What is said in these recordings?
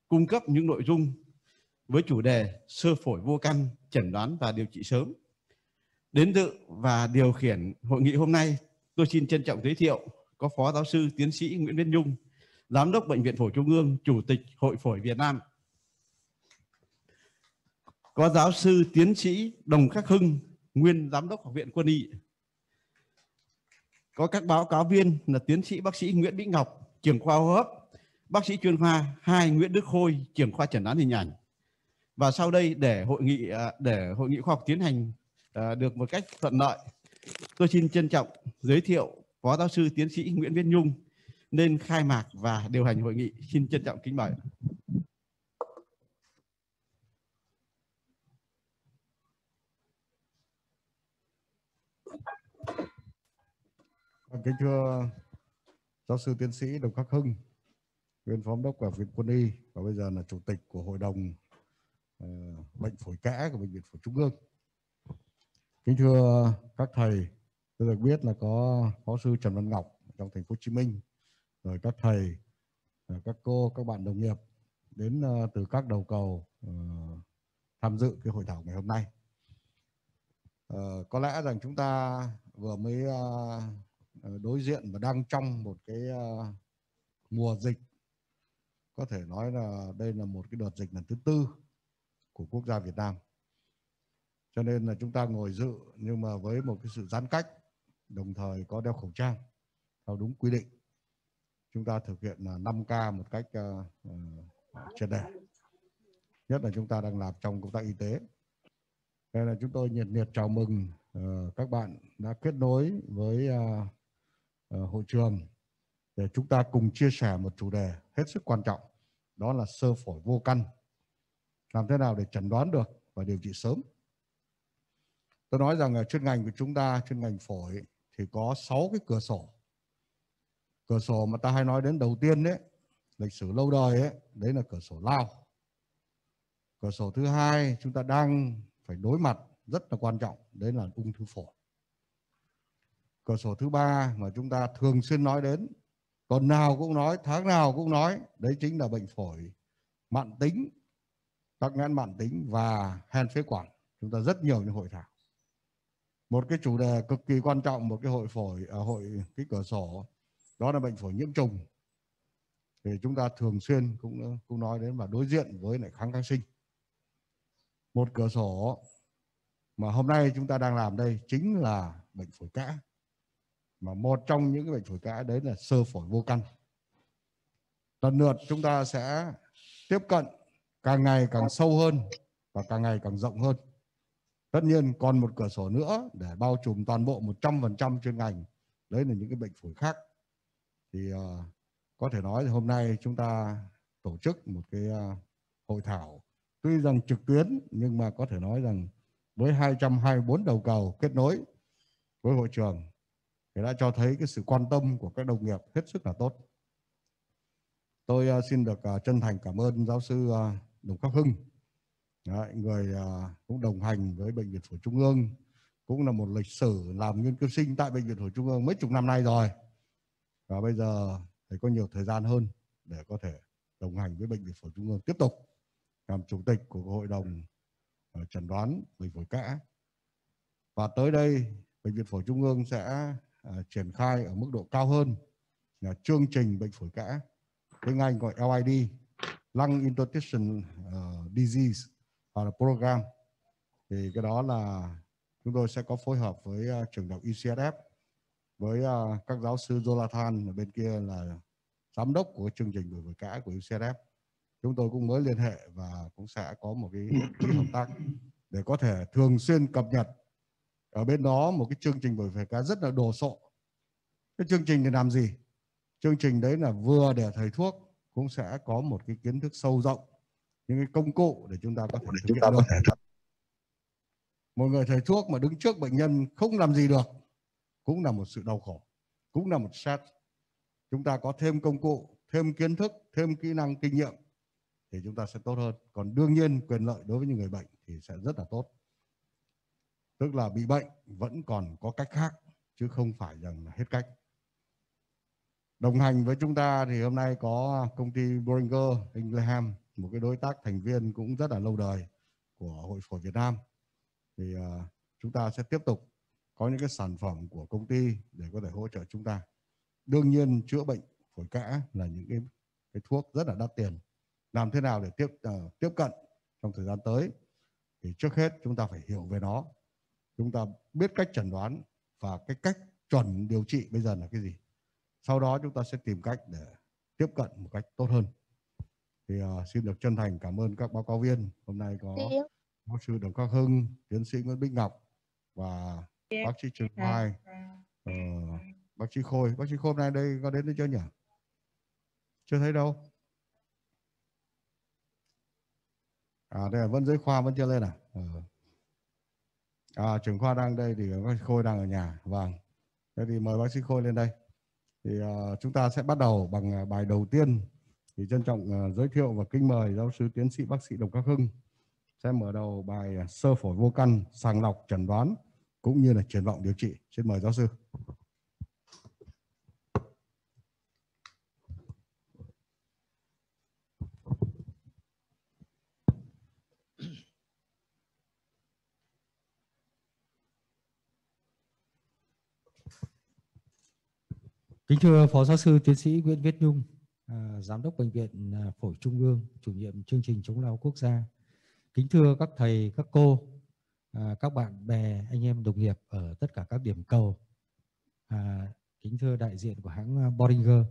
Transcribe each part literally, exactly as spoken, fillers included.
cung cấp những nội dung với chủ đề xơ phổi vô căn, chẩn đoán và điều trị sớm. Đến dự và điều khiển hội nghị hôm nay, tôi xin trân trọng giới thiệu có Phó Giáo sư Tiến sĩ Nguyễn Viết Nhung, Giám đốc Bệnh viện Phổi Trung ương, Chủ tịch Hội Phổi Việt Nam. Có Giáo sư Tiến sĩ Đồng Khắc Hưng, Nguyên Giám đốc Học viện Quân y. Có các báo cáo viên là Tiến sĩ Bác sĩ Nguyễn Bích Ngọc, trưởng khoa hô hấp, Bác sĩ chuyên khoa hai Nguyễn Đức Khôi, trưởng khoa chẩn đoán hình ảnh. Và sau đây để hội nghị để hội nghị khoa học tiến hành được một cách thuận lợi, tôi xin trân trọng giới thiệu Phó Giáo sư Tiến sĩ Nguyễn Viết Nhung nên khai mạc và điều hành hội nghị. Xin trân trọng kính mời. Kính thưa Giáo sư Tiến sĩ Đồng Khắc Hưng, Nguyên Phó Giám đốc Học viện Quân y và bây giờ là Chủ tịch của Hội đồng uh, Bệnh phổi kẽ của Bệnh viện Phổi Trung ương. Kính thưa các thầy, tôi được biết là có Phó sư Trần Văn Ngọc trong thành phố Hồ Chí Minh, rồi các thầy, các cô, các bạn đồng nghiệp đến uh, từ các đầu cầu uh, tham dự cái hội thảo ngày hôm nay. Uh, có lẽ rằng chúng ta vừa mới uh, đối diện và đang trong một cái uh, mùa dịch, có thể nói là đây là một cái đợt dịch lần thứ tư của quốc gia Việt Nam. Cho nên là chúng ta ngồi dự nhưng mà với một cái sự giãn cách, đồng thời có đeo khẩu trang theo đúng quy định. Chúng ta thực hiện là năm K một cách uh, uh, triệt để. Nhất là chúng ta đang làm trong công tác y tế. Đây là chúng tôi nhiệt liệt chào mừng uh, các bạn đã kết nối với uh, uh, hội trường để chúng ta cùng chia sẻ một chủ đề hết sức quan trọng, đó là xơ phổi vô căn. Làm thế nào để chẩn đoán được và điều trị sớm. Tôi nói rằng là chuyên ngành của chúng ta, chuyên ngành phổi thì có sáu cái cửa sổ. Cửa sổ mà ta hay nói đến đầu tiên đấy, lịch sử lâu đời ấy, đấy là cửa sổ lao. Cửa sổ thứ hai chúng ta đang phải đối mặt rất là quan trọng, đấy là ung thư phổi. Cửa sổ thứ ba mà chúng ta thường xuyên nói đến, tuần nào cũng nói, tháng nào cũng nói, đấy chính là bệnh phổi mãn tính, tắc nghẽn mãn tính và hen phế quản. Chúng ta rất nhiều những hội thảo. Một cái chủ đề cực kỳ quan trọng, một cái hội phổi, à, hội cái cửa sổ, đó là bệnh phổi nhiễm trùng. Thì chúng ta thường xuyên cũng cũng nói đến và đối diện với lại kháng kháng sinh. Một cửa sổ mà hôm nay chúng ta đang làm đây chính là bệnh phổi kẽ. Mà một trong những cái bệnh phổi kẽ đấy là xơ phổi vô căn. Lần lượt chúng ta sẽ tiếp cận càng ngày càng sâu hơn và càng ngày càng rộng hơn. Tất nhiên còn một cửa sổ nữa để bao trùm toàn bộ một trăm phần trăm chuyên ngành, đấy là những cái bệnh phổi khác. Thì uh, có thể nói hôm nay chúng ta tổ chức một cái uh, hội thảo tuy rằng trực tuyến nhưng mà có thể nói rằng với hai trăm hai mươi tư đầu cầu kết nối với hội trường thì đã cho thấy cái sự quan tâm của các đồng nghiệp hết sức là tốt. Tôi uh, xin được uh, chân thành cảm ơn giáo sư uh, Đồng Khắc Hưng, Đấy, người uh, cũng đồng hành với Bệnh viện Phổi Trung ương, cũng là một lịch sử làm nghiên cứu sinh tại Bệnh viện Phổi Trung ương mấy chục năm nay rồi. Và bây giờ thì có nhiều thời gian hơn để có thể đồng hành với Bệnh viện Phổi Trung ương tiếp tục làm chủ tịch của Hội đồng uh, chẩn đoán bệnh phổi kẽ. Và tới đây Bệnh viện Phổi Trung ương sẽ uh, triển khai ở mức độ cao hơn là chương trình bệnh phổi kẽ, tiếng Anh gọi L I D, Lung Interstitial uh, Disease, hoặc là program. Thì cái đó là chúng tôi sẽ có phối hợp với uh, trường đại học U C S F, với uh, các giáo sư Jonathan ở bên kia là giám đốc của chương trình bệnh phổi kẽ của U C S F. Chúng tôi cũng mới liên hệ và cũng sẽ có một cái ký hợp tác để có thể thường xuyên cập nhật ở bên đó một cái chương trình bệnh phổi kẽ rất là đồ sộ. Cái chương trình để làm gì? Chương trình đấy là vừa để thầy thuốc cũng sẽ có một cái kiến thức sâu rộng, những cái công cụ để chúng ta có thể thực hiện được. Một người thầy thuốc mà đứng trước bệnh nhân không làm gì được cũng là một sự đau khổ, cũng là một stress. Chúng ta có thêm công cụ, thêm kiến thức, thêm kỹ năng, kinh nghiệm thì chúng ta sẽ tốt hơn. Còn đương nhiên quyền lợi đối với những người bệnh thì sẽ rất là tốt. Tức là bị bệnh vẫn còn có cách khác chứ không phải rằng là hết cách. Đồng hành với chúng ta thì hôm nay có công ty Boehringer Ingelheim một cái đối tác thành viên cũng rất là lâu đời của Hội Phổi Việt Nam. Thì uh, chúng ta sẽ tiếp tục có những cái sản phẩm của công ty để có thể hỗ trợ chúng ta. Đương nhiên chữa bệnh phổi kẽ là những cái, cái thuốc rất là đắt tiền. Làm thế nào để tiếp uh, tiếp cận trong thời gian tới thì trước hết chúng ta phải hiểu về nó. Chúng ta biết cách chẩn đoán và cái cách chuẩn điều trị bây giờ là cái gì. Sau đó chúng ta sẽ tìm cách để tiếp cận một cách tốt hơn. Thì uh, xin được chân thành cảm ơn các báo cáo viên. Hôm nay có giáo sư Đồng Khắc Hưng, tiến sĩ Nguyễn Bích Ngọc và bác sĩ Trần Hoài, uh, bác sĩ Khôi. Bác sĩ Khôi hôm nay đây có đến đây chưa nhỉ? Chưa thấy đâu. À đây là vẫn giới khoa vẫn chưa lên à? Ừ. À trưởng khoa đang đây thì bác sĩ Khôi đang ở nhà. Vâng. Thế thì mời bác sĩ Khôi lên đây. Thì uh, chúng ta sẽ bắt đầu bằng uh, bài đầu tiên. Thì trân trọng uh, giới thiệu và kính mời giáo sư tiến sĩ bác sĩ Đồng Khắc Hưng sẽ mở đầu bài uh, sơ phổi vô căn, sàng lọc, chẩn đoán cũng như là triển vọng điều trị. Xin mời giáo sư. Kính thưa Phó Giáo sư Tiến sĩ Nguyễn Viết Nhung, à, Giám đốc Bệnh viện Phổi Trung ương, chủ nhiệm chương trình chống lao quốc gia. Kính thưa các thầy, các cô, à, các bạn bè, anh em đồng nghiệp ở tất cả các điểm cầu. À, kính thưa đại diện của hãng Boehringer.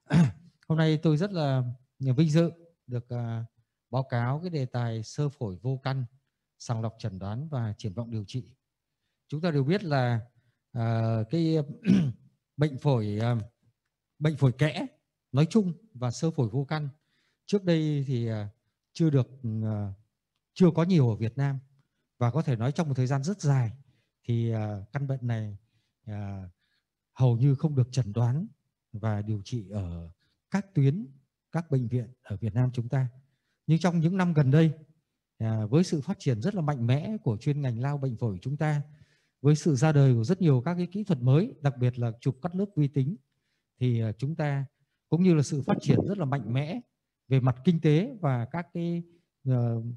Hôm nay tôi rất là vinh dự được à, báo cáo cái đề tài sơ phổi vô căn, sàng lọc chẩn đoán và triển vọng điều trị. Chúng ta đều biết là à, cái bệnh phổi uh, bệnh phổi kẽ nói chung và sơ phổi vô căn trước đây thì uh, chưa được uh, chưa có nhiều ở Việt Nam, và có thể nói trong một thời gian rất dài thì uh, căn bệnh này uh, hầu như không được chẩn đoán và điều trị ở các tuyến, các bệnh viện ở Việt Nam chúng ta. Nhưng trong những năm gần đây, uh, với sự phát triển rất là mạnh mẽ của chuyên ngành lao bệnh phổi chúng ta, với sự ra đời của rất nhiều các cái kỹ thuật mới, đặc biệt là chụp cắt lớp vi tính, thì chúng ta cũng như là sự phát triển rất là mạnh mẽ về mặt kinh tế và các cái uh,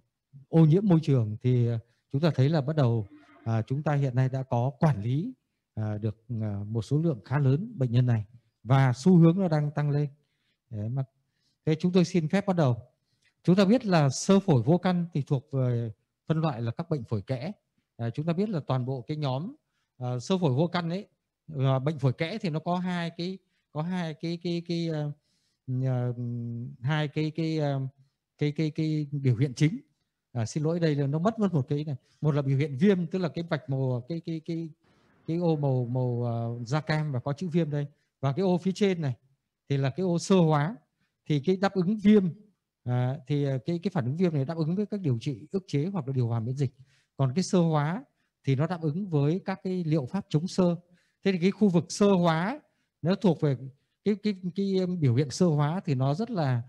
ô nhiễm môi trường, thì chúng ta thấy là bắt đầu uh, chúng ta hiện nay đã có quản lý uh, được uh, một số lượng khá lớn bệnh nhân này, và xu hướng nó đang tăng lên. Đấy mà. Thế chúng tôi xin phép bắt đầu. Chúng ta biết là sơ phổi vô căn thì thuộc về phân loại là các bệnh phổi kẽ. À, chúng ta biết là toàn bộ cái nhóm uh, sơ phổi vô căn ấy, uh, bệnh phổi kẽ thì nó có hai cái có hai cái cái cái, cái uh, uh, hai cái cái, uh, cái cái cái biểu hiện chính. À, xin lỗi đây là nó mất mất một cái này. Một là biểu hiện viêm, tức là cái vạch màu cái cái cái cái ô màu màu uh, da cam và có chữ viêm đây, và cái ô phía trên này thì là cái ô sơ hóa. Thì cái đáp ứng viêm à, thì cái cái phản ứng viêm này đáp ứng với các điều trị ức chế hoặc là điều hòa miễn dịch. Còn cái sơ hóa thì nó đáp ứng với các cái liệu pháp chống sơ. Thế thì cái khu vực sơ hóa nó thuộc về cái cái cái, cái biểu hiện sơ hóa thì nó rất là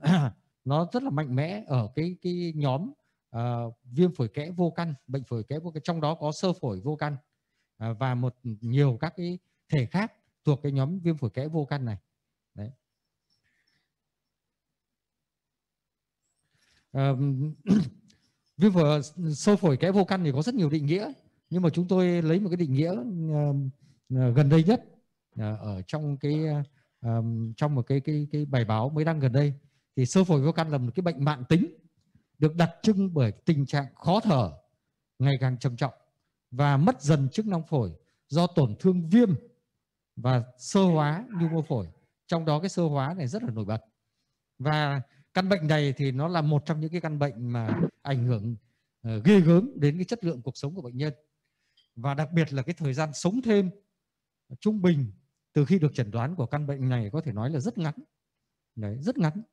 nó rất là mạnh mẽ ở cái cái nhóm uh, viêm phổi kẽ vô căn, bệnh phổi kẽ vô căn, trong đó có sơ phổi vô căn uh, và một nhiều các cái thể khác thuộc cái nhóm viêm phổi kẽ vô căn này. Đấy. Uh, viêm phổi sơ phổi kẽ vô căn thì có rất nhiều định nghĩa, nhưng mà chúng tôi lấy một cái định nghĩa uh, uh, gần đây nhất uh, ở trong cái uh, trong một cái cái cái bài báo mới đăng gần đây. Thì sơ phổi vô căn là một cái bệnh mãn tính được đặc trưng bởi tình trạng khó thở ngày càng trầm trọng và mất dần chức năng phổi do tổn thương viêm và sơ hóa nhu mô phổi. Trong đó cái sơ hóa này rất là nổi bật, và căn bệnh này thì nó là một trong những cái căn bệnh mà ảnh hưởng uh, ghê gớm đến cái chất lượng cuộc sống của bệnh nhân, và đặc biệt là cái thời gian sống thêm trung bình từ khi được chẩn đoán của căn bệnh này có thể nói là rất ngắn. Đấy, rất ngắn.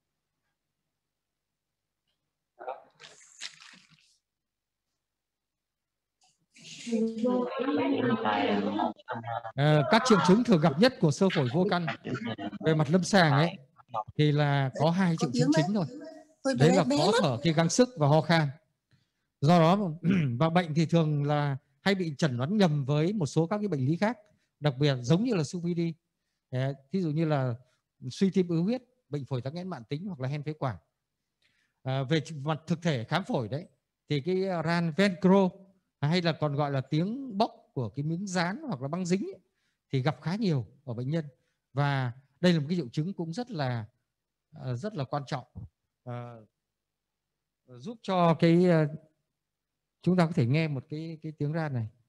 À, các triệu chứng thường gặp nhất của sơ phổi vô căn về mặt lâm sàng ấy thì là có hai triệu chứng chính thôi. Đấy là khó thở khi gắng sức và ho khan. Do đó và bệnh thì thường là hay bị chẩn đoán nhầm với một số các cái bệnh lý khác, đặc biệt giống như là xê ô pê đê, thí dụ như là suy tim ứ huyết, bệnh phổi tắc nghẽn mãn tính hoặc là hen phế quản. à, về mặt thực thể khám phổi đấy thì cái Ranvencro hay là còn gọi là tiếng bốc của cái miếng dán hoặc là băng dính ấy, thì gặp khá nhiều ở bệnh nhân, và đây là một cái triệu chứng cũng rất là rất là quan trọng, à, giúp cho cái chúng ta có thể nghe một cái cái tiếng ran này.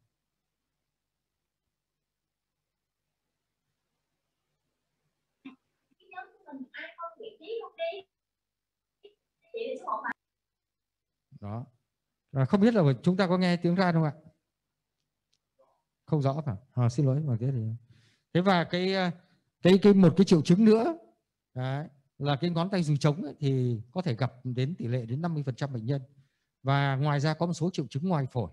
Đó, à, không biết là chúng ta có nghe tiếng ran không ạ? Không rõ phải? À, xin lỗi, mà thế thì thế và cái cái cái một cái triệu chứng nữa đấy, là cái ngón tay dùi trống ấy, thì có thể gặp đến tỷ lệ đến năm mươi phần trăm bệnh nhân, và ngoài ra có một số triệu chứng ngoài phổi.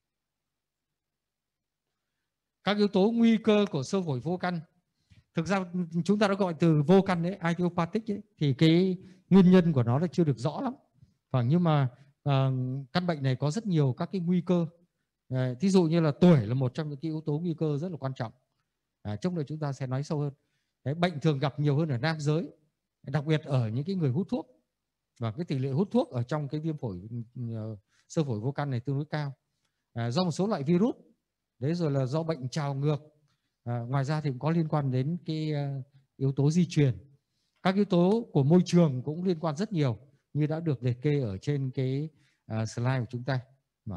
Các yếu tố nguy cơ của xơ phổi vô căn, thực ra chúng ta đã gọi từ vô căn đấy, idiopathic ấy, thì cái nguyên nhân của nó là chưa được rõ lắm. Và nhưng mà uh, căn bệnh này có rất nhiều các cái nguy cơ. À, thí dụ như là tuổi là một trong những cái yếu tố nguy cơ rất là quan trọng. À, trong này chúng ta sẽ nói sâu hơn. Đấy, bệnh thường gặp nhiều hơn ở nam giới, đặc biệt ở những cái người hút thuốc, và cái tỷ lệ hút thuốc ở trong cái viêm phổi uh, xơ phổi vô căn này tương đối cao. À, do một số loại virus, đấy, rồi là do bệnh trào ngược. À, ngoài ra thì cũng có liên quan đến cái uh, yếu tố di truyền. Các yếu tố của môi trường cũng liên quan rất nhiều, như đã được liệt kê ở trên cái uh, slide của chúng ta. Mà.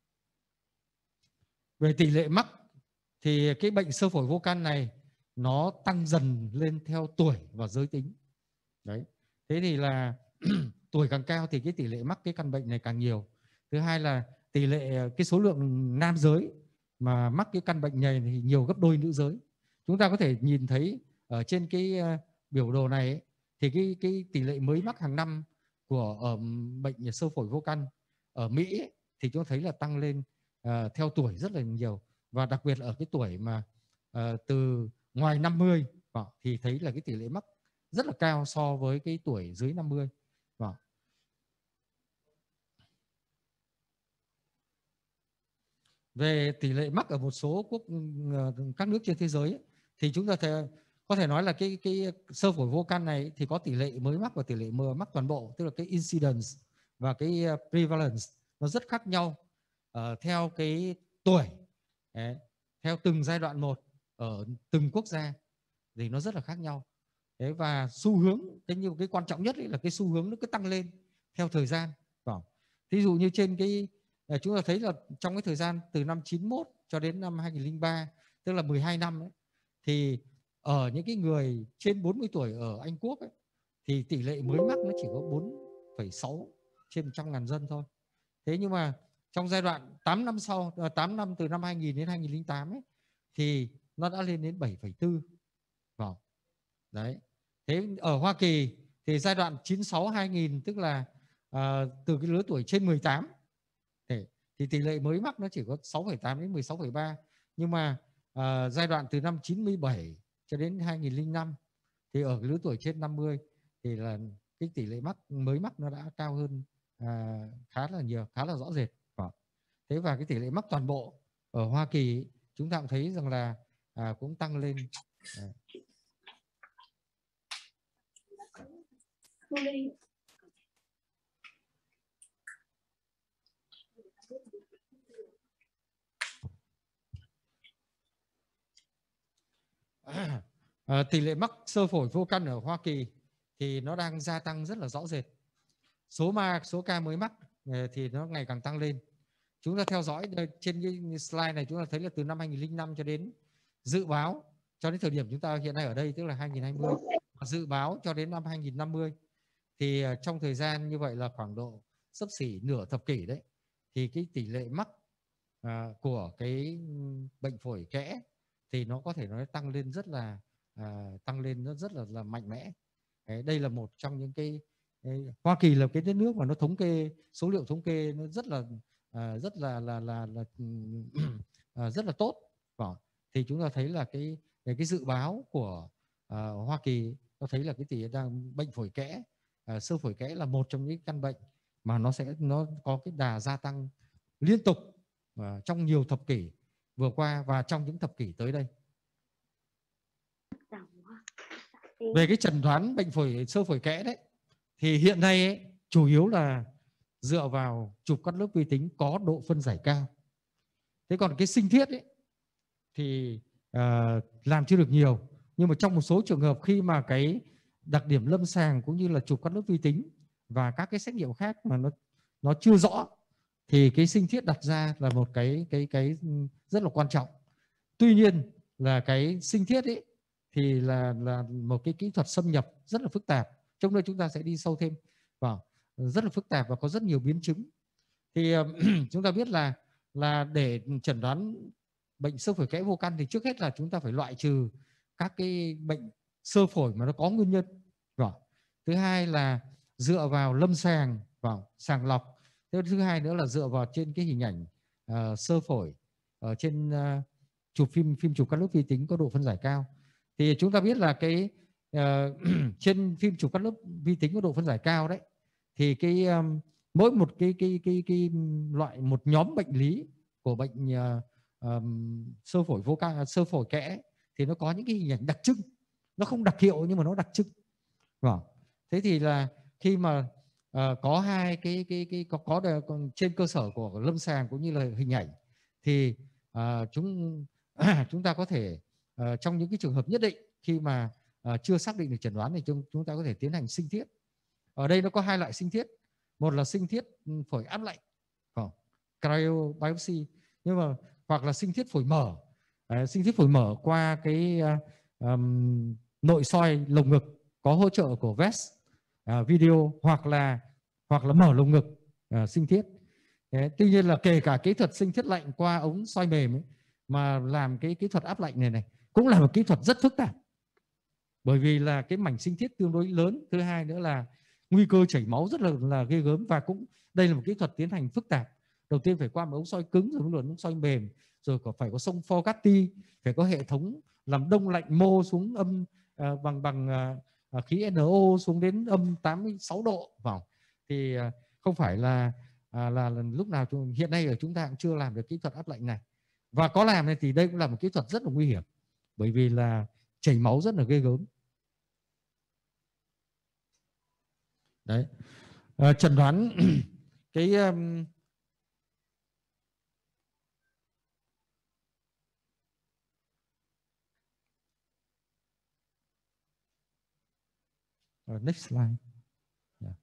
Về tỷ lệ mắc thì cái bệnh xơ phổi vô căn này nó tăng dần lên theo tuổi và giới tính. Đấy. Thế thì là tuổi càng cao thì cái tỷ lệ mắc cái căn bệnh này càng nhiều. Thứ hai là tỷ lệ cái số lượng nam giới mà mắc cái căn bệnh này thì nhiều gấp đôi nữ giới. Chúng ta có thể nhìn thấy ở trên cái biểu đồ này ấy, thì cái cái tỷ lệ mới mắc hàng năm của ở bệnh xơ phổi vô căn ở Mỹ ấy, thì chúng ta thấy là tăng lên uh, theo tuổi rất là nhiều, và đặc biệt là ở cái tuổi mà uh, từ ngoài năm mươi thì thấy là cái tỷ lệ mắc rất là cao so với cái tuổi dưới năm mươi. Vâng. Về tỷ lệ mắc ở một số quốc các nước trên thế giới ấy, thì chúng ta thể, có thể nói là cái cái xơ phổi vô căn này thì có tỷ lệ mới mắc và tỷ lệ mờ mắc toàn bộ, tức là cái incidence và cái prevalence nó rất khác nhau uh, theo cái tuổi, đấy, theo từng giai đoạn một ở từng quốc gia thì nó rất là khác nhau. Đấy, và xu hướng, cái nhiều cái quan trọng nhất là cái xu hướng nó cứ tăng lên theo thời gian. Vâng. Thí dụ như trên cái chúng ta thấy là trong cái thời gian từ năm chín mốt cho đến năm hai nghìn không trăm lẻ ba, tức là mười hai năm ấy, thì ở những cái người trên bốn mươi tuổi ở Anh Quốc ấy, thì tỷ lệ mới mắc nó chỉ có bốn phẩy sáu trên một trăm ngàn dân thôi. Thế nhưng mà trong giai đoạn tám năm sau, tám năm từ năm hai nghìn đến hai nghìn không trăm lẻ tám ấy, thì nó đã lên đến bảy phẩy bốn. Vâng. Đấy. Thế ở Hoa Kỳ thì giai đoạn chín sáu hai nghìn, tức là uh, từ cái lứa tuổi trên mười tám, thì, thì tỷ lệ mới mắc nó chỉ có sáu phẩy tám đến mười sáu phẩy ba. Nhưng mà uh, giai đoạn từ năm chín mươi bảy cho đến hai nghìn không trăm lẻ năm thì ở cái lứa tuổi trên năm mươi thì là cái tỷ lệ mắc mới mắc nó đã cao hơn uh, khá là nhiều, khá là rõ rệt. Thế và cái tỷ lệ mắc toàn bộ ở Hoa Kỳ chúng ta cũng thấy rằng là uh, cũng tăng lên. Uh, À, à, tỷ lệ mắc xơ phổi vô căn ở Hoa Kỳ thì nó đang gia tăng rất là rõ rệt. Số ma số ca mới mắc thì nó ngày càng tăng lên. Chúng ta theo dõi trên cái slide này, chúng ta thấy là từ năm hai nghìn không trăm lẻ năm cho đến dự báo cho đến thời điểm chúng ta hiện nay ở đây, tức là hai nghìn không trăm hai mươi, và dự báo cho đến năm hai nghìn không trăm năm mươi, thì trong thời gian như vậy là khoảng độ xấp xỉ nửa thập kỷ đấy, thì cái tỷ lệ mắc à, của cái bệnh phổi kẽ thì nó có thể nói tăng lên rất là à, tăng lên nó rất là, là mạnh mẽ. Đấy, đây là một trong những cái, cái Hoa Kỳ là cái đất nước mà nó thống kê số liệu thống kê nó rất là à, rất là là là, là à, rất là tốt. Đó. Thì chúng ta thấy là cái cái dự báo của à, Hoa Kỳ nó thấy là cái tỷ lệ đang bệnh phổi kẽ, à, xơ phổi kẽ là một trong những căn bệnh mà nó sẽ nó có cái đà gia tăng liên tục à, trong nhiều thập kỷ vừa qua và trong những thập kỷ tới đây. Về cái chẩn đoán bệnh phổi xơ phổi kẽ đấy, thì hiện nay ấy, chủ yếu là dựa vào chụp cắt lớp vi tính có độ phân giải cao. Thế còn cái sinh thiết ấy thì uh, làm chưa được nhiều, nhưng mà trong một số trường hợp khi mà cái đặc điểm lâm sàng cũng như là chụp cắt lớp vi tính và các cái xét nghiệm khác mà nó nó chưa rõ thì cái sinh thiết đặt ra là một cái cái cái rất là quan trọng. Tuy nhiên là cái sinh thiết ấy thì là là một cái kỹ thuật xâm nhập rất là phức tạp, trong đây chúng ta sẽ đi sâu thêm vào, rất là phức tạp và có rất nhiều biến chứng. Thì uh, chúng ta biết là là để chẩn đoán bệnh xơ phổi kẽ vô căn thì trước hết là chúng ta phải loại trừ các cái bệnh xơ phổi mà nó có nguyên nhân. Vâng. Thứ hai là dựa vào lâm sàng vào sàng lọc. Thế thứ hai nữa là dựa vào trên cái hình ảnh uh, xơ phổi ở trên uh, chụp phim phim chụp cắt lớp vi tính có độ phân giải cao. Thì chúng ta biết là cái uh, trên phim chụp cắt lớp vi tính có độ phân giải cao đấy thì cái um, mỗi một cái cái cái cái loại một nhóm bệnh lý của bệnh uh, um, xơ phổi vô căn, xơ phổi kẽ thì nó có những cái hình ảnh đặc trưng, nó không đặc hiệu nhưng mà nó đặc trưng. Vâng. Thế thì là khi mà uh, có hai cái cái cái có có đề, trên cơ sở của lâm sàng cũng như là hình ảnh thì uh, chúng chúng ta có thể uh, trong những cái trường hợp nhất định khi mà uh, chưa xác định được chẩn đoán thì chúng chúng ta có thể tiến hành sinh thiết. Ở đây nó có hai loại sinh thiết, một là sinh thiết phổi áp lạnh, oh, cryobiopsy, nhưng mà hoặc là sinh thiết phổi mở, uh, sinh thiết phổi mở qua cái uh, um, nội soi lồng ngực có hỗ trợ của vest uh, video, hoặc là hoặc là mở lồng ngực uh, sinh thiết. Thế, tuy nhiên là kể cả kỹ thuật sinh thiết lạnh qua ống soi mềm ấy, mà làm cái kỹ thuật áp lạnh này này cũng là một kỹ thuật rất phức tạp, bởi vì là cái mảnh sinh thiết tương đối lớn. Thứ hai nữa là nguy cơ chảy máu rất là là ghê gớm, và cũng đây là một kỹ thuật tiến hành phức tạp. Đầu tiên phải qua một ống soi cứng, rồi một ống soi mềm, rồi có phải có sông Fogarty, phải có hệ thống làm đông lạnh mô xuống âm à, bằng bằng à, khí en o xuống đến âm tám mươi sáu độ vào. Thì à, không phải là, à, là là lúc nào hiện nay ở chúng ta cũng chưa làm được kỹ thuật áp lạnh này, và có làm này thì đây cũng là một kỹ thuật rất là nguy hiểm, bởi vì là chảy máu rất là ghê gớm. Đấy, à, chẩn đoán cái um, uh, next slide, yeah.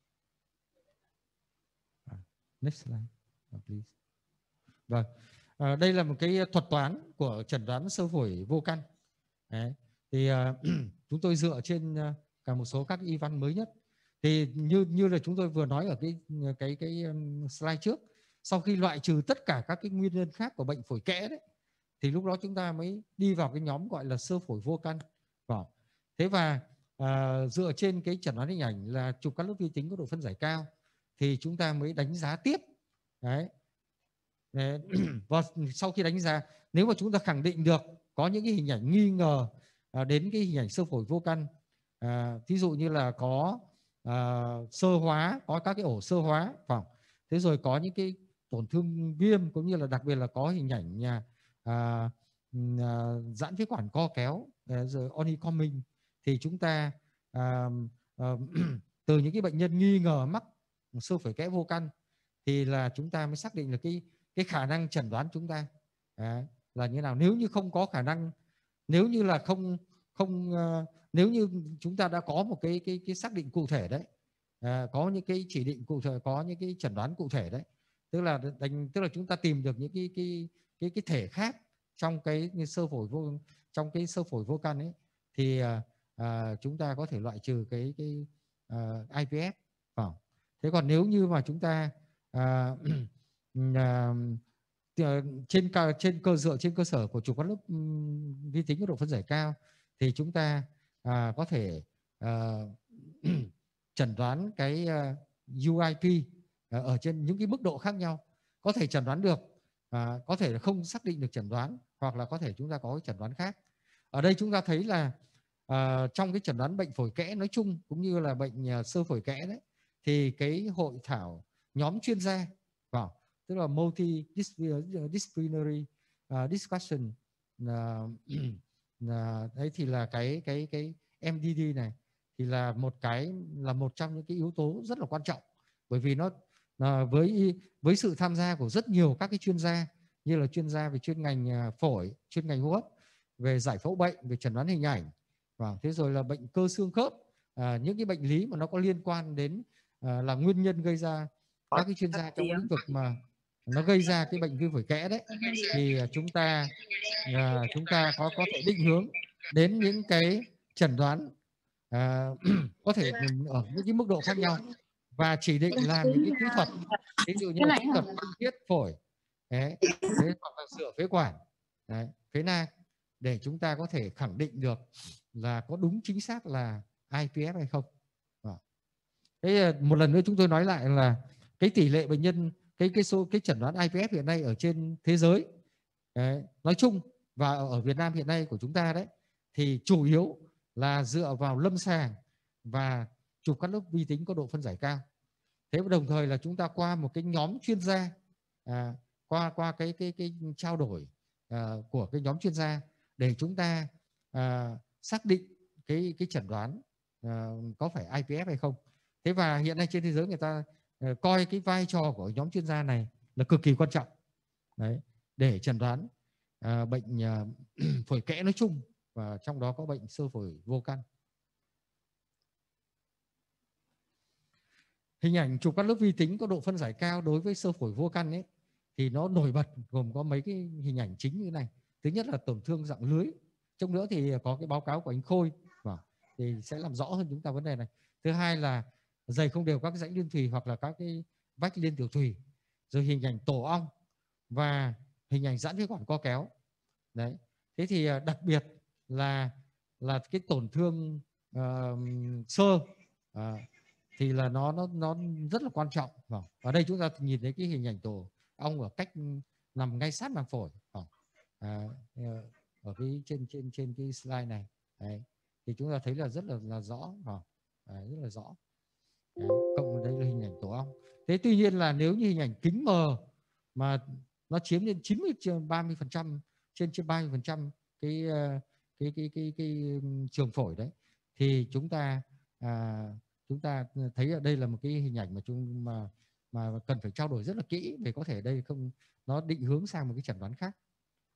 uh, next slide, uh, please. Vâng, à, đây là một cái thuật toán của chẩn đoán xơ phổi vô căn. Đấy. Thì uh, chúng tôi dựa trên uh, cả một số các y văn mới nhất. Thì như như là chúng tôi vừa nói ở cái cái cái um, slide trước, sau khi loại trừ tất cả các cái nguyên nhân khác của bệnh phổi kẽ đấy, thì lúc đó chúng ta mới đi vào cái nhóm gọi là xơ phổi vô căn. Vâng. Thế và uh, dựa trên cái chẩn đoán hình ảnh là chụp cắt lớp vi tính có độ phân giải cao, thì chúng ta mới đánh giá tiếp. Đấy. Đấy. Và sau khi đánh giá, nếu mà chúng ta khẳng định được có những cái hình ảnh nghi ngờ à, đến cái hình ảnh xơ phổi vô căn, à, ví dụ như là có à, sơ hóa, có các cái ổ sơ hóa, phải không? Thế rồi có những cái tổn thương viêm, cũng như là đặc biệt là có hình ảnh nhà à, à, giãn phế quản co kéo, à, rồi honeycombing, thì chúng ta à, à, từ những cái bệnh nhân nghi ngờ mắc xơ phổi kẽ vô căn thì là chúng ta mới xác định được cái cái khả năng chẩn đoán chúng ta à, là như nào. Nếu như không có khả năng, nếu như là không không uh, nếu như chúng ta đã có một cái cái cái xác định cụ thể đấy, à, có những cái chỉ định cụ thể, có những cái chẩn đoán cụ thể đấy, tức là đánh, tức là chúng ta tìm được những cái cái cái cái thể khác trong cái xơ phổi vô trong cái xơ phổi vô căn ấy, thì uh, uh, chúng ta có thể loại trừ cái cái uh, i vê ép vào. Thế còn nếu như mà chúng ta uh, uh, trên trên cơ dựa trên cơ sở của chụp cắt lớp vi tính có độ phân giải cao, thì chúng ta à, có thể à, chẩn đoán cái uh, u i pê à, ở trên những cái mức độ khác nhau, có thể chẩn đoán được, à, có thể là không xác định được chẩn đoán, hoặc là có thể chúng ta có cái chẩn đoán khác. Ở đây chúng ta thấy là à, trong cái chẩn đoán bệnh phổi kẽ nói chung cũng như là bệnh uh, xơ phổi kẽ đấy, thì cái hội thảo nhóm chuyên gia vào, tức là multidisciplinary uh, discussion uh, uh, đấy thì là cái cái cái em đê đê này, thì là một cái là một trong những cái yếu tố rất là quan trọng, bởi vì nó à, với với sự tham gia của rất nhiều các cái chuyên gia, như là chuyên gia về chuyên ngành phổi, chuyên ngành hô hấp, về giải phẫu bệnh, về chẩn đoán hình ảnh, và thế rồi là bệnh cơ xương khớp, à, những cái bệnh lý mà nó có liên quan đến à, là nguyên nhân gây ra, các cái chuyên gia trong lĩnh vực mà nó gây ra cái bệnh viêm phổi kẽ đấy, thì chúng ta à, chúng ta có có thể định hướng đến những cái chẩn đoán à, có thể ở những cái mức độ khác nhau, và chỉ định làm những cái kỹ thuật, ví dụ như là kỹ thuật băng huyết phổi đấy, đấy, hoặc là sửa phế quản đấy, phế nang, để chúng ta có thể khẳng định được là có đúng chính xác là i pê ép hay không. Thế một lần nữa chúng tôi nói lại là cái tỷ lệ bệnh nhân, cái cái số cái chẩn đoán i pê ép hiện nay ở trên thế giới đấy, nói chung và ở Việt Nam hiện nay của chúng ta đấy, thì chủ yếu là dựa vào lâm sàng và chụp cắt lớp vi tính có độ phân giải cao. Thế và đồng thời là chúng ta qua một cái nhóm chuyên gia, à, qua qua cái cái cái trao đổi à, của cái nhóm chuyên gia để chúng ta à, xác định cái cái chẩn đoán à, có phải i pê ép hay không. Thế và hiện nay trên thế giới người ta uh, coi cái vai trò của nhóm chuyên gia này là cực kỳ quan trọng đấy, để chẩn đoán uh, bệnh uh, phổi kẽ nói chung, và trong đó có bệnh xơ phổi vô căn. Hình ảnh chụp cắt lớp vi tính có độ phân giải cao đối với xơ phổi vô căn ấy, thì nó nổi bật gồm có mấy cái hình ảnh chính như này. Thứ nhất là tổn thương dạng lưới. Trong nữa thì có cái báo cáo của anh Khôi thì sẽ làm rõ hơn chúng ta vấn đề này. Thứ hai là dày không đều các cái rãnh liên thùy hoặc là các cái vách liên tiểu thùy, rồi hình ảnh tổ ong và hình ảnh giãn phế quản co kéo. Đấy. Thế thì đặc biệt là là cái tổn thương uh, xơ uh, thì là nó nó nó rất là quan trọng. Ở đây chúng ta nhìn thấy cái hình ảnh tổ ong ở cách nằm ngay sát màng phổi. À, ở cái trên trên trên cái slide này. Đấy. Thì chúng ta thấy là rất là là rõ, à, rất là rõ. Đấy. Cộng đây là hình ảnh tổ ong. Thế tuy nhiên là nếu như hình ảnh kính mờ mà nó chiếm đến chín mươi trên ba mươi phần trăm, trên trên ba mươi phần trăm cái cái cái cái cái trường phổi đấy, thì chúng ta à, chúng ta thấy ở đây là một cái hình ảnh mà chúng mà mà cần phải trao đổi rất là kỹ, để có thể đây không nó định hướng sang một cái chẩn đoán khác.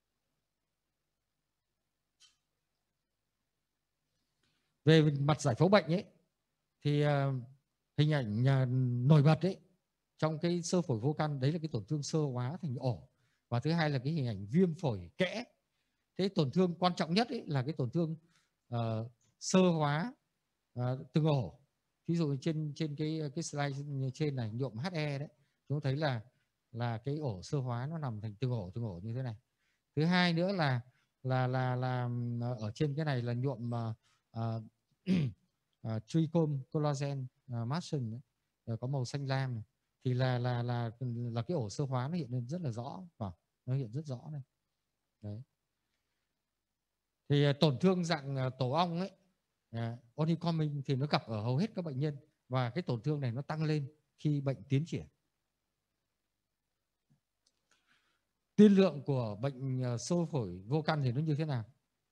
Về mặt giải phẫu bệnh ấy thì uh, hình ảnh uh, nổi bật ấy trong cái xơ phổi vô căn đấy là cái tổn thương xơ hóa thành ổ, và thứ hai là cái hình ảnh viêm phổi kẽ. Thế tổn thương quan trọng nhất ấy là cái tổn thương uh, xơ hóa uh, từng ổ. Ví dụ trên trên cái cái slide trên này nhuộm hát e đấy, chúng thấy là là cái ổ xơ hóa nó nằm thành từng ổ từng ổ như thế này. Thứ hai nữa là là là là ở trên cái này là nhuộm uh, uh, uh, trichome collagen uh, mason uh, có màu xanh lam này. Thì là là là là cái ổ xơ hóa nó hiện lên rất là rõ, và nó hiện rất rõ này. Đấy. Thì uh, tổn thương dạng uh, tổ ong ấy, uh, honeycombing thì nó gặp ở hầu hết các bệnh nhân, và cái tổn thương này nó tăng lên khi bệnh tiến triển. Tiên lượng của bệnh uh, xơ phổi vô căn thì nó như thế nào?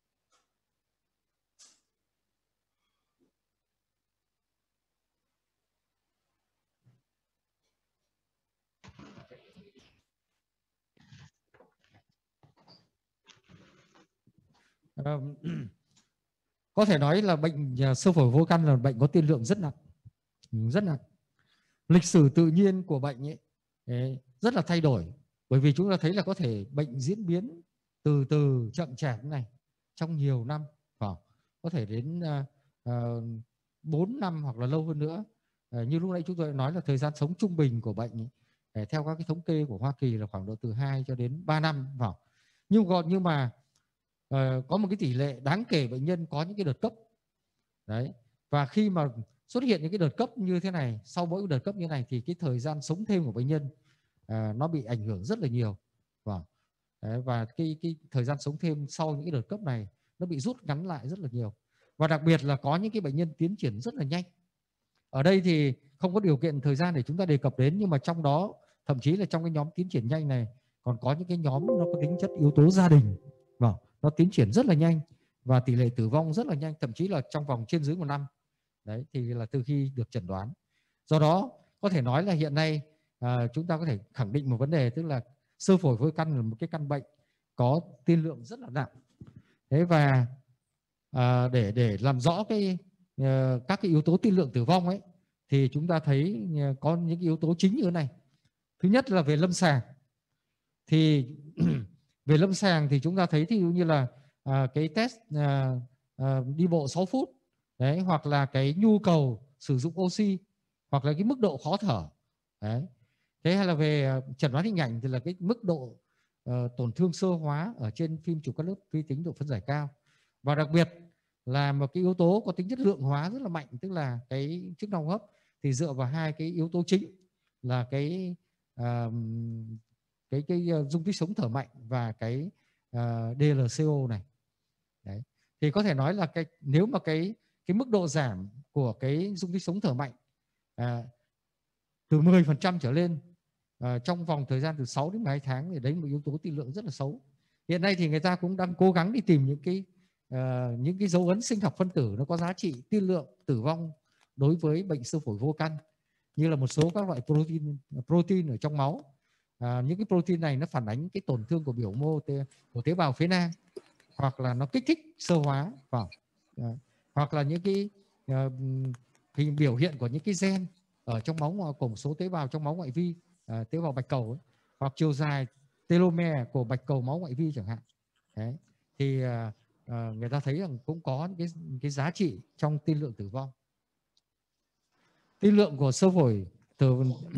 Uh, có thể nói là bệnh xơ phổi vô căn là bệnh có tiên lượng rất nặng, rất nặng. Lịch sử tự nhiên của bệnh ấy, ấy rất là thay đổi, bởi vì chúng ta thấy là có thể bệnh diễn biến từ từ chậm chạp này trong nhiều năm, có thể đến uh, bốn năm hoặc là lâu hơn nữa. Uh, như lúc nãy chúng tôi đã nói là thời gian sống trung bình của bệnh ấy, theo các cái thống kê của Hoa Kỳ là khoảng độ từ hai cho đến ba năm. Vào. Nhưng còn nhưng mà uh, có một cái tỷ lệ đáng kể bệnh nhân có những cái đợt cấp. Đấy. Và khi mà xuất hiện những cái đợt cấp như thế này, sau mỗi đợt cấp như này thì cái thời gian sống thêm của bệnh nhân à, nó bị ảnh hưởng rất là nhiều. Và, đấy, và cái, cái thời gian sống thêm sau những cái đợt cấp này nó bị rút ngắn lại rất là nhiều. Và đặc biệt là có những cái bệnh nhân tiến triển rất là nhanh. Ở đây thì không có điều kiện thời gian để chúng ta đề cập đến, nhưng mà trong đó thậm chí là trong cái nhóm tiến triển nhanh này còn có những cái nhóm nó có tính chất yếu tố gia đình. Và nó tiến triển rất là nhanh và tỷ lệ tử vong rất là nhanh, thậm chí là trong vòng trên dưới một năm. Đấy thì là từ khi được chẩn đoán. Do đó có thể nói là hiện nay à, chúng ta có thể khẳng định một vấn đề, tức là xơ phổi vô căn là một cái căn bệnh có tiên lượng rất là nặng. Thế và à, để để làm rõ cái uh, các cái yếu tố tiên lượng tử vong ấy, thì chúng ta thấy uh, có những yếu tố chính như thế này. Thứ nhất là về lâm sàng. Thì về lâm sàng thì chúng ta thấy thí dụ như là à, cái test à, à, đi bộ sáu phút đấy, hoặc là cái nhu cầu sử dụng oxy, hoặc là cái mức độ khó thở đấy. Thế hay là về chẩn đoán hình ảnh thì là cái mức độ uh, tổn thương sơ hóa ở trên phim chụp cắt lớp vi tính độ phân giải cao. Và đặc biệt là một cái yếu tố có tính chất lượng hóa rất là mạnh, tức là cái chức năng hô hấp thì dựa vào hai cái yếu tố chính là cái uh, cái cái uh, dung tích sống thở mạnh và cái uh, đê lờ xê o này. Đấy. Thì có thể nói là cái nếu mà cái cái mức độ giảm của cái dung tích sống thở mạnh à, từ mười phần trăm trở lên à, trong vòng thời gian từ sáu đến mười hai tháng thì đấy là một yếu tố tiên lượng rất là xấu. Hiện nay thì người ta cũng đang cố gắng đi tìm những cái uh, những cái dấu ấn sinh học phân tử nó có giá trị tiên lượng tử vong đối với bệnh xơ phổi vô căn, như là một số các loại protein protein ở trong máu. À, những cái protein này nó phản ánh cái tổn thương của biểu mô tế, của tế bào phế nang, hoặc là nó kích thích sơ hóa vào, à, hoặc là những cái uh, hình biểu hiện của những cái gen ở trong máu của một số tế bào trong máu ngoại vi, à, tế bào bạch cầu ấy, hoặc chiều dài telomere của bạch cầu máu ngoại vi chẳng hạn. Đấy. Thì à, à, người ta thấy rằng cũng có cái cái giá trị trong tiên lượng tử vong. Tiên lượng của xơ phổi từ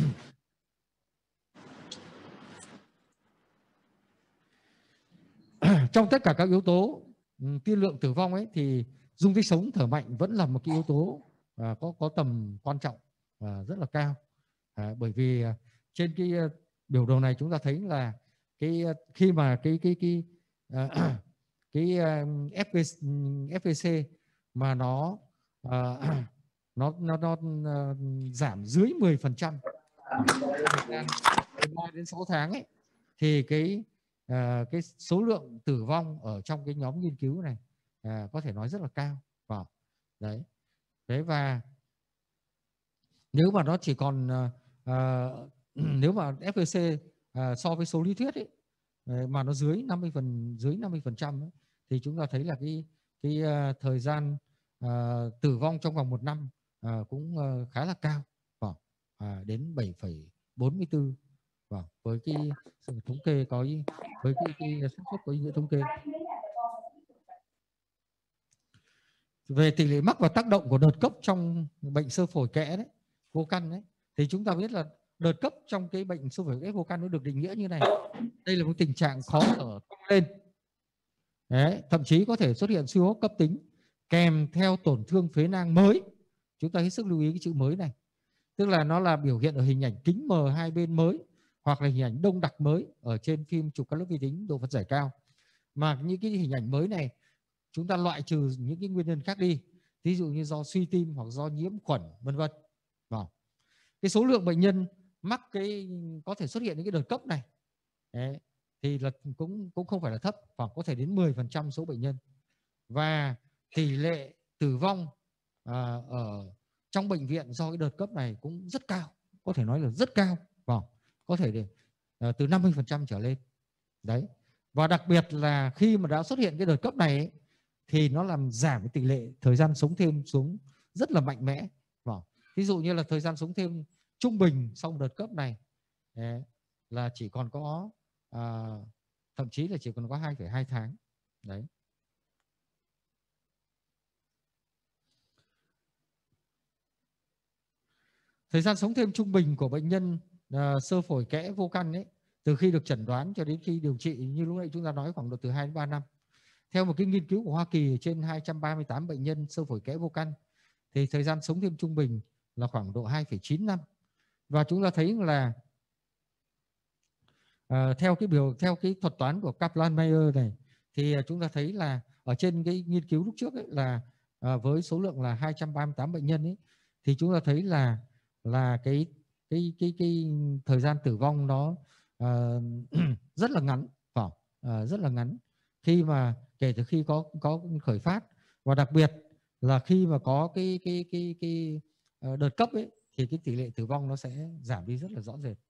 trong tất cả các yếu tố tiên lượng tử vong ấy, thì dung tích sống thở mạnh vẫn là một cái yếu tố à, có có tầm quan trọng và rất là cao. À, bởi vì à, trên cái uh, biểu đồ này chúng ta thấy là cái uh, khi mà cái cái cái uh, cái uh, ép vê xê mà nó uh, nó nó, nó uh, giảm dưới mười phần trăm từ ba đến sáu tháng ấy, thì cái uh, cái số lượng tử vong ở trong cái nhóm nghiên cứu này uh, có thể nói rất là cao. Wow. Đấy. Đấy, và nếu mà nó chỉ còn uh, uh, nếu mà ép vê xê uh, so với số lý thuyết ấy, mà nó dưới năm mươi phần dưới năm mươi phần trăm ấy, thì chúng ta thấy là cái cái uh, thời gian uh, tử vong trong vòng một năm uh, cũng uh, khá là cao, wow. uh, đến bảy phẩy bốn mươi tư, wow. Với cái sự thống kê có với cái, cái xác suất có ý nghĩa thống kê. Về tỷ lệ mắc và tác động của đợt cấp trong bệnh xơ phổi kẽ đấy, vô căn đấy, thì chúng ta biết là đợt cấp trong cái bệnh xơ phổi kẽ vô căn nó được định nghĩa như này. Đây là một tình trạng khó thở tăng lên. Đấy, thậm chí có thể xuất hiện suy hô hấp cấp tính kèm theo tổn thương phế nang mới. Chúng ta hết sức lưu ý cái chữ mới này. Tức là nó là biểu hiện ở hình ảnh kính mờ hai bên mới, hoặc là hình ảnh đông đặc mới ở trên phim chụp cắt lớp vi tính độ phân giải cao. Mà những cái hình ảnh mới này chúng ta loại trừ những cái nguyên nhân khác đi, ví dụ như do suy tim hoặc do nhiễm khuẩn vân vân. Cái số lượng bệnh nhân mắc cái có thể xuất hiện những cái đợt cấp này đấy, thì là cũng cũng không phải là thấp, hoặc có thể đến mười phần trăm số bệnh nhân. Và tỷ lệ tử vong à, ở trong bệnh viện do cái đợt cấp này cũng rất cao, có thể nói là rất cao, vâng, có thể để à, từ năm mươi phần trăm trở lên. Đấy. Và đặc biệt là khi mà đã xuất hiện cái đợt cấp này ấy, thì nó làm giảm cái tỷ lệ thời gian sống thêm xuống rất là mạnh mẽ. Vâng. Ví dụ như là thời gian sống thêm trung bình sau đợt cấp này đấy, là chỉ còn có à, thậm chí là chỉ còn có hai phẩy hai tháng. Đấy. Thời gian sống thêm trung bình của bệnh nhân à, xơ phổi kẽ vô căn ấy, từ khi được chẩn đoán cho đến khi điều trị, như lúc nãy chúng ta nói, khoảng độ từ hai đến ba năm. Theo một cái nghiên cứu của Hoa Kỳ trên hai trăm ba mươi tám bệnh nhân xơ phổi kẽ vô căn, thì thời gian sống thêm trung bình là khoảng độ hai phẩy chín năm. Và chúng ta thấy là uh, theo cái biểu theo cái thuật toán của Kaplan-Meier này, thì uh, chúng ta thấy là ở trên cái nghiên cứu lúc trước ấy, là uh, với số lượng là hai trăm ba mươi tám bệnh nhân ấy, thì chúng ta thấy là là cái cái cái cái thời gian tử vong nó uh, rất là ngắn, phải uh, rất là ngắn khi mà kể từ khi có có khởi phát. Và đặc biệt là khi mà có cái cái cái cái, cái đợt cấp ấy thì cái tỷ lệ tử vong nó sẽ giảm đi rất là rõ rệt.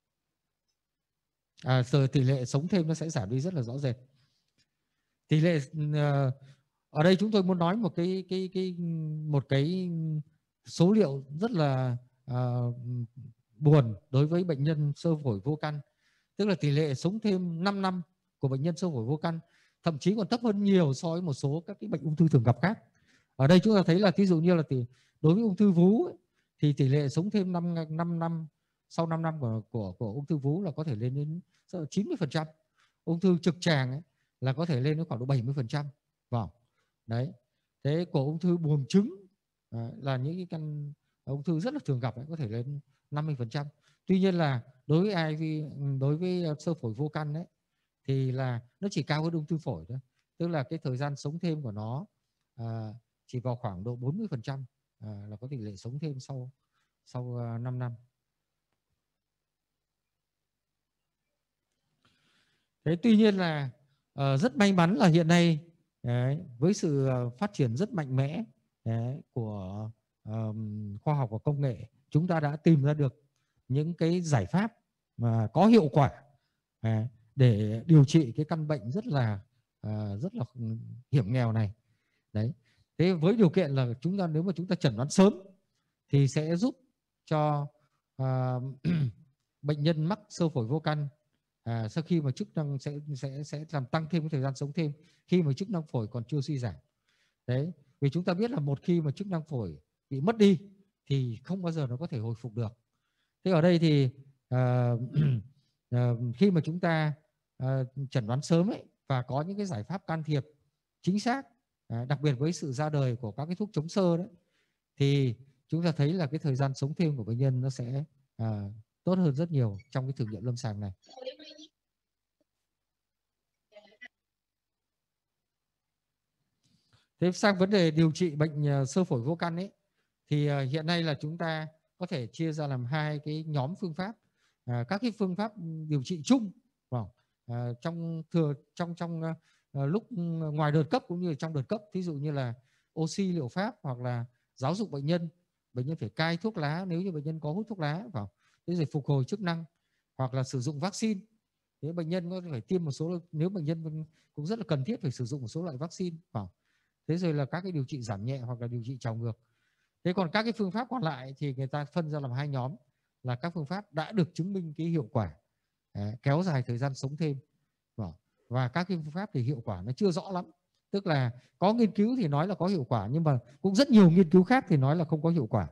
À, rồi tỷ lệ sống thêm nó sẽ giảm đi rất là rõ rệt. Tỷ lệ uh, ở đây chúng tôi muốn nói một cái cái cái một cái số liệu rất là uh, buồn đối với bệnh nhân xơ phổi vô căn, tức là tỷ lệ sống thêm năm năm của bệnh nhân xơ phổi vô căn thậm chí còn thấp hơn nhiều so với một số các cái bệnh ung thư thường gặp khác. Ở đây chúng ta thấy là ví dụ như là tỷ, đối với ung thư vú ấy, thì tỷ lệ sống thêm năm năm sau năm năm của của của ung thư vú là có thể lên đến chín mươi phần trăm. Ung thư trực tràng ấy, là có thể lên đến khoảng độ bảy mươi phần trăm. Vâng. Đấy. Thế của ung thư buồng trứng à, là những cái căn ung thư rất là thường gặp ấy, có thể lên năm mươi phần trăm. Tuy nhiên là đối với i vê, đối với xơ phổi vô căn đấy thì là nó chỉ cao hơn ung thư phổi thôi. Tức là cái thời gian sống thêm của nó à, chỉ vào khoảng độ bốn mươi phần trăm à, là có tỷ lệ sống thêm sau sau uh, năm năm. Thế tuy nhiên là uh, rất may mắn là hiện nay đấy, với sự uh, phát triển rất mạnh mẽ đấy, của um, khoa học và công nghệ, chúng ta đã tìm ra được những cái giải pháp mà có hiệu quả à, để điều trị cái căn bệnh rất là uh, rất là hiểm nghèo này. Đấy. Thế với điều kiện là chúng ta nếu mà chúng ta chẩn đoán sớm thì sẽ giúp cho uh, bệnh nhân mắc xơ phổi vô căn à, sau khi mà chức năng sẽ sẽ sẽ làm tăng thêm cái thời gian sống thêm khi mà chức năng phổi còn chưa suy giảm. Đấy, vì chúng ta biết là một khi mà chức năng phổi bị mất đi thì không bao giờ nó có thể hồi phục được. Thế ở đây thì uh, uh, khi mà chúng ta uh, chẩn đoán sớm ấy và có những cái giải pháp can thiệp chính xác, uh, đặc biệt với sự ra đời của các cái thuốc chống xơ đấy, thì chúng ta thấy là cái thời gian sống thêm của bệnh nhân nó sẽ uh, tốt hơn rất nhiều trong cái thử nghiệm lâm sàng này. Thế sang vấn đề điều trị bệnh xơ phổi vô căn ấy, thì uh, hiện nay là chúng ta có thể chia ra làm hai cái nhóm phương pháp. À, các cái phương pháp điều trị chung vào à, trong thừa trong trong uh, lúc ngoài đợt cấp cũng như trong đợt cấp, ví dụ như là oxy liệu pháp hoặc là giáo dục bệnh nhân, bệnh nhân phải cai thuốc lá nếu như bệnh nhân có hút thuốc lá vào, thế rồi phục hồi chức năng, hoặc là sử dụng vaccine. Thế bệnh nhân có phải tiêm một số, nếu bệnh nhân cũng rất là cần thiết phải sử dụng một số loại vaccine vào. Thế rồi là các cái điều trị giảm nhẹ hoặc là điều trị trào ngược. Thế còn các cái phương pháp còn lại thì người ta phân ra làm hai nhóm, là các phương pháp đã được chứng minh cái hiệu quả à, kéo dài thời gian sống thêm, và các cái phương pháp thì hiệu quả nó chưa rõ lắm. Tức là có nghiên cứu thì nói là có hiệu quả, nhưng mà cũng rất nhiều nghiên cứu khác thì nói là không có hiệu quả.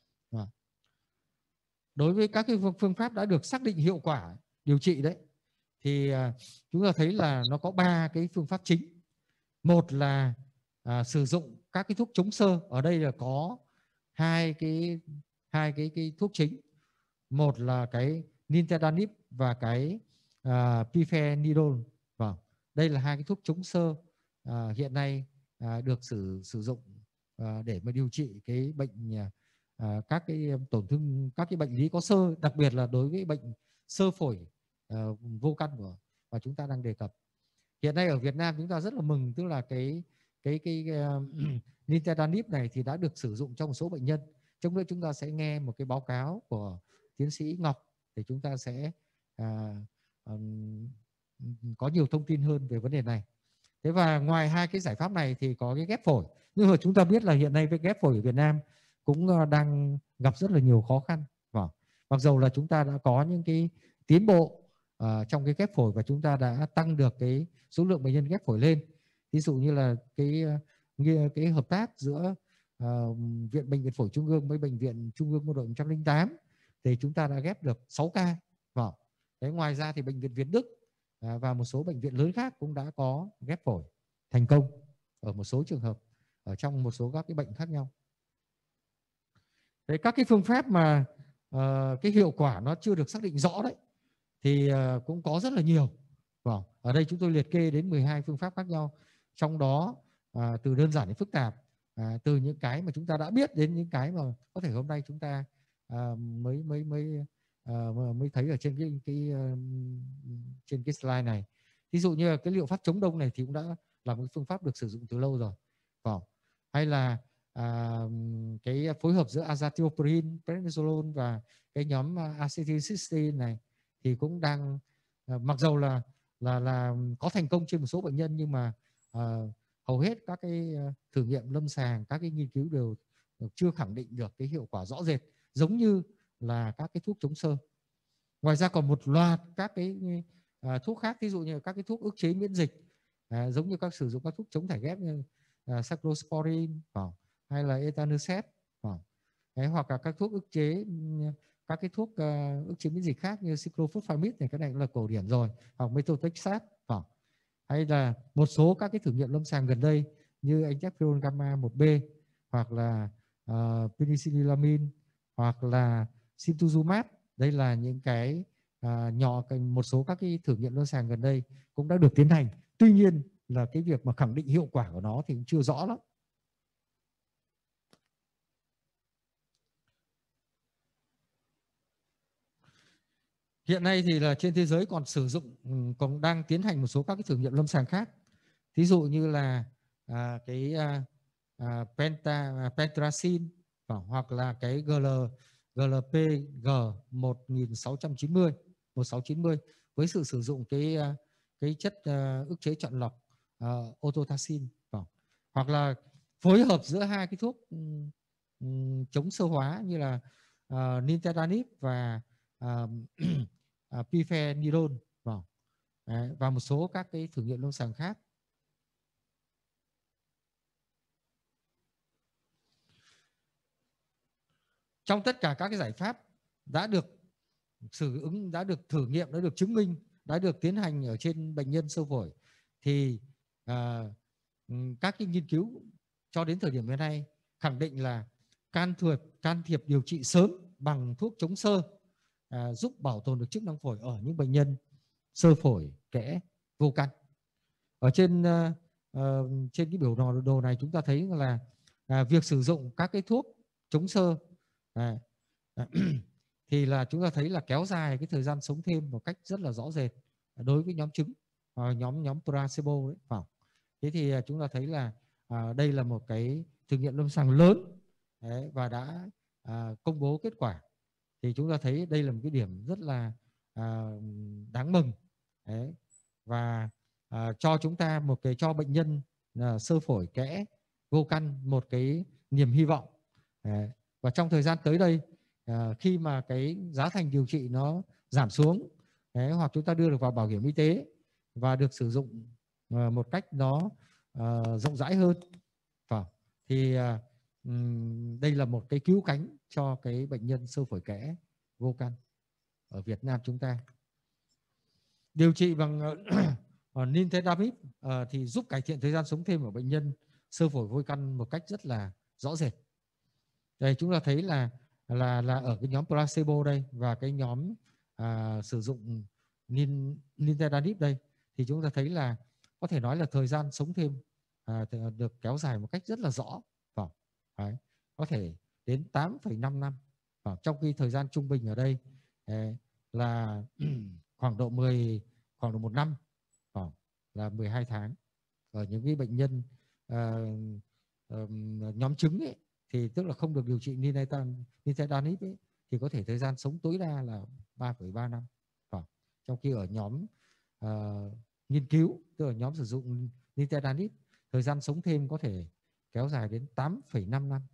Đối với các cái phương pháp đã được xác định hiệu quả điều trị đấy, thì chúng ta thấy là nó có ba cái phương pháp chính. Một là à, sử dụng các cái thuốc chống xơ. Ở đây là có hai cái hai cái cái thuốc chính. Một là cái nintedanib và cái uh, pifenidone. Vâng, đây là hai cái thuốc chống xơ uh, hiện nay uh, được sử sử dụng uh, để mà điều trị cái bệnh uh, các cái tổn thương, các cái bệnh lý có xơ, đặc biệt là đối với bệnh xơ phổi uh, vô căn của mà chúng ta đang đề cập. Hiện nay ở Việt Nam chúng ta rất là mừng, tức là cái cái cái, cái uh, nintedanib này thì đã được sử dụng trong một số bệnh nhân. Trong đó chúng ta sẽ nghe một cái báo cáo của tiến sĩ Ngọc để chúng ta sẽ à, um, có nhiều thông tin hơn về vấn đề này. Thế và ngoài hai cái giải pháp này thì có cái ghép phổi. Nhưng mà chúng ta biết là hiện nay với ghép phổi ở Việt Nam cũng đang gặp rất là nhiều khó khăn. Vâng. Mặc dù là chúng ta đã có những cái tiến bộ uh, trong cái ghép phổi và chúng ta đã tăng được cái số lượng bệnh nhân ghép phổi lên. Ví dụ như là cái cái hợp tác giữa uh, viện Bệnh viện Phổi Trung ương với Bệnh viện Trung ương Quân đội một không tám thì chúng ta đã ghép được sáu ca. Vâng. Đấy, ngoài ra thì Bệnh viện Việt Đức à, và một số bệnh viện lớn khác cũng đã có ghép phổi thành công ở một số trường hợp ở trong một số các cái bệnh khác nhau. Đấy, các cái phương pháp mà uh, cái hiệu quả nó chưa được xác định rõ đấy thì uh, cũng có rất là nhiều. Vâng. Ở đây chúng tôi liệt kê đến mười hai phương pháp khác nhau, trong đó à, từ đơn giản đến phức tạp, à, từ những cái mà chúng ta đã biết đến những cái mà có thể hôm nay chúng ta à, mới mới mới à, mới thấy ở trên cái cái uh, trên cái slide này. Ví dụ như là cái liệu pháp chống đông này thì cũng đã là một phương pháp được sử dụng từ lâu rồi. Vâng. Hay là à, cái phối hợp giữa azathioprine, prednisolone và cái nhóm acetylcysteine này thì cũng đang à, mặc dầu là là là có thành công trên một số bệnh nhân, nhưng mà à, hầu hết các cái thử nghiệm lâm sàng, các cái nghiên cứu đều chưa khẳng định được cái hiệu quả rõ rệt giống như là các cái thuốc chống xơ. Ngoài ra còn một loạt các cái à, thuốc khác, ví dụ như các cái thuốc ức chế miễn dịch, à, giống như các sử dụng các thuốc chống thải ghép như à, cyclosporin hay là etanercept, đấy, hoặc là các thuốc ức chế, các cái thuốc uh, ức chế miễn dịch khác như cyclophosphamide này, cái này cũng là cổ điển rồi, hoặc methotrexate, hay là một số các cái thử nghiệm lâm sàng gần đây như interferon gamma một B, hoặc là uh, penicillamine, hoặc là simtuzumab. Đây là những cái uh, nhỏ một số các cái thử nghiệm lâm sàng gần đây cũng đã được tiến hành. Tuy nhiên là cái việc mà khẳng định hiệu quả của nó thì cũng chưa rõ lắm. Hiện nay thì là trên thế giới còn sử dụng, còn đang tiến hành một số các cái thử nghiệm lâm sàng khác. Thí dụ như là à, cái à, à, penta, à, pentracin, hoặc là cái giê lờ, giê lờ pê G một sáu chín không, một sáu chín không với sự sử dụng cái cái chất uh, ức chế chọn lọc uh, autotaxin, hoặc là phối hợp giữa hai cái thuốc um, um, chống sơ hóa như là uh, nintedanib và uh, uh, pifenidone, và một số các cái thử nghiệm lâm sàng khác. Trong tất cả các cái giải pháp đã được sử ứng, đã được thử nghiệm, đã được chứng minh, đã được tiến hành ở trên bệnh nhân xơ phổi, thì à, các cái nghiên cứu cho đến thời điểm hiện nay khẳng định là can thiệp can thiệp điều trị sớm bằng thuốc chống xơ à, giúp bảo tồn được chức năng phổi ở những bệnh nhân xơ phổi kẽ vô căn. Ở trên uh, uh, trên cái biểu đồ, đồ này chúng ta thấy là à, việc sử dụng các cái thuốc chống xơ à, à, thì là chúng ta thấy là kéo dài cái thời gian sống thêm một cách rất là rõ rệt đối với nhóm trứng, à, nhóm nhóm placebo đấy, phải. Thế thì chúng ta thấy là à, đây là một cái thử nghiệm lâm sàng lớn đấy, và đã à, công bố kết quả. Thì chúng ta thấy đây là một cái điểm rất là à, đáng mừng đấy, và à, cho chúng ta một cái, cho bệnh nhân à, xơ phổi kẽ vô căn một cái niềm hy vọng đấy. Và trong thời gian tới đây à, khi mà cái giá thành điều trị nó giảm xuống đấy, hoặc chúng ta đưa được vào bảo hiểm y tế và được sử dụng à, một cách nó à, rộng rãi hơn, phải, thì à, um, đây là một cái cứu cánh cho cái bệnh nhân xơ phổi kẽ vô căn ở Việt Nam chúng ta. Điều trị bằng uh, nintedanib uh, thì giúp cải thiện thời gian sống thêm của bệnh nhân xơ phổi vô căn một cách rất là rõ rệt. Đây chúng ta thấy là là là ở cái nhóm placebo đây và cái nhóm à, sử dụng nin, nintedanib đây, thì chúng ta thấy là có thể nói là thời gian sống thêm à, được kéo dài một cách rất là rõ, đấy, có thể đến tám phẩy năm năm, trong khi thời gian trung bình ở đây đấy, là khoảng độ mười khoảng độ một năm, là mười hai tháng. Ở những cái bệnh nhân à, à, nhóm trứng ấy, thì tức là không được điều trị nintedanib ấy, thì có thể thời gian sống tối đa là ba phẩy ba năm. Trong khi ở nhóm uh, nghiên cứu, tức là nhóm sử dụng nintedanib, thời gian sống thêm có thể kéo dài đến tám phẩy năm năm.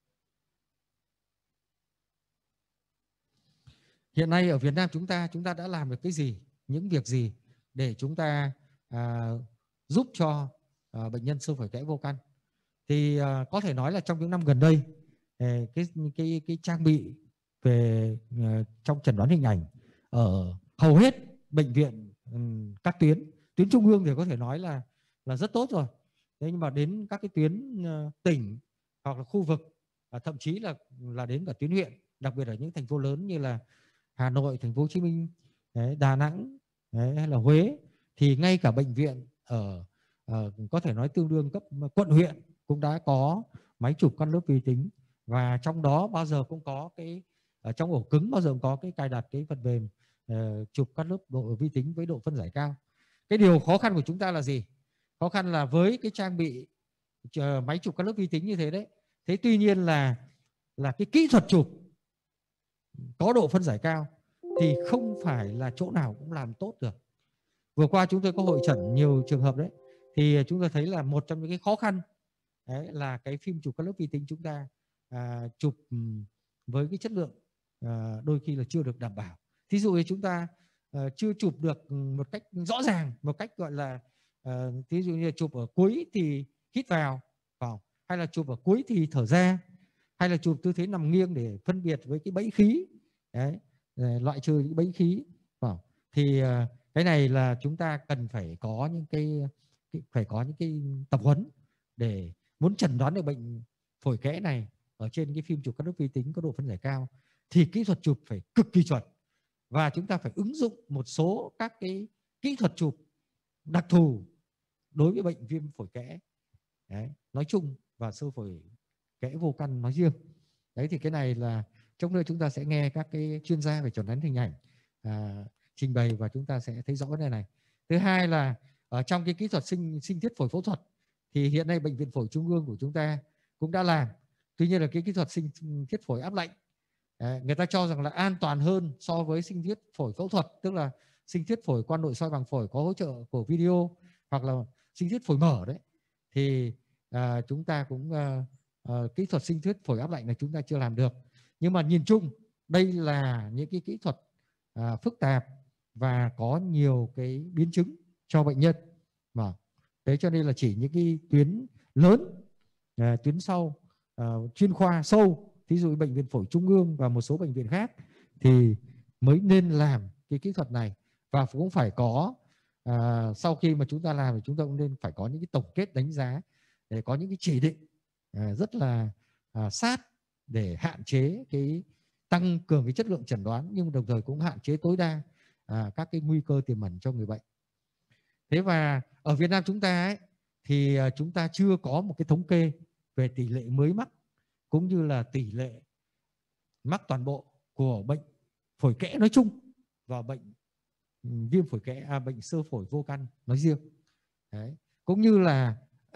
Hiện nay ở Việt Nam chúng ta, chúng ta đã làm được cái gì, những việc gì để chúng ta uh, giúp cho uh, bệnh nhân xơ phổi kẽ vô căn? Thì uh, có thể nói là trong những năm gần đây, cái cái cái trang bị về uh, trong chẩn đoán hình ảnh ở hầu hết bệnh viện um, các tuyến tuyến trung ương thì có thể nói là là rất tốt rồi. Thế nhưng mà đến các cái tuyến uh, tỉnh hoặc là khu vực, uh, thậm chí là là đến cả tuyến huyện, đặc biệt ở những thành phố lớn như là Hà Nội, Thành phố Hồ Chí Minh, đấy, Đà Nẵng, đấy, hay là Huế, thì ngay cả bệnh viện ở uh, có thể nói tương đương cấp quận huyện cũng đã có máy chụp cắt lớp vi tính, và trong đó bao giờ cũng có cái ở trong ổ cứng bao giờ cũng có cái cài đặt cái phần mềm uh, chụp cắt lớp độ vi tính với độ phân giải cao. Cái điều khó khăn của chúng ta là gì? Khó khăn là với cái trang bị uh, máy chụp cắt lớp vi tính như thế đấy, Thế tuy nhiên là là cái kỹ thuật chụp có độ phân giải cao thì không phải là chỗ nào cũng làm tốt được. Vừa qua chúng tôi có hội chẩn nhiều trường hợp đấy, thì chúng tôi thấy là một trong những cái khó khăn đấy là cái phim chụp các lớp vi tính chúng ta à, chụp với cái chất lượng à, đôi khi là chưa được đảm bảo. Thí dụ như chúng ta à, chưa chụp được một cách rõ ràng, một cách gọi là à, thí dụ như là chụp ở cuối thì hít vào, vào hay là chụp ở cuối thì thở ra, hay là chụp tư thế nằm nghiêng để phân biệt với cái bẫy khí đấy, loại trừ những bẫy khí vào. Thì à, cái này là chúng ta cần phải có những cái, cái phải có những cái tập huấn để muốn chẩn đoán được bệnh phổi kẽ này ở trên cái phim chụp các lớp vi tính có độ phân giải cao thì kỹ thuật chụp phải cực kỳ chuẩn, và chúng ta phải ứng dụng một số các cái kỹ thuật chụp đặc thù đối với bệnh viêm phổi kẽ đấy, nói chung và xơ phổi kẽ vô căn nói riêng. Đấy thì cái này là trong đây chúng ta sẽ nghe các cái chuyên gia về chẩn đoán hình ảnh à, trình bày và chúng ta sẽ thấy rõ vấn đề này. Thứ hai là ở trong cái kỹ thuật sinh sinh thiết phổi phẫu thuật thì hiện nay bệnh viện phổi trung ương của chúng ta cũng đã làm. Tuy nhiên là cái kỹ thuật sinh thiết phổi áp lạnh đấy, người ta cho rằng là an toàn hơn so với sinh thiết phổi phẫu thuật, tức là sinh thiết phổi qua nội soi bằng phổi có hỗ trợ của video hoặc là sinh thiết phổi mở đấy, thì à, chúng ta cũng à, à, kỹ thuật sinh thiết phổi áp lạnh này chúng ta chưa làm được. Nhưng mà nhìn chung đây là những cái kỹ thuật à, phức tạp và có nhiều cái biến chứng cho bệnh nhân, mà thế cho nên là chỉ những cái tuyến lớn, à, tuyến sau, à, chuyên khoa sâu, thí dụ bệnh viện phổi trung ương và một số bệnh viện khác thì mới nên làm cái kỹ thuật này. Và cũng phải có à, sau khi mà chúng ta làm thì chúng ta cũng nên phải có những cái tổng kết đánh giá để có những cái chỉ định à, rất là à, sát để hạn chế cái tăng cường cái chất lượng chẩn đoán, nhưng đồng thời cũng hạn chế tối đa à, các cái nguy cơ tiềm ẩn cho người bệnh. Thế và ở Việt Nam chúng ta ấy, thì à, chúng ta chưa có một cái thống kê về tỷ lệ mới mắc cũng như là tỷ lệ mắc toàn bộ của bệnh phổi kẽ nói chung và bệnh viêm phổi kẽ, à, bệnh xơ phổi vô căn nói riêng. Đấy. Cũng như là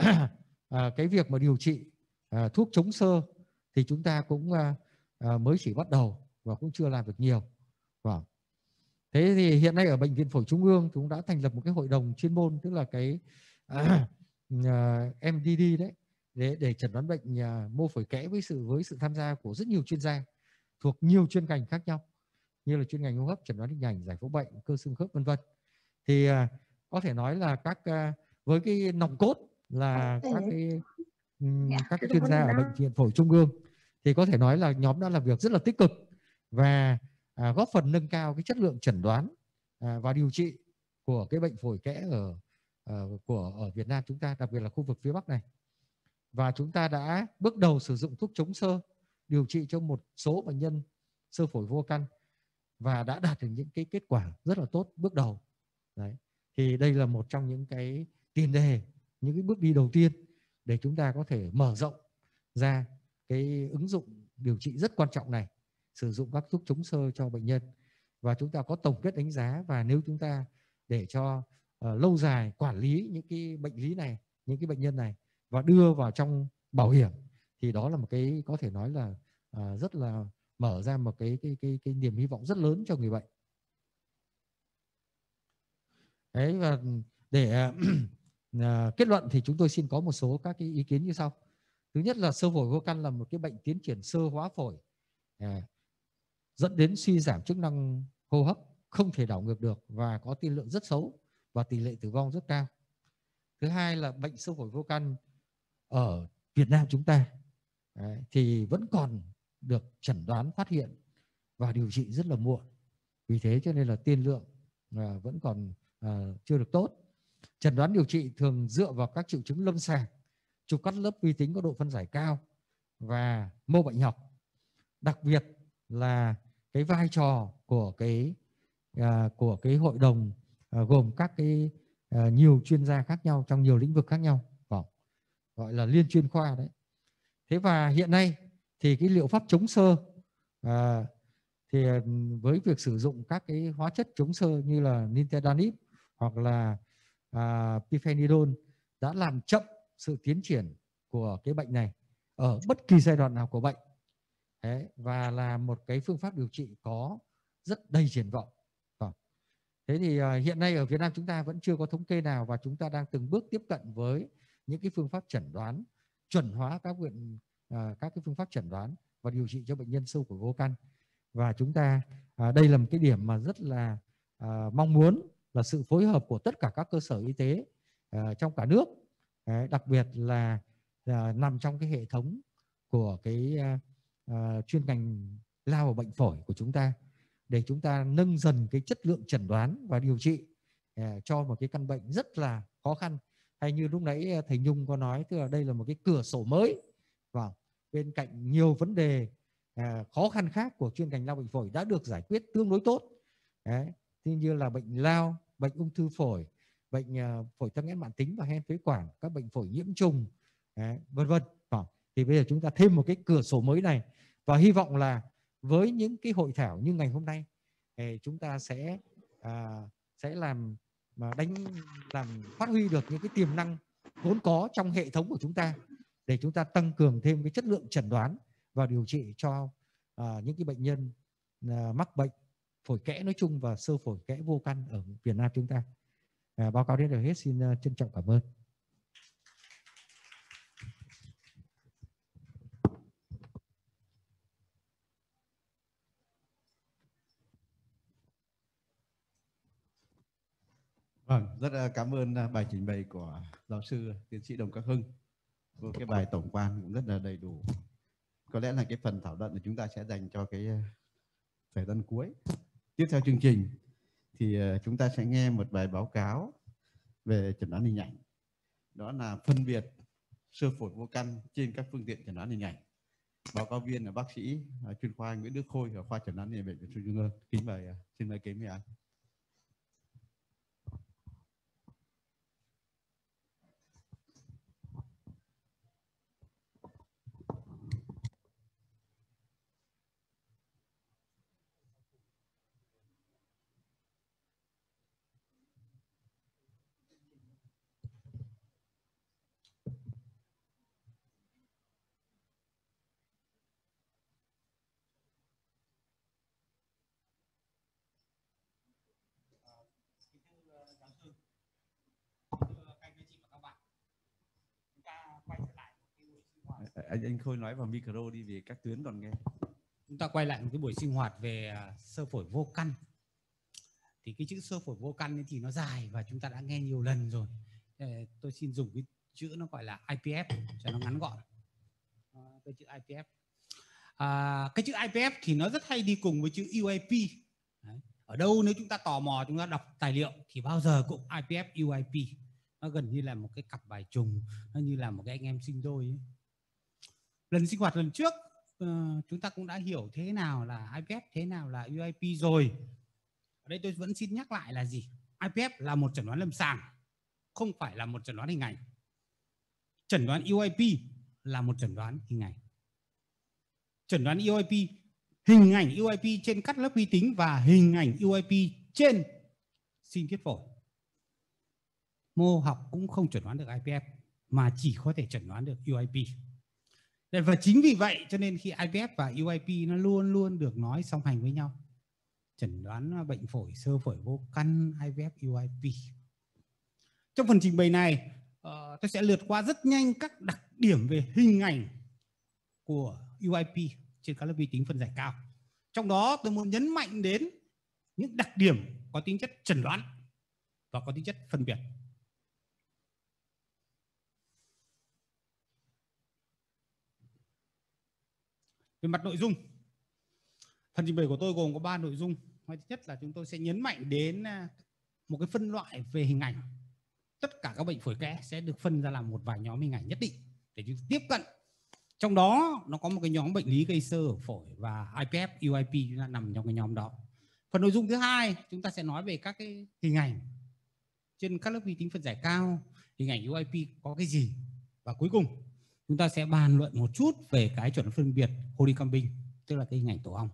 à, cái việc mà điều trị à, thuốc chống xơ thì chúng ta cũng à, à, mới chỉ bắt đầu và cũng chưa làm được nhiều. Vâng. Thế thì hiện nay ở bệnh viện phổi trung ương chúng đã thành lập một cái hội đồng chuyên môn, tức là cái à, à, em đê đê đấy, để để chẩn đoán bệnh à, mô phổi kẽ với sự với sự tham gia của rất nhiều chuyên gia thuộc nhiều chuyên ngành khác nhau, như là chuyên ngành hô hấp, chẩn đoán hình ảnh, giải phẫu bệnh, cơ xương khớp vân vân. Thì à, có thể nói là các à, với cái nòng cốt là các cái um, các cái chuyên gia ở bệnh viện phổi trung ương thì có thể nói là nhóm đã làm việc rất là tích cực và à, góp phần nâng cao cái chất lượng chẩn đoán à, và điều trị của cái bệnh phổi kẽ ở uh, của ở Việt Nam chúng ta, đặc biệt là khu vực phía Bắc này. Và chúng ta đã bước đầu sử dụng thuốc chống xơ điều trị cho một số bệnh nhân xơ phổi vô căn và đã đạt được những cái kết quả rất là tốt bước đầu. Đấy. Thì đây là một trong những cái tiền đề, những cái bước đi đầu tiên để chúng ta có thể mở rộng ra cái ứng dụng điều trị rất quan trọng này, sử dụng các thuốc chống xơ cho bệnh nhân. Và chúng ta có tổng kết đánh giá, và nếu chúng ta để cho uh, lâu dài quản lý những cái bệnh lý này, những cái bệnh nhân này và đưa vào trong bảo hiểm thì đó là một cái có thể nói là uh, rất là mở ra một cái cái cái cái niềm hy vọng rất lớn cho người bệnh. Đấy, và để uh, kết luận thì chúng tôi xin có một số các cái ý kiến như sau. Thứ nhất là xơ phổi vô căn là một cái bệnh tiến triển xơ hóa phổi, à, dẫn đến suy giảm chức năng hô hấp, không thể đảo ngược được và có tiên lượng rất xấu và tỷ lệ tử vong rất cao. Thứ hai là bệnh xơ phổi vô căn ở Việt Nam chúng ta đấy, thì vẫn còn được chẩn đoán, phát hiện và điều trị rất là muộn. Vì thế cho nên là tiên lượng à, vẫn còn à, chưa được tốt. Chẩn đoán điều trị thường dựa vào các triệu chứng lâm sàng, chụp cắt lớp vi tính có độ phân giải cao và mô bệnh học. Đặc biệt là cái vai trò của cái à, của cái hội đồng à, gồm các cái à, nhiều chuyên gia khác nhau trong nhiều lĩnh vực khác nhau, Vâng. gọi là liên chuyên khoa đấy. Thế và hiện nay thì cái liệu pháp chống xơ à, thì với việc sử dụng các cái hóa chất chống xơ như là nintedanib hoặc là à, pifenidone đã làm chậm sự tiến triển của cái bệnh này ở bất kỳ giai đoạn nào của bệnh. Đấy, và là một cái phương pháp điều trị có rất đầy triển vọng. Thế thì uh, hiện nay ở Việt Nam chúng ta vẫn chưa có thống kê nào, và chúng ta đang từng bước tiếp cận với những cái phương pháp chẩn đoán, chuẩn hóa các viện uh, các cái phương pháp chẩn đoán và điều trị cho bệnh nhân sơ phổi vô căn. Và chúng ta uh, đây là một cái điểm mà rất là uh, mong muốn là sự phối hợp của tất cả các cơ sở y tế uh, trong cả nước, uh, đặc biệt là uh, nằm trong cái hệ thống của cái uh, uh, chuyên ngành lao và bệnh phổi của chúng ta, để chúng ta nâng dần cái chất lượng chẩn đoán và điều trị uh, cho một cái căn bệnh rất là khó khăn. Hay như lúc nãy thầy Nhung có nói, tức là đây là một cái cửa sổ mới. Vâng, bên cạnh nhiều vấn đề uh, khó khăn khác của chuyên ngành lao bệnh phổi đã được giải quyết tương đối tốt. Đấy, như là bệnh lao, bệnh ung thư phổi, bệnh uh, phổi tắc nghẽn mãn tính và hen phế quản, các bệnh phổi nhiễm trùng, vân vân. Vâng, thì bây giờ chúng ta thêm một cái cửa sổ mới này, và hy vọng là với những cái hội thảo như ngày hôm nay, chúng ta sẽ à, sẽ làm mà đánh làm phát huy được những cái tiềm năng vốn có trong hệ thống của chúng ta, để chúng ta tăng cường thêm cái chất lượng chẩn đoán và điều trị cho à, những cái bệnh nhân à, mắc bệnh phổi kẽ nói chung và sơ phổi kẽ vô căn ở Việt Nam chúng ta. À, báo cáo đến đây hết, xin uh, trân trọng cảm ơn. Vâng, rất cảm ơn bài trình bày của giáo sư tiến sĩ Đồng Khắc Hưng. Một cái bài tổng quan cũng rất là đầy đủ. Có lẽ là cái phần thảo luận của chúng ta sẽ dành cho cái thời gian cuối. Tiếp theo chương trình thì chúng ta sẽ nghe một bài báo cáo về chẩn đoán hình ảnh. Đó là phân biệt sơ phổi vô căn trên các phương tiện chẩn đoán hình ảnh. Báo cáo viên là bác sĩ chuyên khoa Nguyễn Đức Khôi ở khoa chẩn đoán hình ảnh bệnh viện Trung ương. Kính mời, xin mời kế Mỹ An. Anh, anh Khôi nói vào micro đi vì các tuyến còn nghe. Chúng ta quay lại một cái buổi sinh hoạt về sơ phổi vô căn. Thì cái chữ sơ phổi vô căn ấy thì nó dài và chúng ta đã nghe nhiều lần rồi. Tôi xin dùng cái chữ nó gọi là i pê ép cho nó ngắn gọn. Cái chữ i pê ép. À, cái chữ i pê ép thì nó rất hay đi cùng với chữ u a pê. Đấy. Ở đâu nếu chúng ta tò mò chúng ta đọc tài liệu thì bao giờ cũng i pê ép, u a pê. Nó gần như là một cái cặp bài trùng, nó như là một cái anh em sinh đôi ấy. Lần sinh hoạt lần trước uh, chúng ta cũng đã hiểu thế nào là i pê ép, thế nào là u a pê rồi. Ở đây tôi vẫn xin nhắc lại là gì? i pê ép là một chẩn đoán lâm sàng, không phải là một chẩn đoán hình ảnh. Chẩn đoán u a pê là một chẩn đoán hình ảnh. Chẩn đoán u a pê, hình ảnh u a pê trên cắt lớp vi tính và hình ảnh u a pê trên sinh thiết phổi. Mô học cũng không chẩn đoán được i pê ép mà chỉ có thể chẩn đoán được u a pê. Và chính vì vậy cho nên khi i pê ép và u a pê nó luôn luôn được nói song hành với nhau. Chẩn đoán bệnh phổi sơ phổi vô căn, i pê ép, u a pê. Trong phần trình bày này uh, tôi sẽ lướt qua rất nhanh các đặc điểm về hình ảnh của u a pê trên các lớp vi tính phân giải cao. Trong đó tôi muốn nhấn mạnh đến những đặc điểm có tính chất chẩn đoán và có tính chất phân biệt. Về mặt nội dung, phần trình bày của tôi gồm có ba nội dung. Thứ nhất là chúng tôi sẽ nhấn mạnh đến một cái phân loại về hình ảnh. Tất cả các bệnh phổi kẽ sẽ được phân ra làm một vài nhóm hình ảnh nhất định để chúng tiếp cận. Trong đó nó có một cái nhóm bệnh lý gây xơ ở phổi và i pê ép, u a pê chúng ta nằm trong cái nhóm đó. Phần nội dung thứ hai chúng ta sẽ nói về các cái hình ảnh trên các lớp vi tính phân giải cao, hình ảnh u a pê có cái gì, và cuối cùng chúng ta sẽ bàn luận một chút về cái chuẩn phân biệt Holy Camping, tức là cái hình ảnh tổ ong.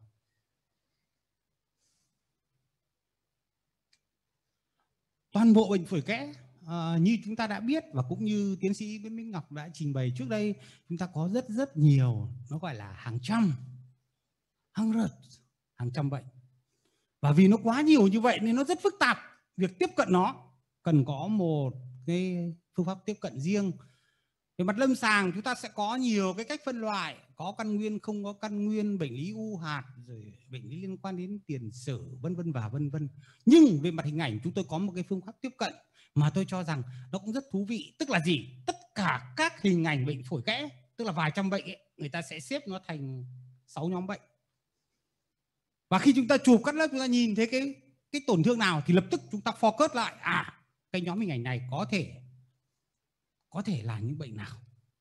Toàn bộ bệnh phổi kẽ uh, như chúng ta đã biết và cũng như tiến sĩ Nguyễn Bích Ngọc đã trình bày trước đây, chúng ta có rất rất nhiều, nó gọi là hàng trăm, hundred, hàng trăm bệnh. Và vì nó quá nhiều như vậy nên nó rất phức tạp. Việc tiếp cận nó cần có một cái phương pháp tiếp cận riêng. Về mặt lâm sàng chúng ta sẽ có nhiều cái cách phân loại, có căn nguyên, không có căn nguyên, bệnh lý u hạt, rồi bệnh lý liên quan đến tiền sử, vân vân và vân vân. Nhưng về mặt hình ảnh chúng tôi có một cái phương pháp tiếp cận mà tôi cho rằng nó cũng rất thú vị. Tức là gì? Tất cả các hình ảnh bệnh phổi kẽ, tức là vài trăm bệnh ấy, người ta sẽ xếp nó thành sáu nhóm bệnh. Và khi chúng ta chụp cắt lớp, chúng ta nhìn thấy cái cái tổn thương nào thì lập tức chúng ta focus lại, à cái nhóm hình ảnh này có thể có thể là những bệnh nào.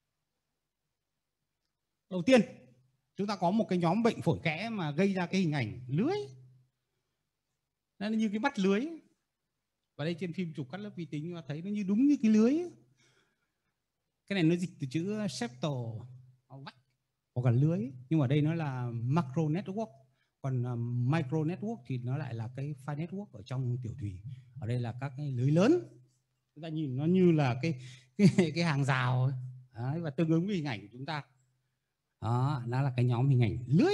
Đầu tiên chúng ta có một cái nhóm bệnh phổi kẽ mà gây ra cái hình ảnh lưới, nó như cái mắt lưới. Và đây trên phim chụp cắt lớp vi tính chúng ta thấy nó như đúng như cái lưới. Cái này nó dịch từ chữ septal hoặc là lưới, nhưng mà đây nó là macro network. Còn uh, micro network thì nó lại là cái file network ở trong tiểu thủy. Ở đây là các cái lưới lớn. Chúng ta nhìn nó như là cái cái, cái hàng rào ấy. Đấy, và tương ứng với hình ảnh của chúng ta. Đó, đó là cái nhóm hình ảnh lưới.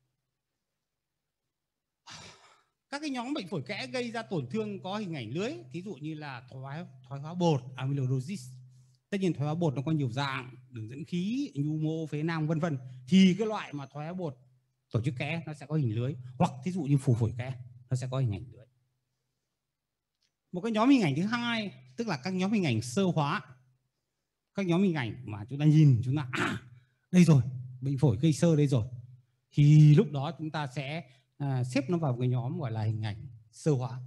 Các cái nhóm bệnh phổi kẽ gây ra tổn thương có hình ảnh lưới, thí dụ như là thoái thoái hóa bột, amyloidosis. Tất nhiên thoái hóa bột nó có nhiều dạng, đường dẫn khí, nhu mô, phế nang vân vân. Thì cái loại mà thoái hóa bột tổ chức kẽ nó sẽ có hình lưới, hoặc thí dụ như phù phổi kẽ nó sẽ có hình ảnh lưới. Một cái nhóm hình ảnh thứ hai tức là các nhóm hình ảnh sơ hóa. Các nhóm hình ảnh mà chúng ta nhìn chúng ta à đây rồi, bệnh phổi gây xơ đây rồi, thì lúc đó chúng ta sẽ à, xếp nó vào cái nhóm gọi là hình ảnh sơ hóa.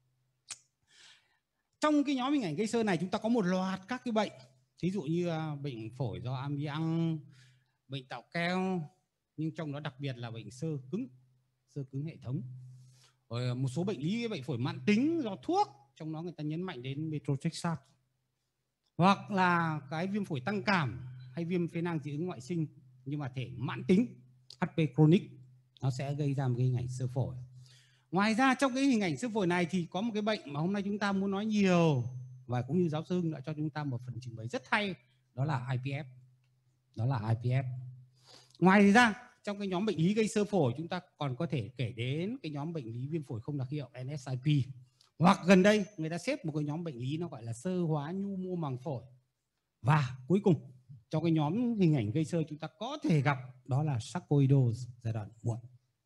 Trong cái nhóm hình ảnh gây xơ này chúng ta có một loạt các cái bệnh, thí dụ như à, bệnh phổi do amiang, bệnh tạo keo, nhưng trong đó đặc biệt là bệnh xơ cứng, xơ cứng hệ thống. Rồi một số bệnh lý bệnh phổi mãn tính do thuốc, trong đó người ta nhấn mạnh đến methotrexate. Hoặc là cái viêm phổi tăng cảm hay viêm phế nang dị ứng ngoại sinh nhưng mà thể mãn tính, hát pê chronic, nó sẽ gây ra một cái hình ảnh xơ phổi. Ngoài ra trong cái hình ảnh xơ phổi này thì có một cái bệnh mà hôm nay chúng ta muốn nói nhiều, và cũng như giáo sư Hưng đã cho chúng ta một phần trình bày rất hay, đó là i pê ép. Đó là i pê ép. Ngoài ra trong cái nhóm bệnh lý gây xơ phổi chúng ta còn có thể kể đến cái nhóm bệnh lý viêm phổi không đặc hiệu en ét i pê. Hoặc gần đây người ta xếp một cái nhóm bệnh lý nó gọi là sơ hóa nhu mô màng phổi. Và cuối cùng trong cái nhóm hình ảnh gây xơ chúng ta có thể gặp đó là sarcoidosis giai đoạn muộn.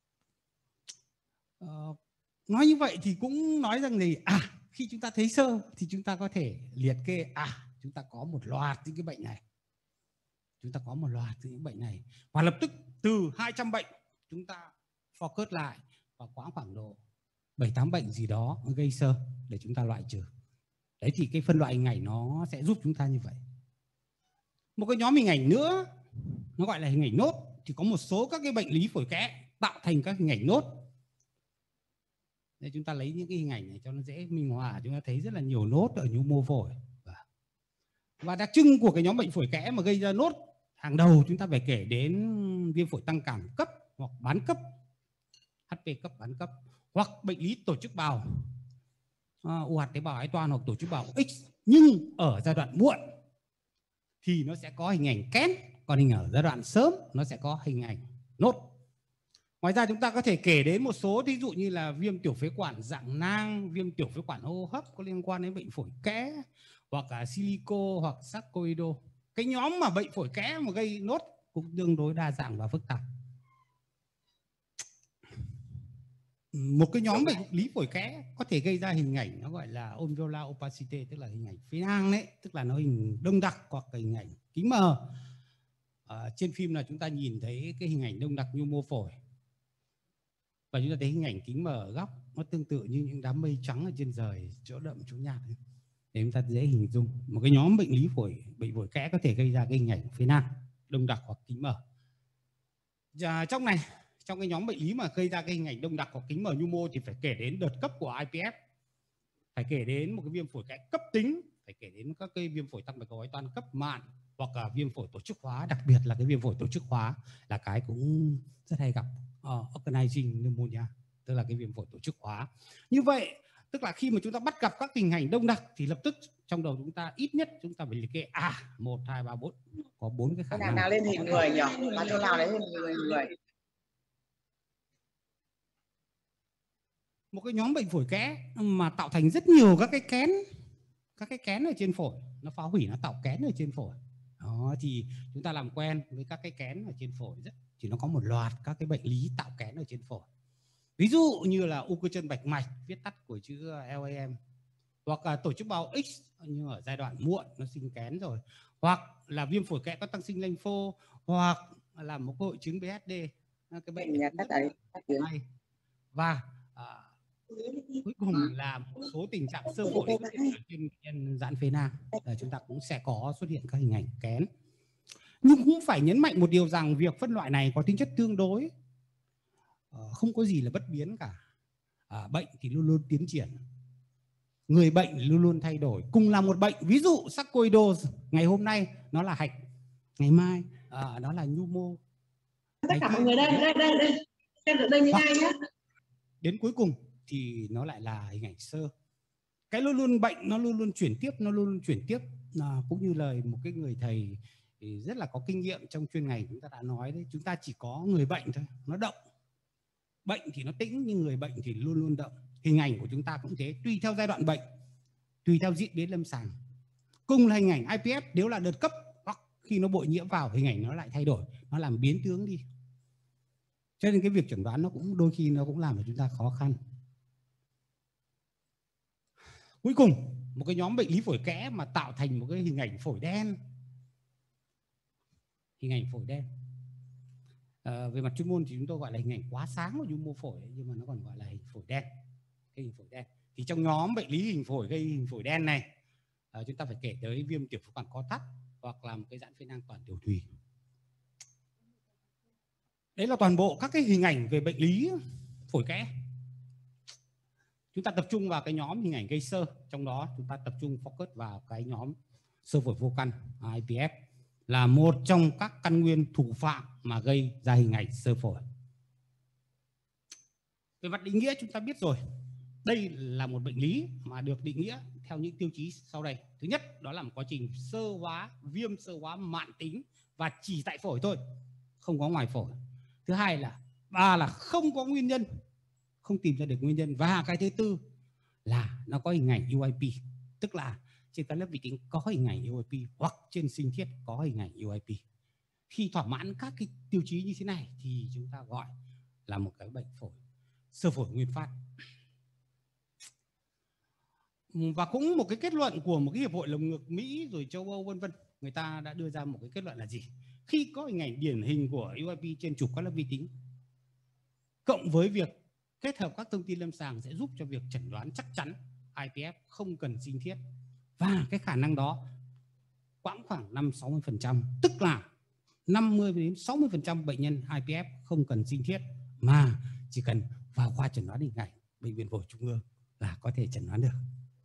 Ờ, nói như vậy thì cũng nói rằng gì à khi chúng ta thấy xơ thì chúng ta có thể liệt kê à chúng ta có một loạt những cái bệnh này. Chúng ta có một loạt những bệnh này và lập tức từ hai trăm bệnh chúng ta focus lại và có khoảng độ bảy tám bệnh gì đó gây xơ để chúng ta loại trừ. Đấy thì cái phân loại hình ảnh nó sẽ giúp chúng ta như vậy. Một cái nhóm hình ảnh nữa nó gọi là hình ảnh nốt, thì có một số các cái bệnh lý phổi kẽ tạo thành các hình ảnh nốt. Để chúng ta lấy những cái hình ảnh này cho nó dễ minh họa, chúng ta thấy rất là nhiều nốt ở nhu mô phổi. Và đặc trưng của cái nhóm bệnh phổi kẽ mà gây ra nốt hàng đầu chúng ta phải kể đến viêm phổi tăng cảm cấp hoặc bán cấp, hát pê cấp bán cấp, hoặc bệnh lý tổ chức bào, à, u hạt tế bào ái toan hoặc tổ chức bào X. Nhưng ở giai đoạn muộn thì nó sẽ có hình ảnh kén, còn hình ở giai đoạn sớm nó sẽ có hình ảnh nốt. Ngoài ra chúng ta có thể kể đến một số ví dụ như là viêm tiểu phế quản dạng nang, viêm tiểu phế quản hô hấp có liên quan đến bệnh phổi kẽ, hoặc là silico hoặc sarcoido. Cái nhóm mà bệnh phổi kẽ mà gây nốt cũng tương đối đa dạng và phức tạp. Một cái nhóm bệnh lý phổi kẽ có thể gây ra hình ảnh nó gọi là alveolar opacity, tức là hình ảnh phế nang đấy, tức là nó hình đông đặc hoặc hình ảnh kính mờ. À, trên phim là chúng ta nhìn thấy cái hình ảnh đông đặc nhu mô phổi và chúng ta thấy hình ảnh kính mờ ở góc, nó tương tự như những đám mây trắng ở trên trời, chỗ đậm chỗ nhạt ấy. Để chúng ta dễ hình dung một cái nhóm bệnh lý phổi bệnh phổi kẽ có thể gây ra cái hình ảnh phế nang đông đặc hoặc kính mờ. Và trong này trong cái nhóm bệnh lý mà gây ra cái hình ảnh đông đặc hoặc kính mờ nhu mô thì phải kể đến đợt cấp của i pê ép, phải kể đến một cái viêm phổi kẽ cấp tính, phải kể đến các cái viêm phổi tăng bạch cầu ái toan cấp mạn, hoặc là viêm phổi tổ chức hóa, đặc biệt là cái viêm phổi tổ chức hóa là cái cũng rất hay gặp, uh, organizing pneumonia, tức là cái viêm phổi tổ chức hóa. Như vậy Tức là khi mà chúng ta bắt gặp các hình ảnh đông đặc thì lập tức trong đầu chúng ta ít nhất chúng ta phải liệt kê à một hai ba bốn, có bốn cái khả Nào năng. nào lên hình người nhỉ? Là chỗ nào đấy hình người người. Một cái nhóm bệnh phổi kẽ mà tạo thành rất nhiều các cái kén, các cái kén ở trên phổi, nó phá hủy, nó tạo kén ở trên phổi. Đó, thì chúng ta làm quen với các cái kén ở trên phổi rất, thì nó có một loạt các cái bệnh lý tạo kén ở trên phổi. Ví dụ như là u cơ chân bạch mạch, viết tắt của chữ L A M, hoặc là tổ chức bào X nhưng ở giai đoạn muộn nó sinh kén rồi, hoặc là viêm phổi kẽ có tăng sinh lympho, hoặc là một hội chứng B S D, cái bệnh Nhà cắt đấy, cắt tuyến. Và à, cuối cùng là một số tình trạng sơ phổi xuất hiện ở trên nhân giãn phế nang, à, chúng ta cũng sẽ có xuất hiện các hình ảnh kén. Nhưng cũng phải nhấn mạnh một điều rằng việc phân loại này có tính chất tương đối, à, không có gì là bất biến cả. À, bệnh thì luôn luôn tiến triển, người bệnh luôn luôn thay đổi. Cùng là một bệnh, ví dụ sarcoidosis ngày hôm nay nó là hạch, ngày mai à, nó là nhu mô. Tất cả mọi người đây, đây, đây, đây, xem được đây như ai nhé. Đến cuối cùng thì nó lại là hình ảnh sơ. Cái luôn luôn bệnh nó luôn luôn chuyển tiếp, nó luôn luôn chuyển tiếp. À, cũng như lời một cái người thầy thì rất là có kinh nghiệm trong chuyên ngành chúng ta đã nói đấy, chúng ta chỉ có người bệnh thôi, nó động. Bệnh thì nó tĩnh, nhưng người bệnh thì luôn luôn động. Hình ảnh của chúng ta cũng thế, tùy theo giai đoạn bệnh, tùy theo diễn biến lâm sàng. Cùng là hình ảnh I P F, nếu là đợt cấp hoặc khi nó bội nhiễm vào, hình ảnh nó lại thay đổi, nó làm biến tướng đi. Cho nên cái việc chẩn đoán nó cũng đôi khi nó cũng làm cho chúng ta khó khăn. Cuối cùng, một cái nhóm bệnh lý phổi kẽ mà tạo thành một cái hình ảnh phổi đen. Hình ảnh phổi đen. À, về mặt chuyên môn thì chúng tôi gọi là hình ảnh quá sáng của nhu mô phổi, nhưng mà nó còn gọi là hình phổi đen. Cái hình phổi đen. Thì trong nhóm bệnh lý hình phổi gây hình phổi đen này, à, chúng ta phải kể tới viêm tiểu phế quản co thắt hoặc là một cái giãn phế nang toàn tiểu thùy. Đấy là toàn bộ các cái hình ảnh về bệnh lý phổi kẽ. Chúng ta tập trung vào cái nhóm hình ảnh gây sơ, trong đó chúng ta tập trung focus vào cái nhóm sơ phổi vô căn I P F là một trong các căn nguyên thủ phạm mà gây ra hình ảnh sơ phổi. Về mặt định nghĩa chúng ta biết rồi, đây là một bệnh lý mà được định nghĩa theo những tiêu chí sau đây. Thứ nhất, đó là một quá trình sơ hóa, viêm sơ hóa mãn tính và chỉ tại phổi thôi, không có ngoài phổi. Thứ hai là ba là không có nguyên nhân, không tìm ra được nguyên nhân. Và cái thứ tư là nó có hình ảnh U I P, tức là trên các lớp vi tính có hình ảnh U I P hoặc trên sinh thiết có hình ảnh U I P. Khi thỏa mãn các cái tiêu chí như thế này thì chúng ta gọi là một cái bệnh phổi sơ phổi nguyên phát. Và cũng một cái kết luận của một cái hiệp hội lồng ngực Mỹ rồi châu Âu vân vân, người ta đã đưa ra một cái kết luận là gì? Khi có hình ảnh điển hình của U I P trên trục các lớp vi tính cộng với việc kết hợp các thông tin lâm sàng sẽ giúp cho việc chẩn đoán chắc chắn I P F không cần sinh thiết. Và cái khả năng đó khoảng khoảng năm sáu mươi phần trăm, tức là năm mươi đến sáu mươi phần trăm bệnh nhân I P F không cần sinh thiết mà chỉ cần vào khoa chẩn đoán hình ảnh bệnh viện phổi trung ương là có thể chẩn đoán được.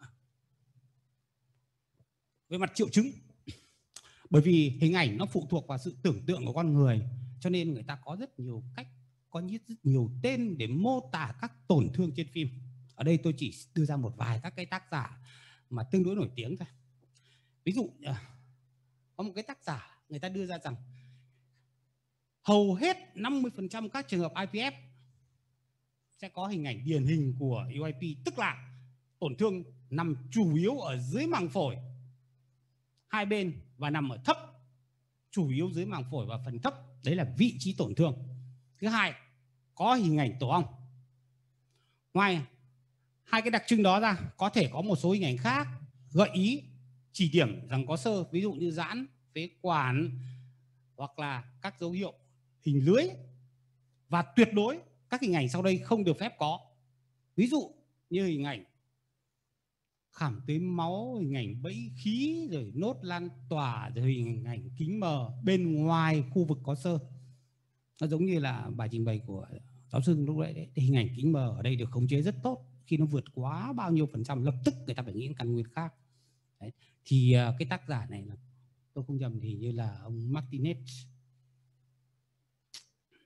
Về mặt triệu chứng, bởi vì hình ảnh nó phụ thuộc vào sự tưởng tượng của con người, cho nên người ta có rất nhiều cách, có rất nhiều tên để mô tả các tổn thương trên phim. Ở đây tôi chỉ đưa ra một vài các cái tác giả mà tương đối nổi tiếng thôi. Ví dụ có một cái tác giả người ta đưa ra rằng hầu hết năm mươi phần trăm các trường hợp I P F sẽ có hình ảnh điển hình của U I P, tức là tổn thương nằm chủ yếu ở dưới màng phổi hai bên và nằm ở thấp, chủ yếu dưới màng phổi và phần thấp, đấy là vị trí tổn thương. Thứ hai, có hình ảnh tổ ong. Ngoài hai cái đặc trưng đó ra, có thể có một số hình ảnh khác gợi ý chỉ điểm rằng có sơ, ví dụ như giãn phế quản hoặc là các dấu hiệu hình lưới. Và tuyệt đối các hình ảnh sau đây không được phép có. Ví dụ như hình ảnh khảm tưới máu, hình ảnh bẫy khí, rồi nốt lan tỏa, rồi hình ảnh kính mờ bên ngoài khu vực có sơ. Nó giống như là bài trình bày của giáo sư lúc đấy, đấy. Hình ảnh kính mờ ở đây được khống chế rất tốt. Khi nó vượt quá bao nhiêu phần trăm, lập tức người ta phải nghĩ đến căn nguyên khác. Đấy. Thì uh, cái tác giả này là, tôi không nhầm thì như là ông Martinez.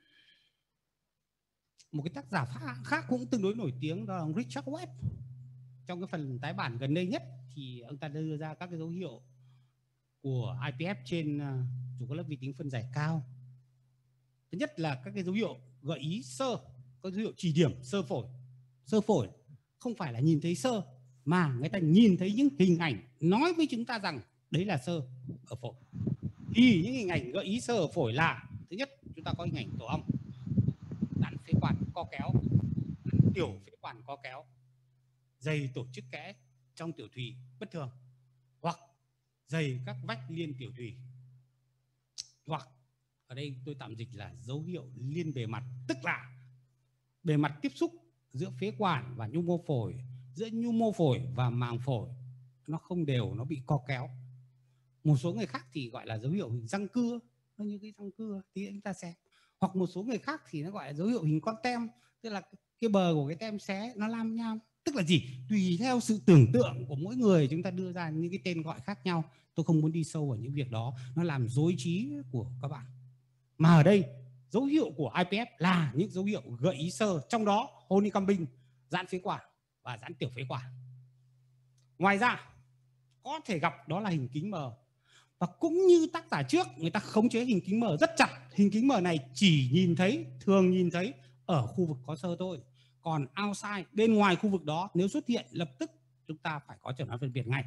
Một cái tác giả khác cũng tương đối nổi tiếng đó là ông Richard Webb. trong cái phần tái bản gần đây nhất thì ông ta đưa ra các cái dấu hiệu của i pê ép trên chụp các lớp vi tính phân giải cao. Thứ nhất là các cái dấu hiệu gợi ý sơ, các dấu hiệu chỉ điểm sơ phổi. Sơ phổi không phải là nhìn thấy sơ, mà người ta nhìn thấy những hình ảnh nói với chúng ta rằng đấy là sơ ở phổi. Thì những hình ảnh gợi ý sơ ở phổi là: thứ nhất, chúng ta có hình ảnh tổ ong, giãn phế quản co kéo, tiểu phế quản co kéo, dày tổ chức kẽ trong tiểu thùy bất thường, hoặc dày các vách liên tiểu thùy, hoặc ở đây tôi tạm dịch là dấu hiệu liên bề mặt, tức là bề mặt tiếp xúc giữa phế quản và nhu mô phổi, giữa nhu mô phổi và màng phổi nó không đều, nó bị co kéo. Một số người khác thì gọi là dấu hiệu hình răng cưa, nó như cái răng cưa tí chúng ta xem. Hoặc một số người khác thì nó gọi là dấu hiệu hình con tem, tức là cái bờ của cái tem xé nó lam nham. Tức là gì? Tùy theo sự tưởng tượng của mỗi người chúng ta đưa ra những cái tên gọi khác nhau. Tôi không muốn đi sâu vào những việc đó, nó làm rối trí của các bạn. Mà ở đây dấu hiệu của i pê ép là những dấu hiệu gợi ý sơ, trong đó honeycombing, giãn phế quản và giãn tiểu phế quản. Ngoài ra có thể gặp đó là hình kính mờ. Và cũng như tác giả trước, người ta khống chế hình kính mờ rất chặt. Hình kính mờ này chỉ nhìn thấy, thường nhìn thấy ở khu vực có sơ thôi. Còn outside, bên ngoài khu vực đó, nếu xuất hiện lập tức chúng ta phải có chẩn đoán phân biệt ngay.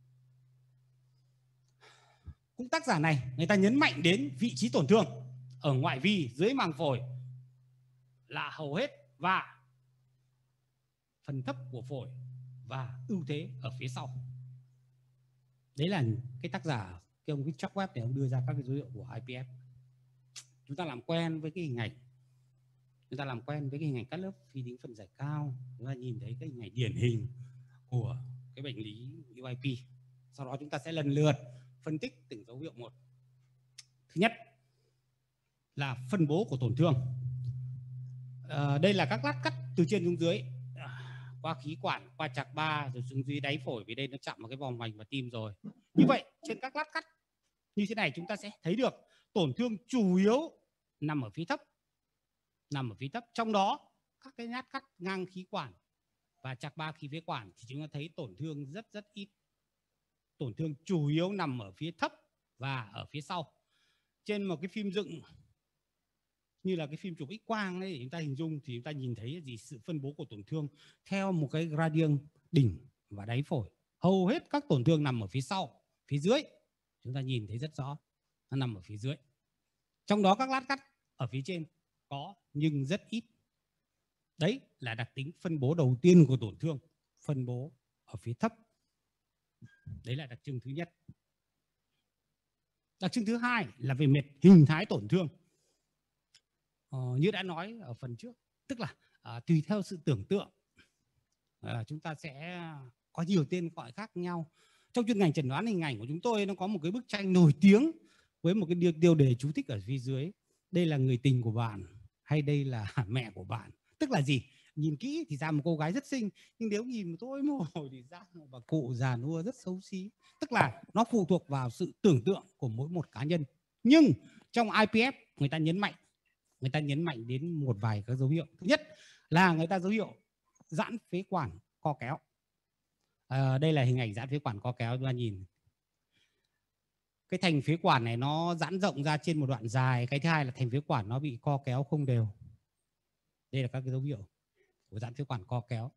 Cũng tác giả này, người ta nhấn mạnh đến vị trí tổn thương ở ngoại vi dưới màng phổi là hầu hết và phần thấp của phổi và ưu thế ở phía sau. Đấy là cái tác giả, cái ông cái Chuck Webb này, ông đưa ra các cái dấu hiệu của i pê ép. Chúng ta làm quen với cái hình ảnh, chúng ta làm quen với cái hình ảnh cắt lớp vi tính phân giải cao, chúng ta nhìn thấy cái hình ảnh điển hình của cái bệnh lý u i pê. Sau đó chúng ta sẽ lần lượt phân tích từng dấu hiệu một. Thứ nhất là phân bố của tổn thương. À, đây là các lát cắt từ trên xuống dưới, à, qua khí quản, qua trạc ba, rồi xuống dưới đáy phổi, vì đây nó chạm vào cái vòng mạch và tim rồi. Như vậy trên các lát cắt như thế này chúng ta sẽ thấy được tổn thương chủ yếu nằm ở phía thấp, nằm ở phía thấp. Trong đó các cái nhát cắt ngang khí quản và trạc ba khí phế quản thì chúng ta thấy tổn thương rất rất ít. Tổn thương chủ yếu nằm ở phía thấp và ở phía sau. Trên một cái phim dựng như là cái phim chụp X quang ấy, để chúng ta hình dung thì chúng ta nhìn thấy gì sự phân bố của tổn thương theo một cái gradient đỉnh và đáy phổi. Hầu hết các tổn thương nằm ở phía sau, phía dưới. Chúng ta nhìn thấy rất rõ, nó nằm ở phía dưới. Trong đó các lát cắt ở phía trên có nhưng rất ít. Đấy là đặc tính phân bố đầu tiên của tổn thương, phân bố ở phía thấp. Đấy là đặc trưng thứ nhất. Đặc trưng thứ hai là về mặt hình thái tổn thương. Ờ, như đã nói ở phần trước, tức là à, tùy theo sự tưởng tượng, à, chúng ta sẽ có nhiều tên gọi khác nhau. Trong chuyên ngành chẩn đoán hình ảnh của chúng tôi, nó có một cái bức tranh nổi tiếng với một cái tiêu đề chú thích ở phía dưới. Đây là người tình của bạn hay đây là mẹ của bạn. Tức là gì? Nhìn kỹ thì ra một cô gái rất xinh, nhưng nếu nhìn một tối mồi thì ra một bà cụ già nua rất xấu xí. Tức là nó phụ thuộc vào sự tưởng tượng của mỗi một cá nhân. Nhưng trong i pê ép người ta nhấn mạnh, người ta nhấn mạnh đến một vài các dấu hiệu. Thứ nhất là người ta dấu hiệu giãn phế quản co kéo. À, đây là hình ảnh giãn phế quản co kéo, chúng ta nhìn cái thành phế quản này nó giãn rộng ra trên một đoạn dài. Cái thứ hai là thành phế quản nó bị co kéo không đều. Đây là các cái dấu hiệu của giãn phế quản co kéo.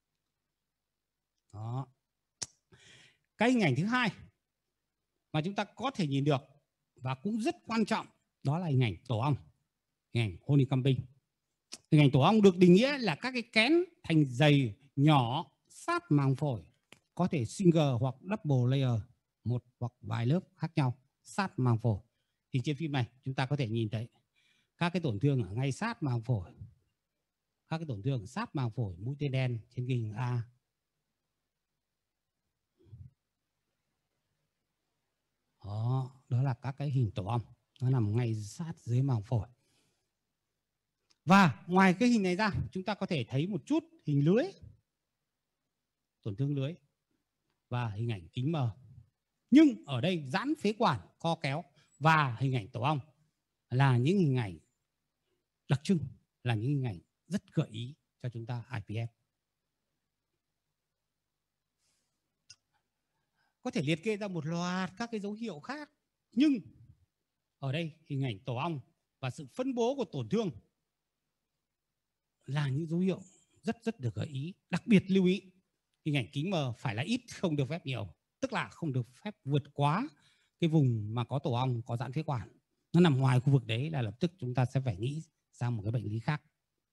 Đó. Cái hình ảnh thứ hai mà chúng ta có thể nhìn được và cũng rất quan trọng, đó là hình ảnh tổ ong, hình ảnh honeycombing. Hình ảnh tổ ong được định nghĩa là các cái kén thành dày nhỏ sát màng phổi, có thể single hoặc double layer, một hoặc vài lớp khác nhau sát màng phổi. Thì trên phim này chúng ta có thể nhìn thấy các cái tổn thương ở ngay sát màng phổi, các cái tổn thương sát màng phổi, mũi tên đen trên cái hình A. Đó, đó là các cái hình tổ ong, nó nằm ngay sát dưới màng phổi. Và ngoài cái hình này ra, chúng ta có thể thấy một chút hình lưới, tổn thương lưới và hình ảnh kính mờ. Nhưng ở đây giãn phế quản co kéo và hình ảnh tổ ong là những hình ảnh đặc trưng, là những hình ảnh rất gợi ý cho chúng ta i pê ép. có thể liệt kê ra một loạt các cái dấu hiệu khác, nhưng ở đây hình ảnh tổ ong và sự phân bố của tổn thương là những dấu hiệu rất rất được gợi ý. Đặc biệt lưu ý hình ảnh kính mờ phải là ít, không được phép nhiều, tức là không được phép vượt quá cái vùng mà có tổ ong, có giãn phế quản. Nó nằm ngoài khu vực đấy là lập tức chúng ta sẽ phải nghĩ sang một cái bệnh lý khác.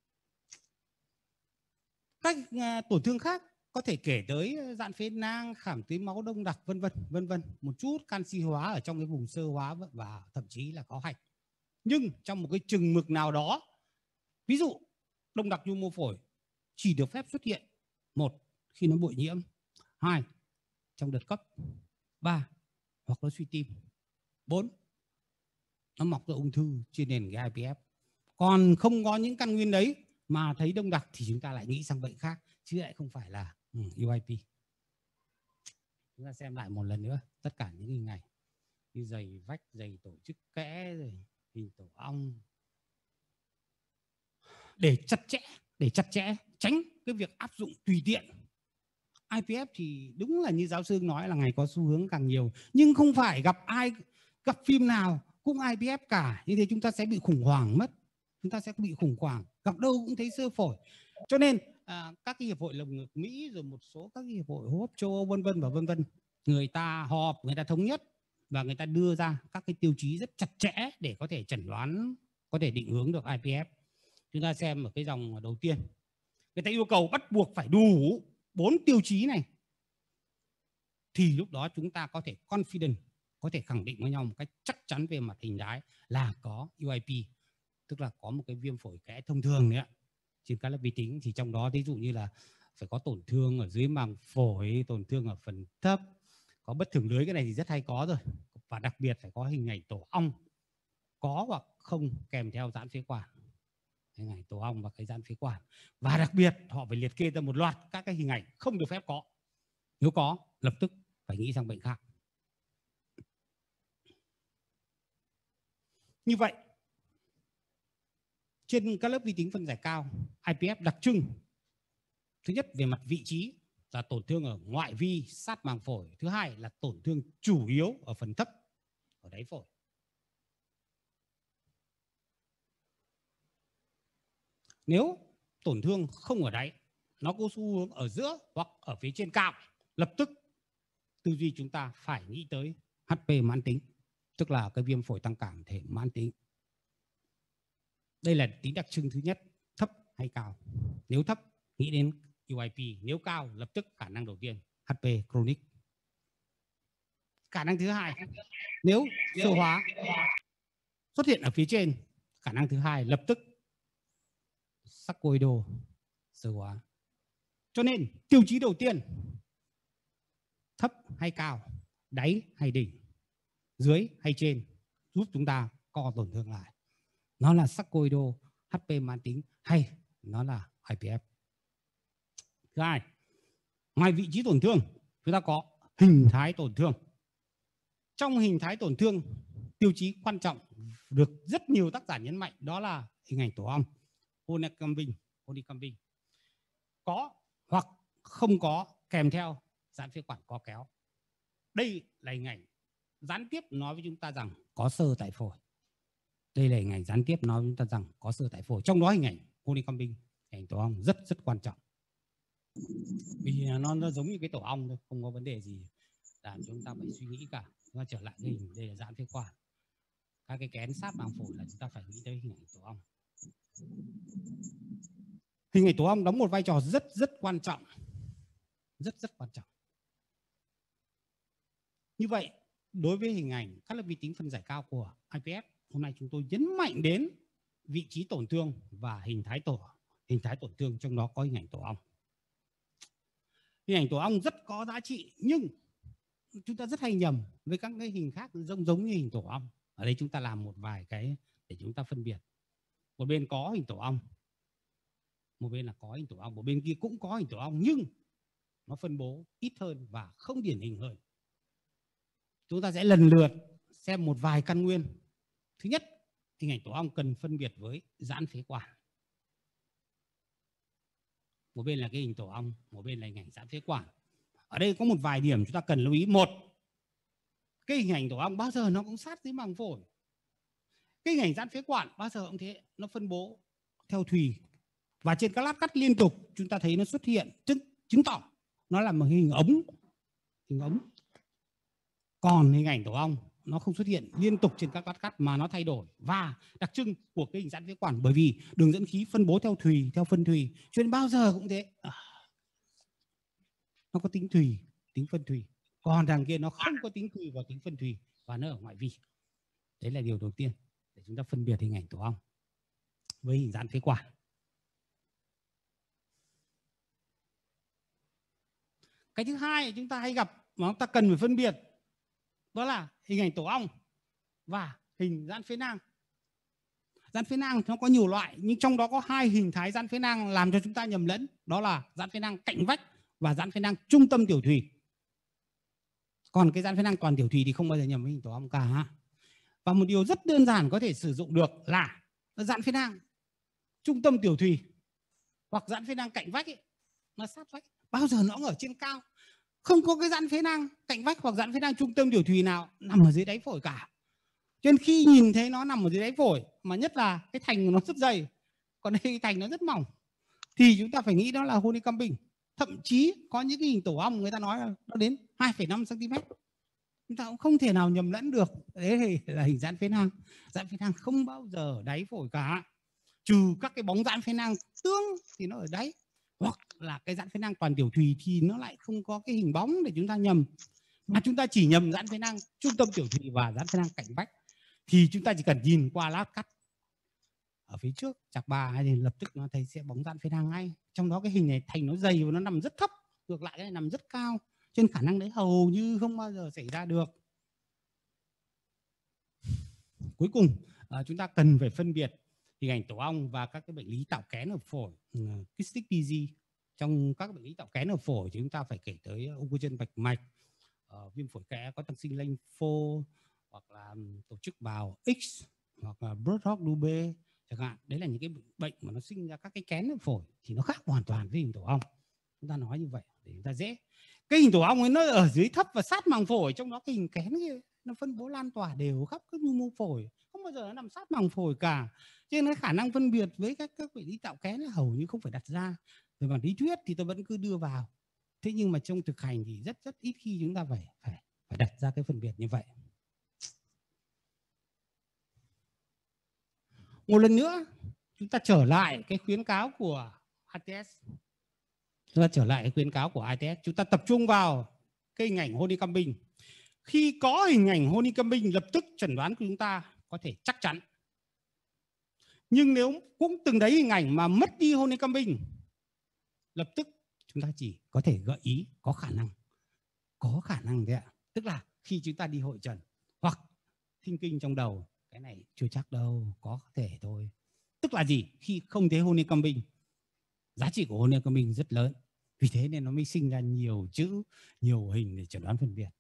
Các uh, tổn thương khác có thể kể tới giãn phế nang, khảm túi máu đông đặc, vân vân vân vân, một chút canxi hóa ở trong cái vùng xơ hóa và thậm chí là có hạch. Nhưng trong một cái chừng mực nào đó, ví dụ đông đặc nhu mô phổi chỉ được phép xuất hiện: một, khi nó bội nhiễm; hai, trong đợt cấp; ba, hoặc nó suy tim; bốn, nó mọc ra ung thư trên nền cái i pê ép. Còn không có những căn nguyên đấy mà thấy đông đặc thì chúng ta lại nghĩ sang bệnh khác, chứ lại không phải là ừ, u i pê. Chúng ta xem lại một lần nữa tất cả những hình ảnh như dày vách, dày tổ chức kẽ, rồi hình tổ ong, để chặt chẽ, để chặt chẽ tránh cái việc áp dụng tùy tiện. i pê ép thì đúng là như giáo sư nói là ngày có xu hướng càng nhiều, nhưng không phải gặp ai gặp phim nào cũng i pê ép cả, như thế chúng ta sẽ bị khủng hoảng mất, chúng ta sẽ bị khủng hoảng, gặp đâu cũng thấy xơ phổi. Cho nên à, các cái hiệp hội lồng ngực Mỹ, rồi một số các hiệp hội hô hấp châu Âu vân vân và vân vân, người ta họp, người ta thống nhất và người ta đưa ra các cái tiêu chí rất chặt chẽ để có thể chẩn đoán, có thể định hướng được i pê ép. Chúng ta xem ở cái dòng đầu tiên, người ta yêu cầu bắt buộc phải đủ bốn tiêu chí này, thì lúc đó chúng ta có thể confident, có thể khẳng định với nhau một cách chắc chắn về mặt hình thái là có u i pê, tức là có một cái viêm phổi kẽ thông thường đấy ạ. Trên các lớp vi tính thì trong đó ví dụ như là phải có tổn thương ở dưới màng phổi, tổn thương ở phần thấp, có bất thường lưới, cái này thì rất hay có rồi, và đặc biệt phải có hình ảnh tổ ong có hoặc không kèm theo giãn phế quản, hình ảnh tổ ong và cái giãn phế quản. Và đặc biệt họ phải liệt kê ra một loạt các cái hình ảnh không được phép có, nếu có lập tức phải nghĩ sang bệnh khác. Như vậy trên các lớp vi tính phân giải cao, i pê ép đặc trưng thứ nhất về mặt vị trí là tổn thương ở ngoại vi sát màng phổi, thứ hai là tổn thương chủ yếu ở phần thấp ở đáy phổi. Nếu tổn thương không ở đáy, nó có xu hướng ở giữa hoặc ở phía trên cao, lập tức tư duy chúng ta phải nghĩ tới hát pê mãn tính, tức là cái viêm phổi tăng cảm thể mãn tính. Đây là tính đặc trưng thứ nhất, thấp hay cao. Nếu thấp nghĩ đến u i pê, nếu cao lập tức khả năng đầu tiên hát pê chronic. Khả năng thứ hai, nếu xơ hóa xuất hiện ở phía trên, khả năng thứ hai lập tức sarcoido xơ hóa. Cho nên tiêu chí đầu tiên, thấp hay cao, đáy hay đỉnh, dưới hay trên, giúp chúng ta co tổn thương lại. Nó là sarcoido, hát pê mãn tính hay nó là i pê ép. Thứ hai, ngoài vị trí tổn thương, chúng ta có hình thái tổn thương. Trong hình thái tổn thương, tiêu chí quan trọng được rất nhiều tác giả nhấn mạnh đó là hình ảnh tổ ong, honeycombing, honeycombing. Có hoặc không có kèm theo giãn phế quản co kéo. Đây là hình ảnh gián tiếp nói với chúng ta rằng có xơ tại phổi. Đây là hình ảnh gián tiếp nói với chúng ta rằng có xơ tại phổi. Trong đó hình ảnh honeycombing, hình ảnh tổ ong rất rất quan trọng. Vì nó, nó giống như cái tổ ong thôi, không có vấn đề gì làm chúng ta phải suy nghĩ cả. Chúng ta trở lại đây, đây là giãn phế quản. Các cái kén sát màng phổi là chúng ta phải nghĩ tới hình ảnh tổ ong. Hình ảnh tổ ong đóng một vai trò rất rất quan trọng, rất rất quan trọng. Như vậy, đối với hình ảnh các lớp vi tính phân giải cao của i pê ép, hôm nay chúng tôi nhấn mạnh đến vị trí tổn thương và hình thái tổ hình thái tổn thương, trong đó có hình ảnh tổ ong. Hình ảnh tổ ong rất có giá trị, nhưng chúng ta rất hay nhầm với các cái hình khác giống giống như hình tổ ong. Ở đây chúng ta làm một vài cái để chúng ta phân biệt. Một bên có hình tổ ong, một bên là có hình tổ ong, một bên kia cũng có hình tổ ong nhưng nó phân bố ít hơn và không điển hình hơn. Chúng ta sẽ lần lượt xem một vài căn nguyên. Thứ nhất, hình ảnh tổ ong cần phân biệt với giãn phế quản. Một bên là cái hình tổ ong, một bên là hình ảnh giãn phế quản. Ở đây có một vài điểm chúng ta cần lưu ý. Một, cái hình ảnh tổ ong bao giờ nó cũng sát dưới màng phổi. Cái hình ảnh giãn phế quản bao giờ cũng thế, nó phân bố theo thùy. Và trên các lát cắt liên tục chúng ta thấy nó xuất hiện, chứng, chứng tỏ nó là một hình ống. Hình ống. Còn hình ảnh tổ ong nó không xuất hiện liên tục trên các lát cắt mà nó thay đổi. Và đặc trưng của cái hình giãn phế quản bởi vì đường dẫn khí phân bố theo thùy, theo phân thùy, cho nên bao giờ cũng thế. À, nó có tính thùy, tính phân thùy. Còn đằng kia nó không có tính thùy và tính phân thùy và nó ở ngoại vi. Đấy là điều đầu tiên để chúng ta phân biệt hình ảnh tổ ong với hình giãn phế quản. Cái thứ hai chúng ta hay gặp mà chúng ta cần phải phân biệt đó là hình ảnh tổ ong và hình giãn phế nang. Giãn phế nang nó có nhiều loại, nhưng trong đó có hai hình thái giãn phế nang làm cho chúng ta nhầm lẫn, đó là giãn phế nang cạnh vách và giãn phế nang trung tâm tiểu thùy. Còn cái giãn phế nang toàn tiểu thùy thì không bao giờ nhầm với hình tổ ong cả. Và một điều rất đơn giản có thể sử dụng được là giãn phế nang trung tâm tiểu thùy hoặc giãn phế nang cạnh vách ấy, nó sát vách, bao giờ nó cũng ở trên cao. Không có cái giãn phế nang cạnh vách hoặc giãn phế nang trung tâm tiểu thùy nào nằm ở dưới đáy phổi cả. Cho nên khi nhìn thấy nó nằm ở dưới đáy phổi, mà nhất là cái thành của nó rất dày, còn đây cái thành nó rất mỏng, thì chúng ta phải nghĩ đó là honeycombing. Thậm chí có những cái hình tổ ong người ta nói là nó đến hai phẩy năm xăng ti mét. Chúng ta cũng không thể nào nhầm lẫn được. Đấy là hình giãn phế nang. Giãn phế nang không bao giờ ở đáy phổi cả. Trừ các cái bóng giãn phế nang tương thì nó ở đáy. Hoặc là cái giãn phế nang toàn tiểu thùy thì nó lại không có cái hình bóng để chúng ta nhầm. Mà chúng ta chỉ nhầm giãn phế nang trung tâm tiểu thùy và giãn phế nang cạnh vách. Thì chúng ta chỉ cần nhìn qua lát cắt ở phía trước chạc bà thì lập tức nó thấy sẽ bóng giãn phế nang ngay. Trong đó cái hình này thành nó dày và nó nằm rất thấp, ngược lại cái này nằm rất cao, cho nên khả năng đấy hầu như không bao giờ xảy ra được. Cuối cùng à, chúng ta cần phải phân biệt hình ảnh tổ ong và các cái bệnh lý tạo kén ở phổi, cystic pê giê. Trong các bệnh lý tạo kén ở phổi thì chúng ta phải kể tới ung thư chân bạch mạch, uh, viêm phổi kẽ có tăng sinh lanh phô, hoặc là tổ chức bào X, hoặc là Birt-Hogg-Dubé chẳng hạn. Đấy là những cái bệnh mà nó sinh ra các cái kén ở phổi thì nó khác hoàn toàn với hình tổ ong. Chúng ta nói như vậy để chúng ta dễ. Cái hình tổ ong ấy nó ở dưới thấp và sát màng phổi, trong đó cái hình kén kia nó phân bố lan tỏa đều khắp các nhu mô phổi, không bao giờ nó nằm sát màng phổi cả. Cho nên cái khả năng phân biệt với các các bệnh lý tạo kén hầu như không phải đặt ra. Về mặt lý thuyết thì tôi vẫn cứ đưa vào. Thế nhưng mà trong thực hành thì rất rất ít khi chúng ta phải phải phải đặt ra cái phân biệt như vậy. Một lần nữa chúng ta trở lại cái khuyến cáo của i tê ét. Chúng ta trở lại cái khuyến cáo của i tê ét. Chúng ta tập trung vào cái hình ảnh honeycombing. Khi có hình ảnh honeycombing, lập tức chẩn đoán của chúng ta có thể chắc chắn. Nhưng nếu cũng từng đấy hình ảnh mà mất đi honeycombing, lập tức chúng ta chỉ có thể gợi ý có khả năng. Có khả năng đấy ạ. Tức là khi chúng ta đi hội trần hoặc thinh kinh trong đầu, cái này chưa chắc đâu, có thể thôi. Tức là gì? Khi không thấy honeycombing, giá trị của honeycombing rất lớn. Vì thế nên nó mới sinh ra nhiều chữ, nhiều hình để chẩn đoán phân biệt.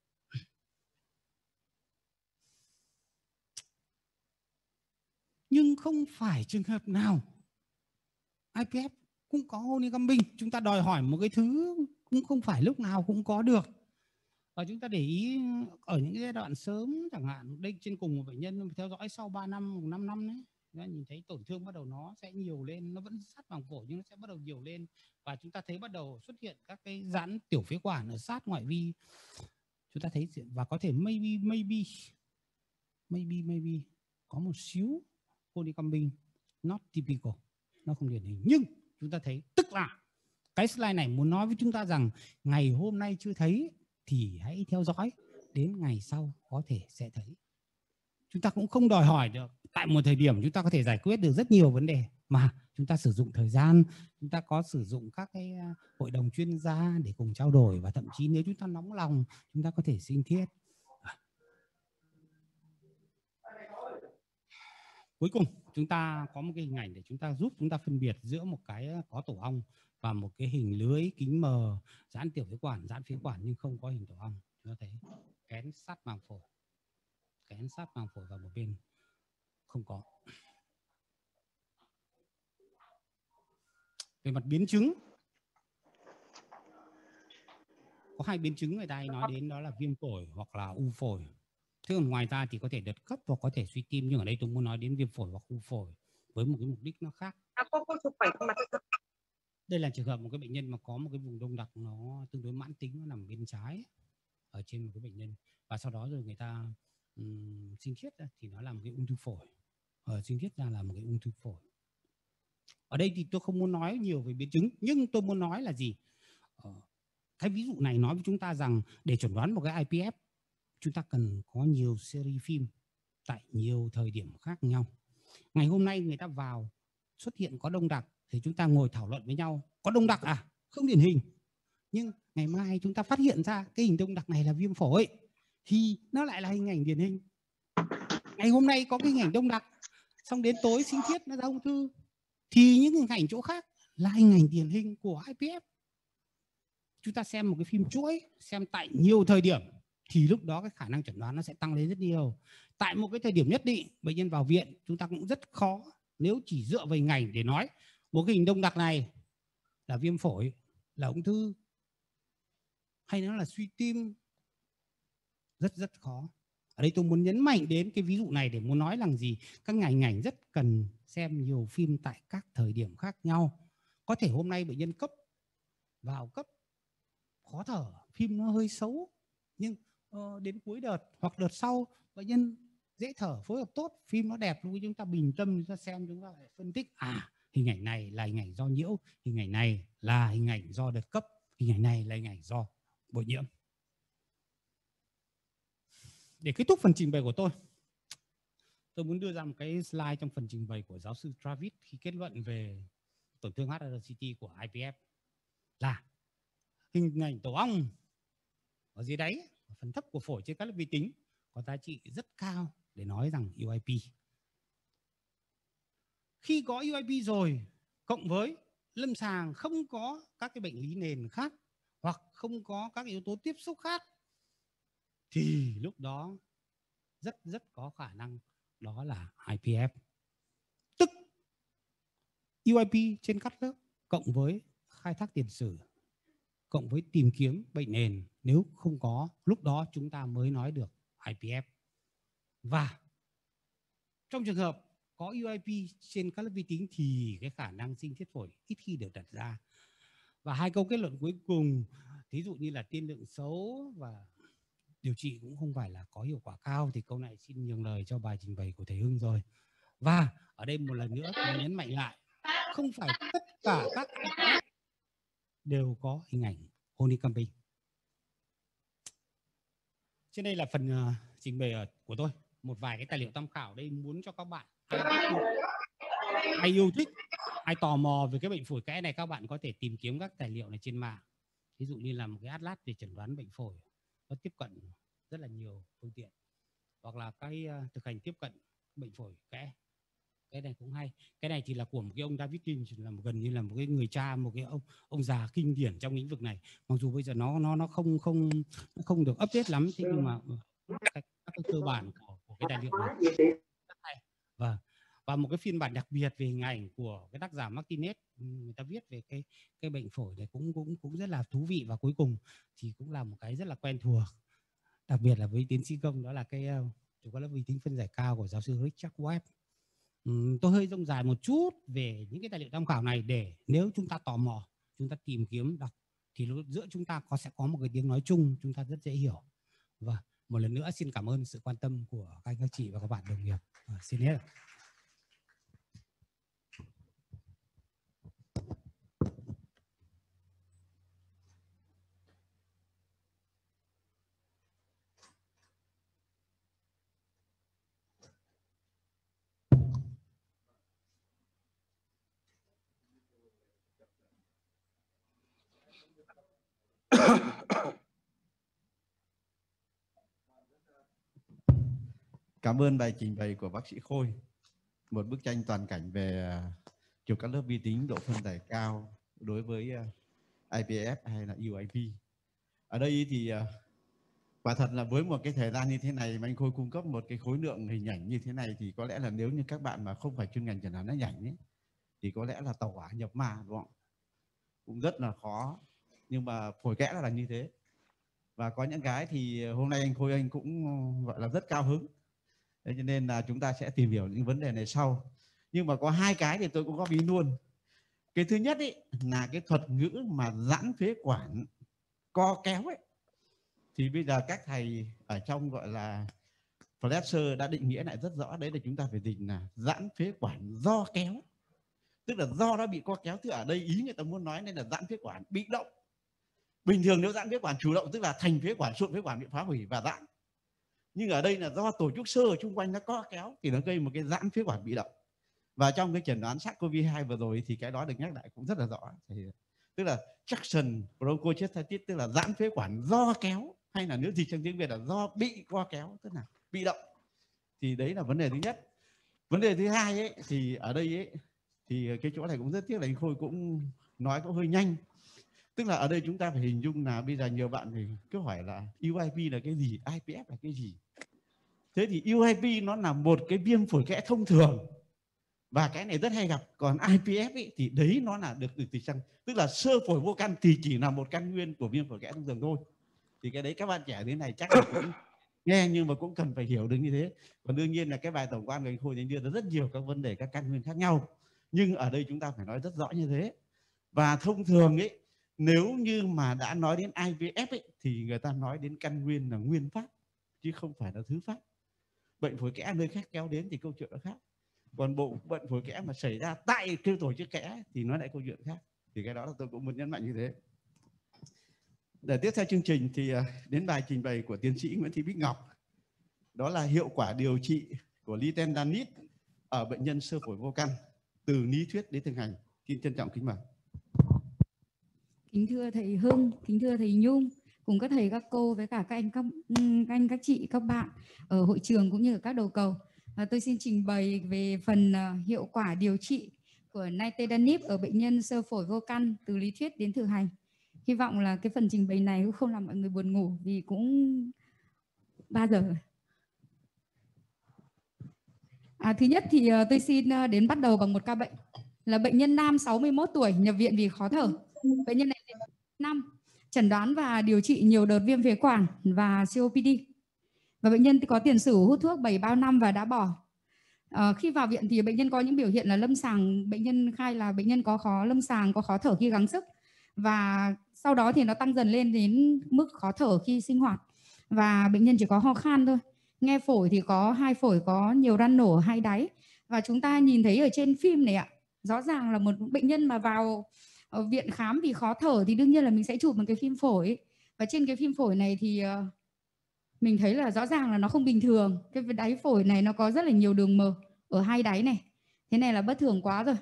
Nhưng không phải trường hợp nào i pê ép cũng có honeycombing. Chúng ta đòi hỏi một cái thứ cũng không phải lúc nào cũng có được. Và chúng ta để ý ở những giai đoạn sớm chẳng hạn, đây trên cùng một bệnh nhân theo dõi sau ba năm, năm năm đấy, chúng nhìn thấy tổn thương bắt đầu nó sẽ nhiều lên, nó vẫn sát màng phổi nhưng nó sẽ bắt đầu nhiều lên, và chúng ta thấy bắt đầu xuất hiện các cái giãn tiểu phế quản ở sát ngoại vi. Chúng ta thấy và có thể maybe maybe maybe maybe có một xíu honeycombing, not typical, nó không điển hình. Nhưng chúng ta thấy, tức là cái slide này muốn nói với chúng ta rằng ngày hôm nay chưa thấy thì hãy theo dõi, đến ngày sau có thể sẽ thấy. Chúng ta cũng không đòi hỏi được tại một thời điểm chúng ta có thể giải quyết được rất nhiều vấn đề, mà chúng ta sử dụng thời gian, chúng ta có sử dụng các cái hội đồng chuyên gia để cùng trao đổi, và thậm chí nếu chúng ta nóng lòng chúng ta có thể xin thiết. Cuối cùng chúng ta có một cái hình ảnh để chúng ta giúp chúng ta phân biệt giữa một cái có tổ ong và một cái hình lưới kính mờ giãn tiểu phế quản, giãn phế quản nhưng không có hình tổ ong. Chúng ta thấy kén sát màng phổi, kén sát màng phổi và một bên không có. Về mặt biến chứng, có có hai biến chứng người ta hay nói đến, đó là viêm phổi hoặc là u phổi. Thế còn ngoài ra thì có thể đợt cấp hoặc có thể suy tim, nhưng ở đây tôi muốn nói đến viêm phổi hoặc u phổi với một cái mục đích nó khác. Đây là trường hợp một cái bệnh nhân mà có một cái vùng đông đặc nó tương đối mãn tính, nó nằm bên trái ở trên một cái bệnh nhân, và sau đó rồi người ta um, sinh thiết ra thì nó là một cái ung thư phổi, ở sinh thiết ra là một cái ung thư phổi. Ở đây thì tôi không muốn nói nhiều về biến chứng, nhưng tôi muốn nói là gì? Ờ, cái ví dụ này nói với chúng ta rằng để chẩn đoán một cái i pê ép, chúng ta cần có nhiều series phim tại nhiều thời điểm khác nhau. Ngày hôm nay người ta vào xuất hiện có đông đặc thì chúng ta ngồi thảo luận với nhau, có đông đặc à? Không điển hình. Nhưng ngày mai chúng ta phát hiện ra cái hình đông đặc này là viêm phổi thì nó lại là hình ảnh điển hình. Ngày hôm nay có cái hình ảnh đông đặc, xong đến tối sinh thiết nó ra ung thư thì những hình ảnh chỗ khác là hình ảnh điển hình của i pê ép. Chúng ta xem một cái phim chuỗi, xem tại nhiều thời điểm thì lúc đó cái khả năng chẩn đoán nó sẽ tăng lên rất nhiều. Tại một cái thời điểm nhất định, bệnh nhân vào viện chúng ta cũng rất khó nếu chỉ dựa vào hình ảnh để nói một cái hình đông đặc này là viêm phổi, là ung thư hay nó là suy tim, rất rất khó. Ở đây tôi muốn nhấn mạnh đến cái ví dụ này để muốn nói rằng gì? Các ngành ngành rất cần xem nhiều phim tại các thời điểm khác nhau. Có thể hôm nay bệnh nhân cấp vào cấp khó thở, phim nó hơi xấu, nhưng uh, đến cuối đợt hoặc đợt sau bệnh nhân dễ thở, phối hợp tốt, phim nó đẹp, lúc chúng ta bình tâm chúng ta xem, chúng ta lại phân tích à hình ảnh này là hình ảnh do nhiễu, hình ảnh này là hình ảnh do đợt cấp, hình ảnh này là hình ảnh do bội nhiễm. Để kết thúc phần trình bày của tôi, tôi muốn đưa ra một cái slide trong phần trình bày của giáo sư Travis khi kết luận về tổn thương hát rờ xê tê của i pê ép là hình ảnh tổ ong ở dưới đáy, ở phần thấp của phổi trên các lớp vi tính có giá trị rất cao để nói rằng u i pê. Khi có u i pê rồi, cộng với lâm sàng không có các cái bệnh lý nền khác hoặc không có các yếu tố tiếp xúc khác, thì lúc đó rất rất có khả năng đó là i pê ép. Tức u i pê trên các lớp cộng với khai thác tiền sử, cộng với tìm kiếm bệnh nền, nếu không có, lúc đó chúng ta mới nói được i pê ép. Và trong trường hợp có u i pê trên các lớp vi tính thì cái khả năng sinh thiết phổi ít khi được đặt ra. Và hai câu kết luận cuối cùng, thí dụ như là tiên lượng xấu và điều trị cũng không phải là có hiệu quả cao, thì câu này xin nhường lời cho bài trình bày của thầy Hưng rồi. Và ở đây một lần nữa tôi nhấn mạnh lại, không phải tất cả các i pê ép đều có hình ảnh honeycombing. Trên đây là phần uh, trình bày uh, của tôi. Một vài cái tài liệu tham khảo đây muốn cho các bạn ai, ai yêu thích, ai tò mò về cái bệnh phổi kẽ này, các bạn có thể tìm kiếm các tài liệu này trên mạng. Ví dụ như là một cái atlas về chẩn đoán bệnh phổi, nó tiếp cận rất là nhiều phương tiện, hoặc là cái uh, thực hành tiếp cận bệnh phổi kẽ, cái này cũng hay. Cái này thì là của một cái ông David King, là một, gần như là một cái người cha, một cái ông ông già kinh điển trong lĩnh vực này. Mặc dù bây giờ nó nó nó không không nó không được update lắm, thế nhưng mà cái, các cái cơ bản của, của cái tài liệu này rất hay. Và và một cái phiên bản đặc biệt về hình ảnh của cái tác giả Martinez, người ta viết về cái cái bệnh phổi này cũng cũng cũng rất là thú vị. Và cuối cùng thì cũng là một cái rất là quen thuộc, đặc biệt là với tiến sĩ công, đó là cái chủ các lớp vi tính phân giải cao của giáo sư Richard Webb. Uhm, tôi hơi rông dài một chút về những cái tài liệu tham khảo này để nếu chúng ta tò mò, chúng ta tìm kiếm đọc thì giữa chúng ta có sẽ có một cái tiếng nói chung, chúng ta rất dễ hiểu. Và một lần nữa xin cảm ơn sự quan tâm của các anh, các chị và các bạn đồng nghiệp. À, xin hết. Cảm ơn bài trình bày của bác sĩ Khôi. Một bức tranh toàn cảnh về chụp các lớp vi tính độ phân giải cao đối với i pê ép hay là u i pê. Ở đây thì quả thật là với một cái thời gian như thế này mà anh Khôi cung cấp một cái khối lượng hình ảnh như thế này thì có lẽ là nếu như các bạn mà không phải chuyên ngành chẩn đoán hình ảnh ấy, thì có lẽ là tàu hỏa nhập ma, đúng không? Cũng rất là khó. Nhưng mà phổi kẽ là như thế. và có những cái thì hôm nay anh Khôi anh cũng gọi là rất cao hứng. Thế cho nên là chúng ta sẽ tìm hiểu những vấn đề này sau. Nhưng mà có hai cái thì tôi cũng góp ý luôn. Cái thứ nhất ấy, là cái thuật ngữ mà giãn phế quản co kéo ấy, thì bây giờ các thầy ở trong gọi là Fletcher đã định nghĩa lại rất rõ. Đấy là chúng ta phải dịch là giãn phế quản do kéo, tức là do nó bị co kéo. Tức ở đây ý người ta muốn nói nên là giãn phế quản bị động. Bình thường nếu giãn phế quản chủ động tức là thành phế quản, sụn phế quản bị phá hủy và giãn. Nhưng ở đây là do tổ chức xơ ở chung quanh nó co kéo thì nó gây một cái giãn phế quản bị động. Và trong cái chẩn đoán SARS-xê o vê hai vừa rồi thì cái đó được nhắc lại cũng rất là rõ. Thì, tức là traction bronchospastic, tức là giãn phế quản do kéo, hay là nếu dịch trong tiếng Việt là do bị co kéo, tức là bị động. Thì đấy là vấn đề thứ nhất. Vấn đề thứ hai ấy, thì ở đây ấy, thì cái chỗ này cũng rất tiếc là anh Khôi cũng nói cũng hơi nhanh. Tức là ở đây chúng ta phải hình dung là bây giờ nhiều bạn thì cứ hỏi là u i pê là cái gì, i pê ép là cái gì. Thế thì u i pê nó là một cái viêm phổi kẽ thông thường và cái này rất hay gặp. Còn i pê ép ấy, thì đấy nó là được từ từ sang, tức là xơ phổi vô căn thì chỉ là một căn nguyên của viêm phổi kẽ thông thường thôi. Thì cái đấy các bạn trẻ thế này chắc là cũng nghe nhưng mà cũng cần phải hiểu được như thế. Còn đương nhiên là cái bài tổng quan của anh Khôi thì đưa ra rất nhiều các vấn đề, các căn nguyên khác nhau. Nhưng ở đây chúng ta phải nói rất rõ như thế. Và thông thường ấy, nếu như mà đã nói đến i vê ép ấy, thì người ta nói đến căn nguyên là nguyên phát chứ không phải là thứ phát. Bệnh phổi kẽ nơi khác kéo đến thì câu chuyện nó khác. Còn bộ bệnh phổi kẽ mà xảy ra tại cái tổ chức kẽ thì nó lại câu chuyện khác. Thì cái đó là tôi cũng muốn nhấn mạnh như thế. Để tiếp theo chương trình thì đến bài trình bày của tiến sĩ Nguyễn Thị Bích Ngọc. Đó là hiệu quả điều trị của Litendanib ở bệnh nhân xơ phổi vô căn từ lý thuyết đến thực hành. Xin trân trọng kính mời. Kính thưa thầy Hưng, kính thưa thầy Nhung, cùng các thầy, các cô với cả các anh, các, các anh, các chị, các bạn ở hội trường cũng như ở các đầu cầu. À, tôi xin trình bày về phần uh, hiệu quả điều trị của Litendanib ở bệnh nhân xơ phổi vô căn từ lý thuyết đến thực hành. Hy vọng là cái phần trình bày này cũng không làm mọi người buồn ngủ vì cũng ba giờ rồi. À, thứ nhất thì uh, tôi xin uh, đến bắt đầu bằng một ca bệnh là bệnh nhân nam sáu mươi mốt tuổi nhập viện vì khó thở. Bệnh nhân này năm chẩn đoán và điều trị nhiều đợt viêm phế quản và xê ô pê đê. Và bệnh nhân có tiền sử hút thuốc bảy bao năm và đã bỏ. À, khi vào viện thì bệnh nhân có những biểu hiện là lâm sàng, bệnh nhân khai là bệnh nhân có khó lâm sàng, có khó thở khi gắng sức. Và sau đó thì nó tăng dần lên đến mức khó thở khi sinh hoạt. Và bệnh nhân chỉ có ho khan thôi. Nghe phổi thì có hai phổi có nhiều ran nổ hai đáy. Và chúng ta nhìn thấy ở trên phim này ạ, rõ ràng là một bệnh nhân mà vào ở viện khám vì khó thở thì đương nhiên là mình sẽ chụp một cái phim phổi. Và trên cái phim phổi này thì uh, mình thấy là rõ ràng là nó không bình thường. Cái đáy phổi này nó có rất là nhiều đường mờ ở hai đáy này. Thế này là bất thường quá rồi.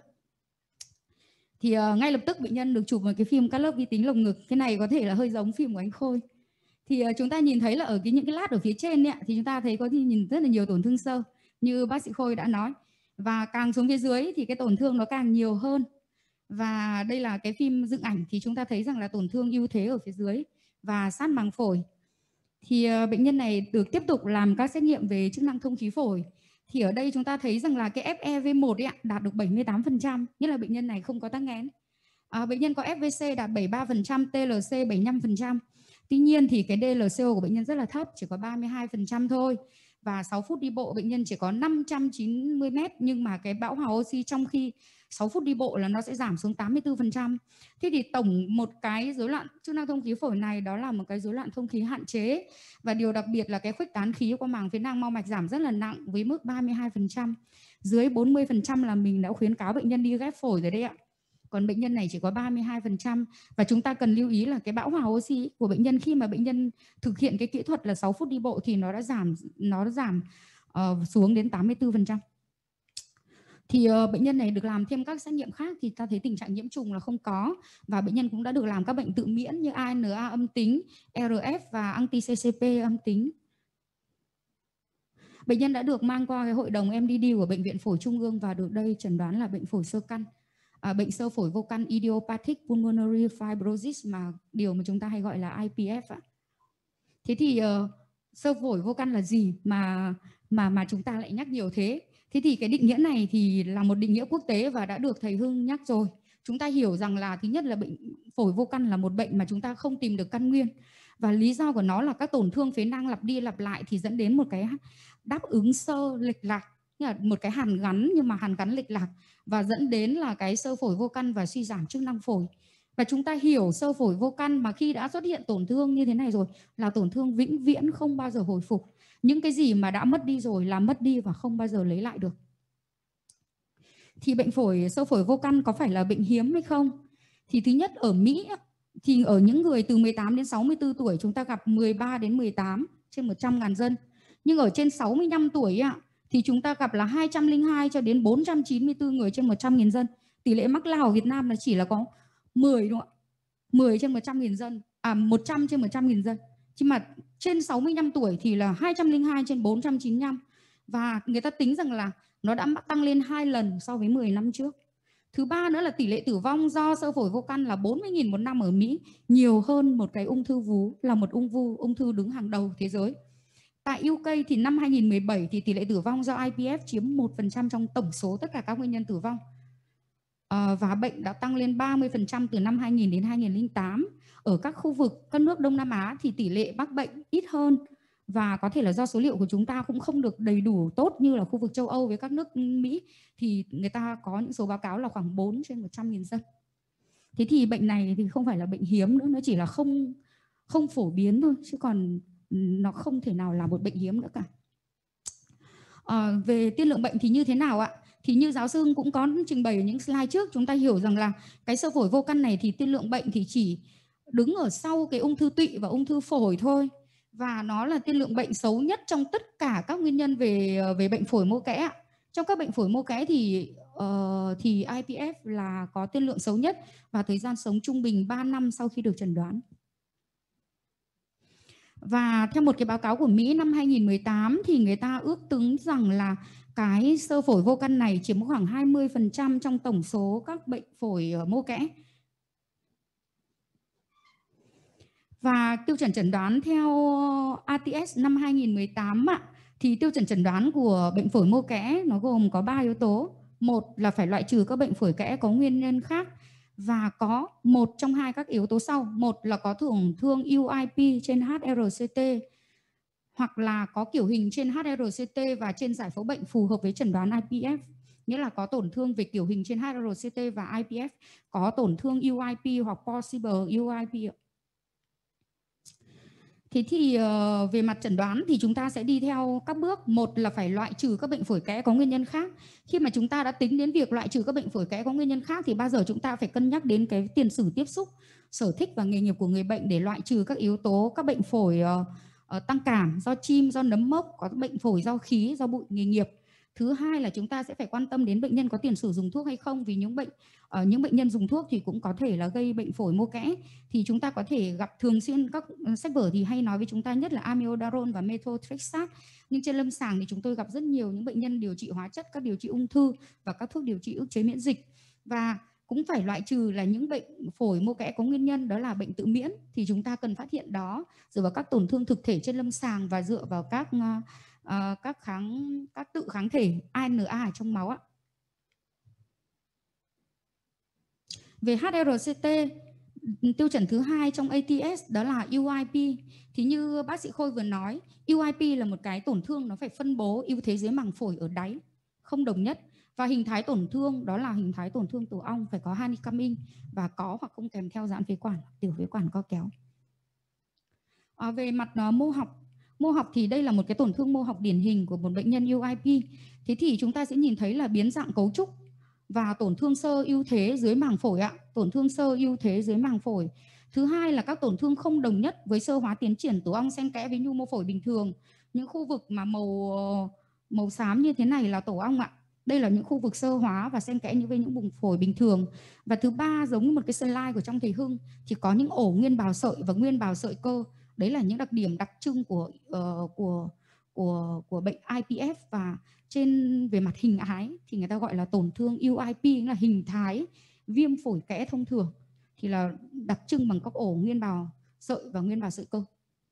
Thì uh, ngay lập tức bệnh nhân được chụp một cái phim cắt lớp vi tính lồng ngực. Cái này có thể là hơi giống phim của anh Khôi. Thì uh, chúng ta nhìn thấy là ở cái những cái lát ở phía trên ấy, thì chúng ta thấy có thì nhìn rất là nhiều tổn thương sơ như bác sĩ Khôi đã nói. Và càng xuống phía dưới thì cái tổn thương nó càng nhiều hơn. Và đây là cái phim dựng ảnh thì chúng ta thấy rằng là tổn thương ưu thế ở phía dưới và sát màng phổi. Thì uh, bệnh nhân này được tiếp tục làm các xét nghiệm về chức năng thông khí phổi. Thì ở đây chúng ta thấy rằng là cái ép e vê một ấy, đạt được bảy mươi tám phần trăm, nghĩa là bệnh nhân này không có tắc nghẽn. À, bệnh nhân có ép vê xê đạt bảy mươi ba phần trăm, tê lờ xê bảy mươi lăm phần trăm. Tuy nhiên thì cái đê lờ xê o của bệnh nhân rất là thấp, chỉ có ba mươi hai phần trăm thôi. Và sáu phút đi bộ bệnh nhân chỉ có năm trăm chín mươi mét, nhưng mà cái bão hòa oxy trong khi sáu phút đi bộ là nó sẽ giảm xuống tám mươi tư phần trăm. Thế thì tổng một cái rối loạn chức năng thông khí phổi này đó là một cái rối loạn thông khí hạn chế. Và điều đặc biệt là cái khuếch tán khí qua màng phế nang mau mạch giảm rất là nặng với mức ba mươi hai phần trăm. Dưới bốn mươi phần trăm là mình đã khuyến cáo bệnh nhân đi ghép phổi rồi đấy ạ. Còn bệnh nhân này chỉ có ba mươi hai phần trăm. Và chúng ta cần lưu ý là cái bão hòa oxy của bệnh nhân khi mà bệnh nhân thực hiện cái kỹ thuật là sáu phút đi bộ thì nó đã giảm nó đã giảm uh, xuống đến tám mươi tư phần trăm. Thì uh, bệnh nhân này được làm thêm các xét nghiệm khác thì ta thấy tình trạng nhiễm trùng là không có. Và bệnh nhân cũng đã được làm các bệnh tự miễn như a en a âm tính, rờ ép và anti-xê xê pê âm tính. Bệnh nhân đã được mang qua cái hội đồng em đê đê của Bệnh viện Phổi Trung ương và được đây chẩn đoán là bệnh phổi sơ căn. À, bệnh xơ phổi vô căn idiopathic pulmonary fibrosis mà điều mà chúng ta hay gọi là i pê ép ạ. Thế thì uh, xơ phổi vô căn là gì mà mà mà chúng ta lại nhắc nhiều thế? Thế thì cái định nghĩa này thì là một định nghĩa quốc tế và đã được thầy Hưng nhắc rồi. Chúng ta hiểu rằng là thứ nhất là bệnh phổi vô căn là một bệnh mà chúng ta không tìm được căn nguyên. Và lý do của nó là các tổn thương phế nang lặp đi lặp lại thì dẫn đến một cái đáp ứng xơ lệch lạc, như là một cái hàn gắn nhưng mà hàn gắn lệch lạc, và dẫn đến là cái xơ phổi vô căn và suy giảm chức năng phổi. Và chúng ta hiểu xơ phổi vô căn mà khi đã xuất hiện tổn thương như thế này rồi là tổn thương vĩnh viễn, không bao giờ hồi phục. Những cái gì mà đã mất đi rồi là mất đi và không bao giờ lấy lại được. Thì bệnh phổi xơ phổi vô căn có phải là bệnh hiếm hay không? Thì thứ nhất, ở Mỹ thì ở những người từ mười tám đến sáu mươi tư tuổi chúng ta gặp mười ba đến mười tám trên một trăm ngàn dân. Nhưng ở trên sáu mươi lăm tuổi ạ, thì chúng ta gặp là hai trăm lẻ hai cho đến bốn trăm chín mươi tư người trên một trăm nghìn dân. Tỷ lệ mắc lao ở Việt Nam là chỉ là có mười đúng không ạ? mười trên một trăm nghìn dân, à một trăm trên một trăm nghìn dân. Nhưng mà trên sáu mươi lăm tuổi thì là hai trăm lẻ hai trên bốn trăm chín mươi lăm. Và người ta tính rằng là nó đã tăng lên hai lần so với mười năm trước. Thứ ba nữa là tỷ lệ tử vong do xơ phổi vô căn là bốn mươi nghìn một năm ở Mỹ, nhiều hơn một cái ung thư vú là một ung thư ung thư đứng hàng đầu thế giới. Tại u ca thì năm hai nghìn không trăm mười bảy thì tỷ lệ tử vong do i pê ép chiếm một phần trăm trong tổng số tất cả các nguyên nhân tử vong. À, và bệnh đã tăng lên ba mươi phần trăm từ năm hai nghìn đến hai nghìn không trăm lẻ tám. Ở các khu vực, các nước Đông Nam Á thì tỷ lệ mắc bệnh ít hơn. Và có thể là do số liệu của chúng ta cũng không được đầy đủ tốt như là khu vực châu Âu với các nước Mỹ, thì người ta có những số báo cáo là khoảng bốn trên một trăm nghìn dân. Thế thì bệnh này thì không phải là bệnh hiếm nữa, nó chỉ là không không phổ biến thôi, chứ còn nó không thể nào là một bệnh hiếm nữa cả. À, về tiên lượng bệnh thì như thế nào ạ? Thì như giáo sư cũng có trình bày ở những slide trước, chúng ta hiểu rằng là cái xơ phổi vô căn này thì tiên lượng bệnh thì chỉ đứng ở sau cái ung thư tụy và ung thư phổi thôi. Và nó là tiên lượng bệnh xấu nhất trong tất cả các nguyên nhân về về bệnh phổi mô kẽ. Trong các bệnh phổi mô kẽ thì uh, thì i pê ép là có tiên lượng xấu nhất và thời gian sống trung bình ba năm sau khi được chẩn đoán. Và theo một cái báo cáo của Mỹ năm hai nghìn không trăm mười tám thì người ta ước tính rằng là cái xơ phổi vô căn này chiếm khoảng hai mươi phần trăm trong tổng số các bệnh phổi mô kẽ. Và tiêu chuẩn chẩn đoán theo a tê ét năm hai nghìn không trăm mười tám ạ, thì tiêu chuẩn chẩn đoán của bệnh phổi mô kẽ nó gồm có ba yếu tố. Một là phải loại trừ các bệnh phổi kẽ có nguyên nhân khác và có một trong hai các yếu tố sau. Một là có tổn thương u i pê trên hát rờ xê tê hoặc là có kiểu hình trên hát rờ xê tê và trên giải phẫu bệnh phù hợp với chẩn đoán i pê ép. Nghĩa là có tổn thương về kiểu hình trên hát rờ xê tê và i pê ép, có tổn thương u i pê hoặc possible u i pê. Thế thì uh, về mặt chẩn đoán thì chúng ta sẽ đi theo các bước. Một là phải loại trừ các bệnh phổi kẽ có nguyên nhân khác. Khi mà chúng ta đã tính đến việc loại trừ các bệnh phổi kẽ có nguyên nhân khác thì bao giờ chúng ta phải cân nhắc đến cái tiền sử tiếp xúc, sở thích và nghề nghiệp của người bệnh để loại trừ các yếu tố, các bệnh phổi uh, uh, tăng cảm do chim, do nấm mốc, có bệnh phổi do khí, do bụi nghề nghiệp. Thứ hai là chúng ta sẽ phải quan tâm đến bệnh nhân có tiền sử dùng thuốc hay không, vì những bệnh uh, những bệnh nhân dùng thuốc thì cũng có thể là gây bệnh phổi mô kẽ. Thì chúng ta có thể gặp thường xuyên, các sách vở thì hay nói với chúng ta nhất là amiodarone và methotrexate. Nhưng trên lâm sàng thì chúng tôi gặp rất nhiều những bệnh nhân điều trị hóa chất, các điều trị ung thư và các thuốc điều trị ức chế miễn dịch. Và cũng phải loại trừ là những bệnh phổi mô kẽ có nguyên nhân đó là bệnh tự miễn, thì chúng ta cần phát hiện đó dựa vào các tổn thương thực thể trên lâm sàng và dựa vào các uh, uh, các kháng các tự kháng thể a en a ở trong máu ạ. Về hát rờ xê tê, tiêu chuẩn thứ hai trong a tê ét đó là u i pê. Thì như bác sĩ Khôi vừa nói, u i pê là một cái tổn thương nó phải phân bố ưu thế dưới màng phổi ở đáy, không đồng nhất. Và hình thái tổn thương đó là hình thái tổn thương tổ ong, phải có honeycombing và có hoặc không kèm theo giãn phế quản, tiểu phế quản co kéo. À, về mặt uh, mô học, mô học thì đây là một cái tổn thương mô học điển hình của một bệnh nhân u i pê. Thế thì chúng ta sẽ nhìn thấy là biến dạng cấu trúc và tổn thương sơ ưu thế dưới màng phổi ạ, tổn thương sơ ưu thế dưới màng phổi. Thứ hai là các tổn thương không đồng nhất với sơ hóa tiến triển tổ ong xen kẽ với nhu mô phổi bình thường. Những khu vực mà màu màu xám như thế này là tổ ong ạ. Đây là những khu vực sơ hóa và xen kẽ như với những vùng phổi bình thường. Và thứ ba, giống như một cái slide của trong thầy Hưng thì có những ổ nguyên bào sợi và nguyên bào sợi cơ. Đấy là những đặc điểm đặc trưng của uh, của của của bệnh i pê ép. Và trên về mặt hình ái thì người ta gọi là tổn thương u i pê, là hình thái viêm phổi kẽ thông thường, thì là đặc trưng bằng các ổ nguyên bào sợi và nguyên bào sợi cơ.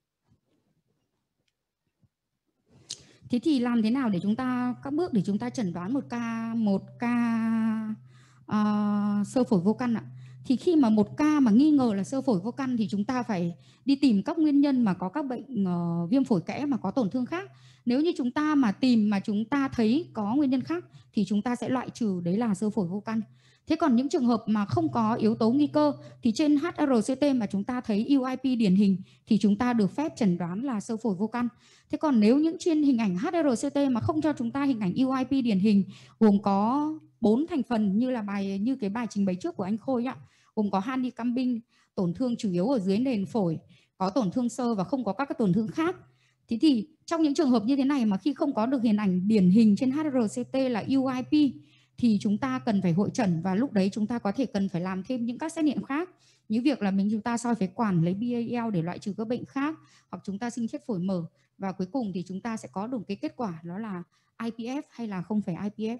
Thế thì làm thế nào để chúng ta, các bước để chúng ta chẩn đoán một ca một ca uh, xơ phổi vô căn ạ? Thì khi mà một ca mà nghi ngờ là xơ phổi vô căn thì chúng ta phải đi tìm các nguyên nhân mà có các bệnh uh, viêm phổi kẽ mà có tổn thương khác. Nếu như chúng ta mà tìm mà chúng ta thấy có nguyên nhân khác thì chúng ta sẽ loại trừ đấy là xơ phổi vô căn. Thế còn những trường hợp mà không có yếu tố nguy cơ thì trên hát rờ xê tê mà chúng ta thấy u i pê điển hình thì chúng ta được phép chẩn đoán là xơ phổi vô căn. Thế còn nếu những trên hình ảnh hát rờ xê tê mà không cho chúng ta hình ảnh u i pê điển hình gồm có bốn thành phần như là bài như cái bài trình bày trước của anh Khôi ạ, gồm có handicapping, tổn thương chủ yếu ở dưới nền phổi, có tổn thương xơ và không có các cái tổn thương khác. Thế thì trong những trường hợp như thế này mà khi không có được hình ảnh điển hình trên hát rờ xê tê là u i pê thì chúng ta cần phải hội chẩn, và lúc đấy chúng ta có thể cần phải làm thêm những các xét nghiệm khác, như việc là mình chúng ta soi phế quản lấy bê a lờ để loại trừ các bệnh khác, hoặc chúng ta sinh thiết phổi mở, và cuối cùng thì chúng ta sẽ có được cái kết quả đó là i pê ép hay là không phải i pê ép.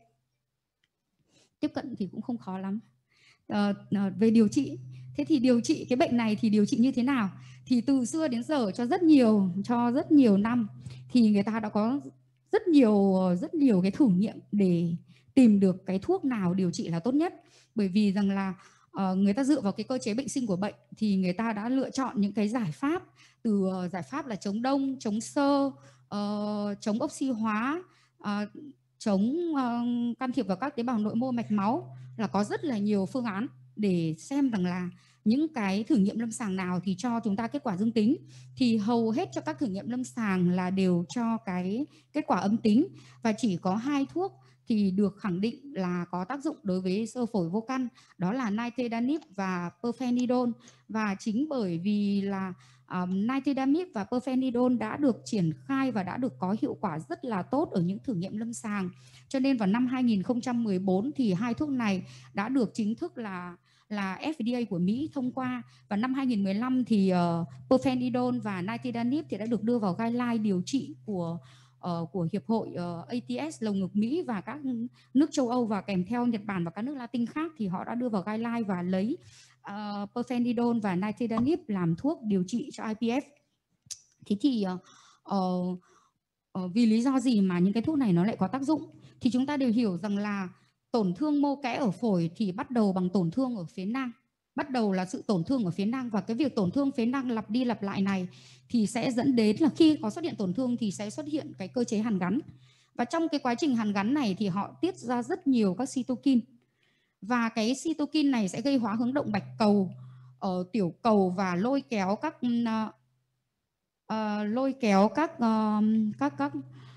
Tiếp cận thì cũng không khó lắm. À, về điều trị, thế thì điều trị cái bệnh này thì điều trị như thế nào? Thì từ xưa đến giờ cho rất nhiều cho rất nhiều năm thì người ta đã có rất nhiều rất nhiều cái thử nghiệm để tìm được cái thuốc nào điều trị là tốt nhất. Bởi vì rằng là uh, người ta dựa vào cái cơ chế bệnh sinh của bệnh thì người ta đã lựa chọn những cái giải pháp, từ uh, giải pháp là chống đông, chống xơ, uh, chống oxy hóa, uh, chống uh, can thiệp vào các tế bào nội mô mạch máu, là có rất là nhiều phương án để xem rằng là những cái thử nghiệm lâm sàng nào thì cho chúng ta kết quả dương tính. Thì hầu hết cho các thử nghiệm lâm sàng là đều cho cái kết quả âm tính, và chỉ có hai thuốc thì được khẳng định là có tác dụng đối với xơ phổi vô căn, đó là nintedanib và perfenidone. Và chính bởi vì là um, nintedanib và perfenidone đã được triển khai và đã được có hiệu quả rất là tốt ở những thử nghiệm lâm sàng, cho nên vào năm hai nghìn không trăm mười bốn thì hai thuốc này đã được chính thức là là ép đê a của Mỹ thông qua. Và năm hai nghìn không trăm mười lăm thì uh, perfenidone và nintedanib thì đã được đưa vào guideline điều trị của Uh, của Hiệp hội uh, a tê ét lồng ngực Mỹ và các nước châu Âu, và kèm theo Nhật Bản và các nước Latin khác thì họ đã đưa vào guideline và lấy uh, perfenidone và nintedanib làm thuốc điều trị cho i pê ép. Thế thì uh, uh, uh, vì lý do gì mà những cái thuốc này nó lại có tác dụng? Thì chúng ta đều hiểu rằng là tổn thương mô kẽ ở phổi thì bắt đầu bằng tổn thương ở phế nang. Bắt đầu là sự tổn thương ở phế nang, và cái việc tổn thương phế nang lặp đi lặp lại này thì sẽ dẫn đến là khi có xuất hiện tổn thương thì sẽ xuất hiện cái cơ chế hàn gắn. Và trong cái quá trình hàn gắn này thì họ tiết ra rất nhiều các cytokine. Và cái cytokine này sẽ gây hóa hướng động bạch cầu, ở tiểu cầu, và lôi kéo các uh, uh, lôi kéo các uh, các các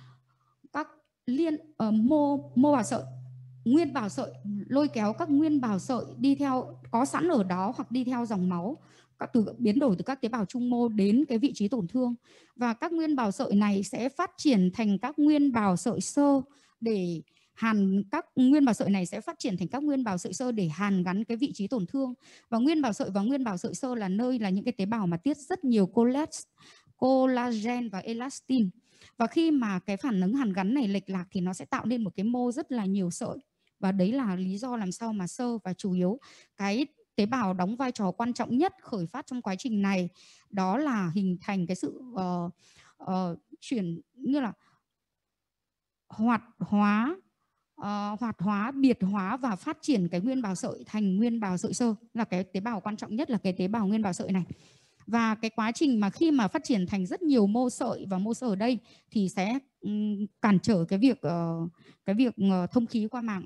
các liên uh, mô mô bào sợi, nguyên bào sợi, lôi kéo các nguyên bào sợi đi theo có sẵn ở đó hoặc đi theo dòng máu, các từ biến đổi từ các tế bào trung mô đến cái vị trí tổn thương. Và các nguyên bào sợi này sẽ phát triển thành các nguyên bào sợi xơ để hàn các nguyên bào sợi này sẽ phát triển thành các nguyên bào sợi xơ để hàn gắn cái vị trí tổn thương. Và nguyên bào sợi và nguyên bào sợi xơ là nơi là những cái tế bào mà tiết rất nhiều collagen và elastin. Và khi mà cái phản ứng hàn gắn này lệch lạc thì nó sẽ tạo nên một cái mô rất là nhiều sợi. Và đấy là lý do làm sao mà xơ, và chủ yếu cái tế bào đóng vai trò quan trọng nhất khởi phát trong quá trình này đó là hình thành cái sự uh, uh, chuyển như là hoạt hóa, uh, hoạt hóa, biệt hóa và phát triển cái nguyên bào sợi thành nguyên bào sợi xơ, là cái tế bào quan trọng nhất là cái tế bào nguyên bào sợi này. Và cái quá trình mà khi mà phát triển thành rất nhiều mô sợi, và mô sợi ở đây thì sẽ um, cản trở cái việc uh, cái việc uh, thông khí qua màng.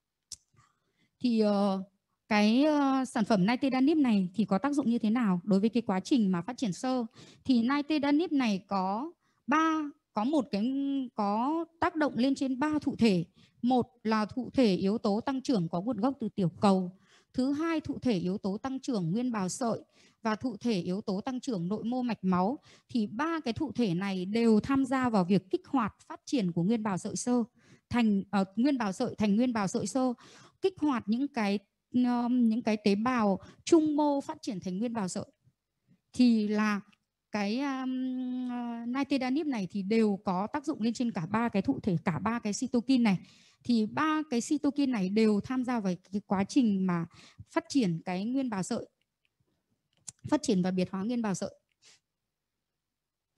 Thì uh, cái uh, sản phẩm nintedanib này thì có tác dụng như thế nào đối với cái quá trình mà phát triển xơ? Thì nintedanib này có ba có một cái có tác động lên trên ba thụ thể. Một là thụ thể yếu tố tăng trưởng có nguồn gốc từ tiểu cầu, thứ hai thụ thể yếu tố tăng trưởng nguyên bào sợi, và thụ thể yếu tố tăng trưởng nội mô mạch máu. Thì ba cái thụ thể này đều tham gia vào việc kích hoạt phát triển của nguyên bào sợi xơ thành uh, nguyên bào sợi thành nguyên bào sợi xơ, kích hoạt những cái um, những cái tế bào trung mô phát triển thành nguyên bào sợi. Thì là cái um, uh, nintedanib này thì đều có tác dụng lên trên cả ba cái thụ thể, cả ba cái cytokine này. Thì ba cái cytokine này đều tham gia vào cái quá trình mà phát triển cái nguyên bào sợi, phát triển và biệt hóa nguyên bào sợi.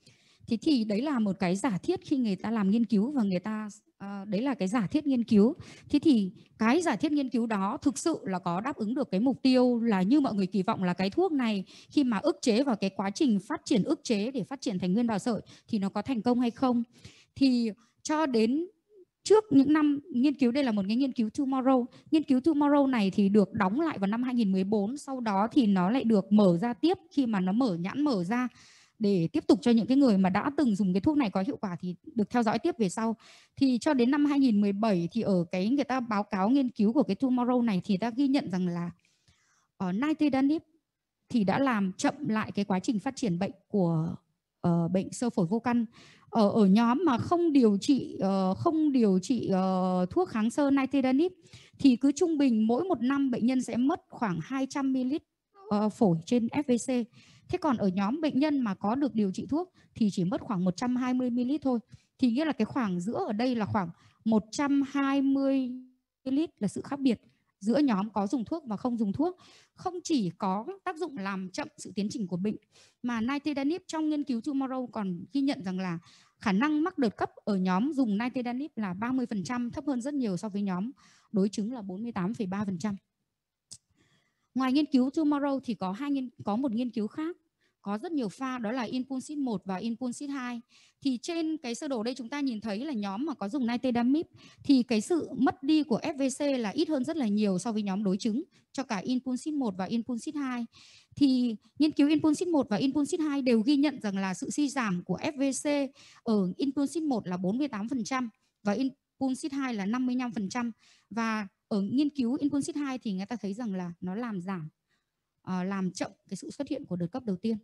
Thế thì đấy là một cái giả thiết khi người ta làm nghiên cứu và người ta uh, đấy là cái giả thiết nghiên cứu. Thế thì cái giả thiết nghiên cứu đó thực sự là có đáp ứng được cái mục tiêu là như mọi người kỳ vọng là cái thuốc này khi mà ức chế vào cái quá trình phát triển ức chế để phát triển thành nguyên bào sợi thì nó có thành công hay không? Thì cho đến trước những năm nghiên cứu, đây là một cái nghiên cứu Tomorrow. Nghiên cứu Tomorrow này thì được đóng lại vào năm hai nghìn mười bốn, sau đó thì nó lại được mở ra tiếp khi mà nó mở nhãn mở ra để tiếp tục cho những cái người mà đã từng dùng cái thuốc này có hiệu quả thì được theo dõi tiếp về sau. Thì cho đến năm hai nghìn mười bảy thì ở cái người ta báo cáo nghiên cứu của cái Tomorrow này thì ta ghi nhận rằng là ở Nintedanib thì đã làm chậm lại cái quá trình phát triển bệnh của uh, bệnh xơ phổi vô căn. Ở, ở nhóm mà không điều trị uh, không điều trị uh, thuốc kháng xơ Nintedanib thì cứ trung bình mỗi một năm bệnh nhân sẽ mất khoảng hai trăm mi li lít uh, phổi trên ép vê xê. Thế còn ở nhóm bệnh nhân mà có được điều trị thuốc thì chỉ mất khoảng một trăm hai mươi mi li lít thôi. Thì nghĩa là cái khoảng giữa ở đây là khoảng một trăm hai mươi mi li lít là sự khác biệt giữa nhóm có dùng thuốc và không dùng thuốc. Không chỉ có tác dụng làm chậm sự tiến trình của bệnh mà Nintedanib trong nghiên cứu Tomorrow còn ghi nhận rằng là khả năng mắc đợt cấp ở nhóm dùng Nintedanib là ba mươi phần trăm, thấp hơn rất nhiều so với nhóm đối chứng là bốn mươi tám phẩy ba phần trăm. Ngoài nghiên cứu Tomorrow thì có hai nghiên, có một nghiên cứu khác có rất nhiều pha, đó là Impulsit một và Impulsit hai. Thì trên cái sơ đồ đây chúng ta nhìn thấy là nhóm mà có dùng Nintedanib thì cái sự mất đi của ép vê xê là ít hơn rất là nhiều so với nhóm đối chứng cho cả Impulsit một và Impulsit hai. Thì nghiên cứu Impulsit một và Impulsit hai đều ghi nhận rằng là sự suy giảm của ép vê xê ở Impulsit một là bốn mươi tám phần trăm và Impulsit hai là năm mươi lăm phần trăm. Và ở nghiên cứu Impulsit hai thì người ta thấy rằng là nó làm giảm, uh, làm chậm cái sự xuất hiện của đợt cấp đầu tiên.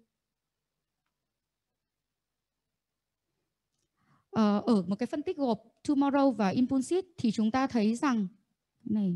Uh, ở một cái phân tích gộp Tomorrow và Impulsit thì chúng ta thấy rằng này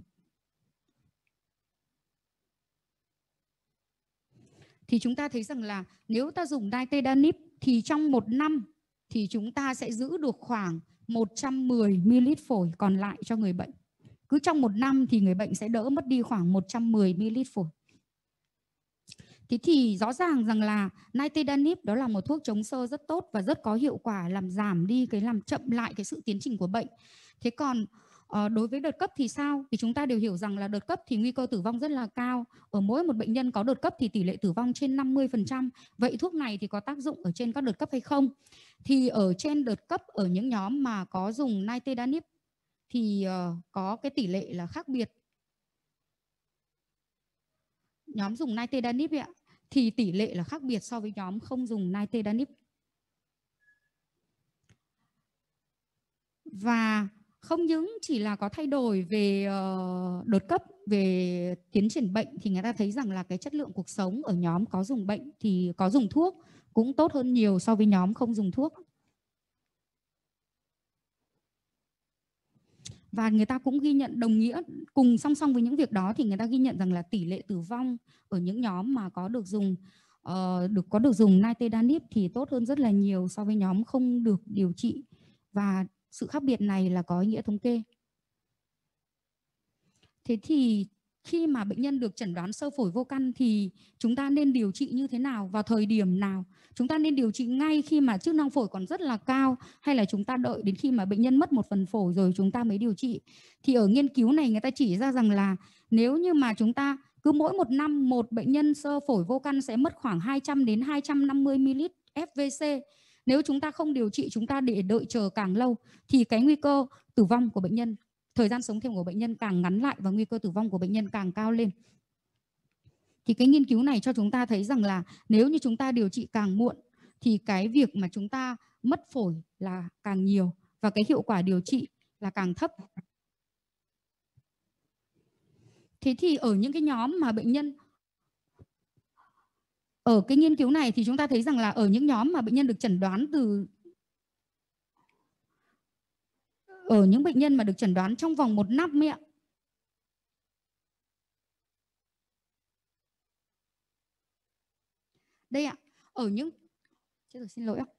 thì chúng ta thấy rằng là nếu ta dùng Nintedanib thì trong một năm thì chúng ta sẽ giữ được khoảng một trăm mười mi li lít phổi còn lại cho người bệnh. Cứ trong một năm thì người bệnh sẽ đỡ mất đi khoảng một trăm mười mi li lít phổi. Thế thì rõ ràng rằng là Nintedanib đó là một thuốc chống xơ rất tốt và rất có hiệu quả, làm giảm đi cái làm chậm lại cái sự tiến trình của bệnh. Thế còn uh, đối với đợt cấp thì sao? Thì chúng ta đều hiểu rằng là đợt cấp thì nguy cơ tử vong rất là cao. Ở mỗi một bệnh nhân có đợt cấp thì tỷ lệ tử vong trên năm mươi phần trăm. Vậy thuốc này thì có tác dụng ở trên các đợt cấp hay không? Thì ở trên đợt cấp ở những nhóm mà có dùng Nintedanib thì uh, có cái tỷ lệ là khác biệt. Nhóm dùng Nintedanib ạ thì tỷ lệ là khác biệt so với nhóm không dùng Nintedanib. Và không những chỉ là có thay đổi về uh, đợt cấp, về tiến triển bệnh thì người ta thấy rằng là cái chất lượng cuộc sống ở nhóm có dùng bệnh thì có dùng thuốc cũng tốt hơn nhiều so với nhóm không dùng thuốc. Và người ta cũng ghi nhận đồng nghĩa cùng song song với những việc đó thì người ta ghi nhận rằng là tỷ lệ tử vong ở những nhóm mà có được dùng uh, được có được dùng Nintedanib thì tốt hơn rất là nhiều so với nhóm không được điều trị, và sự khác biệt này là có ý nghĩa thống kê. Thế thì khi mà bệnh nhân được chẩn đoán xơ phổi vô căn thì chúng ta nên điều trị như thế nào, vào thời điểm nào? Chúng ta nên điều trị ngay khi mà chức năng phổi còn rất là cao, hay là chúng ta đợi đến khi mà bệnh nhân mất một phần phổi rồi chúng ta mới điều trị? Thì ở nghiên cứu này người ta chỉ ra rằng là nếu như mà chúng ta cứ mỗi một năm một bệnh nhân xơ phổi vô căn sẽ mất khoảng hai trăm đến hai trăm năm mươi mi li lít ép vê xê. Nếu chúng ta không điều trị, chúng ta để đợi chờ càng lâu thì cái nguy cơ tử vong của bệnh nhân, thời gian sống thêm của bệnh nhân càng ngắn lại và nguy cơ tử vong của bệnh nhân càng cao lên. Thì cái nghiên cứu này cho chúng ta thấy rằng là nếu như chúng ta điều trị càng muộn thì cái việc mà chúng ta mất phổi là càng nhiều và cái hiệu quả điều trị là càng thấp. Thế thì ở những cái nhóm mà bệnh nhân ở cái nghiên cứu này thì chúng ta thấy rằng là ở những nhóm mà bệnh nhân được chẩn đoán từ ở những bệnh nhân mà được chẩn đoán trong vòng một năm ấy ạ, đây ạ, ở những chết rồi, xin lỗi ạ.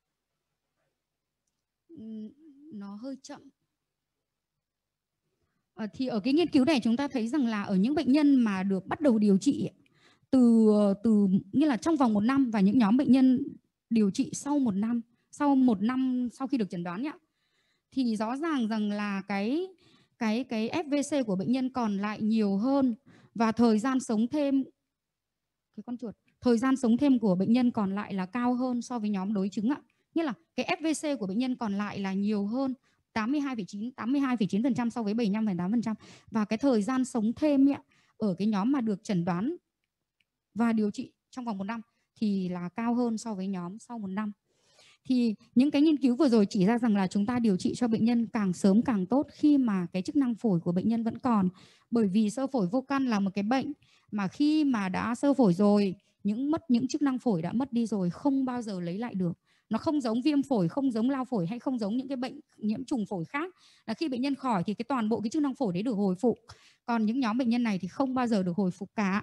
Nó hơi chậm. À, thì ở cái nghiên cứu này chúng ta thấy rằng là ở những bệnh nhân mà được bắt đầu điều trị từ từ như là trong vòng một năm và những nhóm bệnh nhân điều trị sau một năm, sau một năm sau khi được chẩn đoán nhé, thì rõ ràng rằng là cái cái cái ép vê xê của bệnh nhân còn lại nhiều hơn và thời gian sống thêm cái con chuột thời gian sống thêm của bệnh nhân còn lại là cao hơn so với nhóm đối chứng ạ. Nghĩa là cái ép vê xê của bệnh nhân còn lại là nhiều hơn tám mươi hai phẩy chín tám mươi hai phẩy chín phần trăm so với bảy mươi lăm phẩy tám phần trăm, và cái thời gian sống thêm ấy, ở cái nhóm mà được chẩn đoán và điều trị trong vòng một năm thì là cao hơn so với nhóm sau một năm. Thì những cái nghiên cứu vừa rồi chỉ ra rằng là chúng ta điều trị cho bệnh nhân càng sớm càng tốt khi mà cái chức năng phổi của bệnh nhân vẫn còn. Bởi vì xơ phổi vô căn là một cái bệnh mà khi mà đã xơ phổi rồi, những mất những chức năng phổi đã mất đi rồi không bao giờ lấy lại được. Nó không giống viêm phổi, không giống lao phổi hay không giống những cái bệnh nhiễm trùng phổi khác, là khi bệnh nhân khỏi thì cái toàn bộ cái chức năng phổi đấy được hồi phục. Còn những nhóm bệnh nhân này thì không bao giờ được hồi phục cả.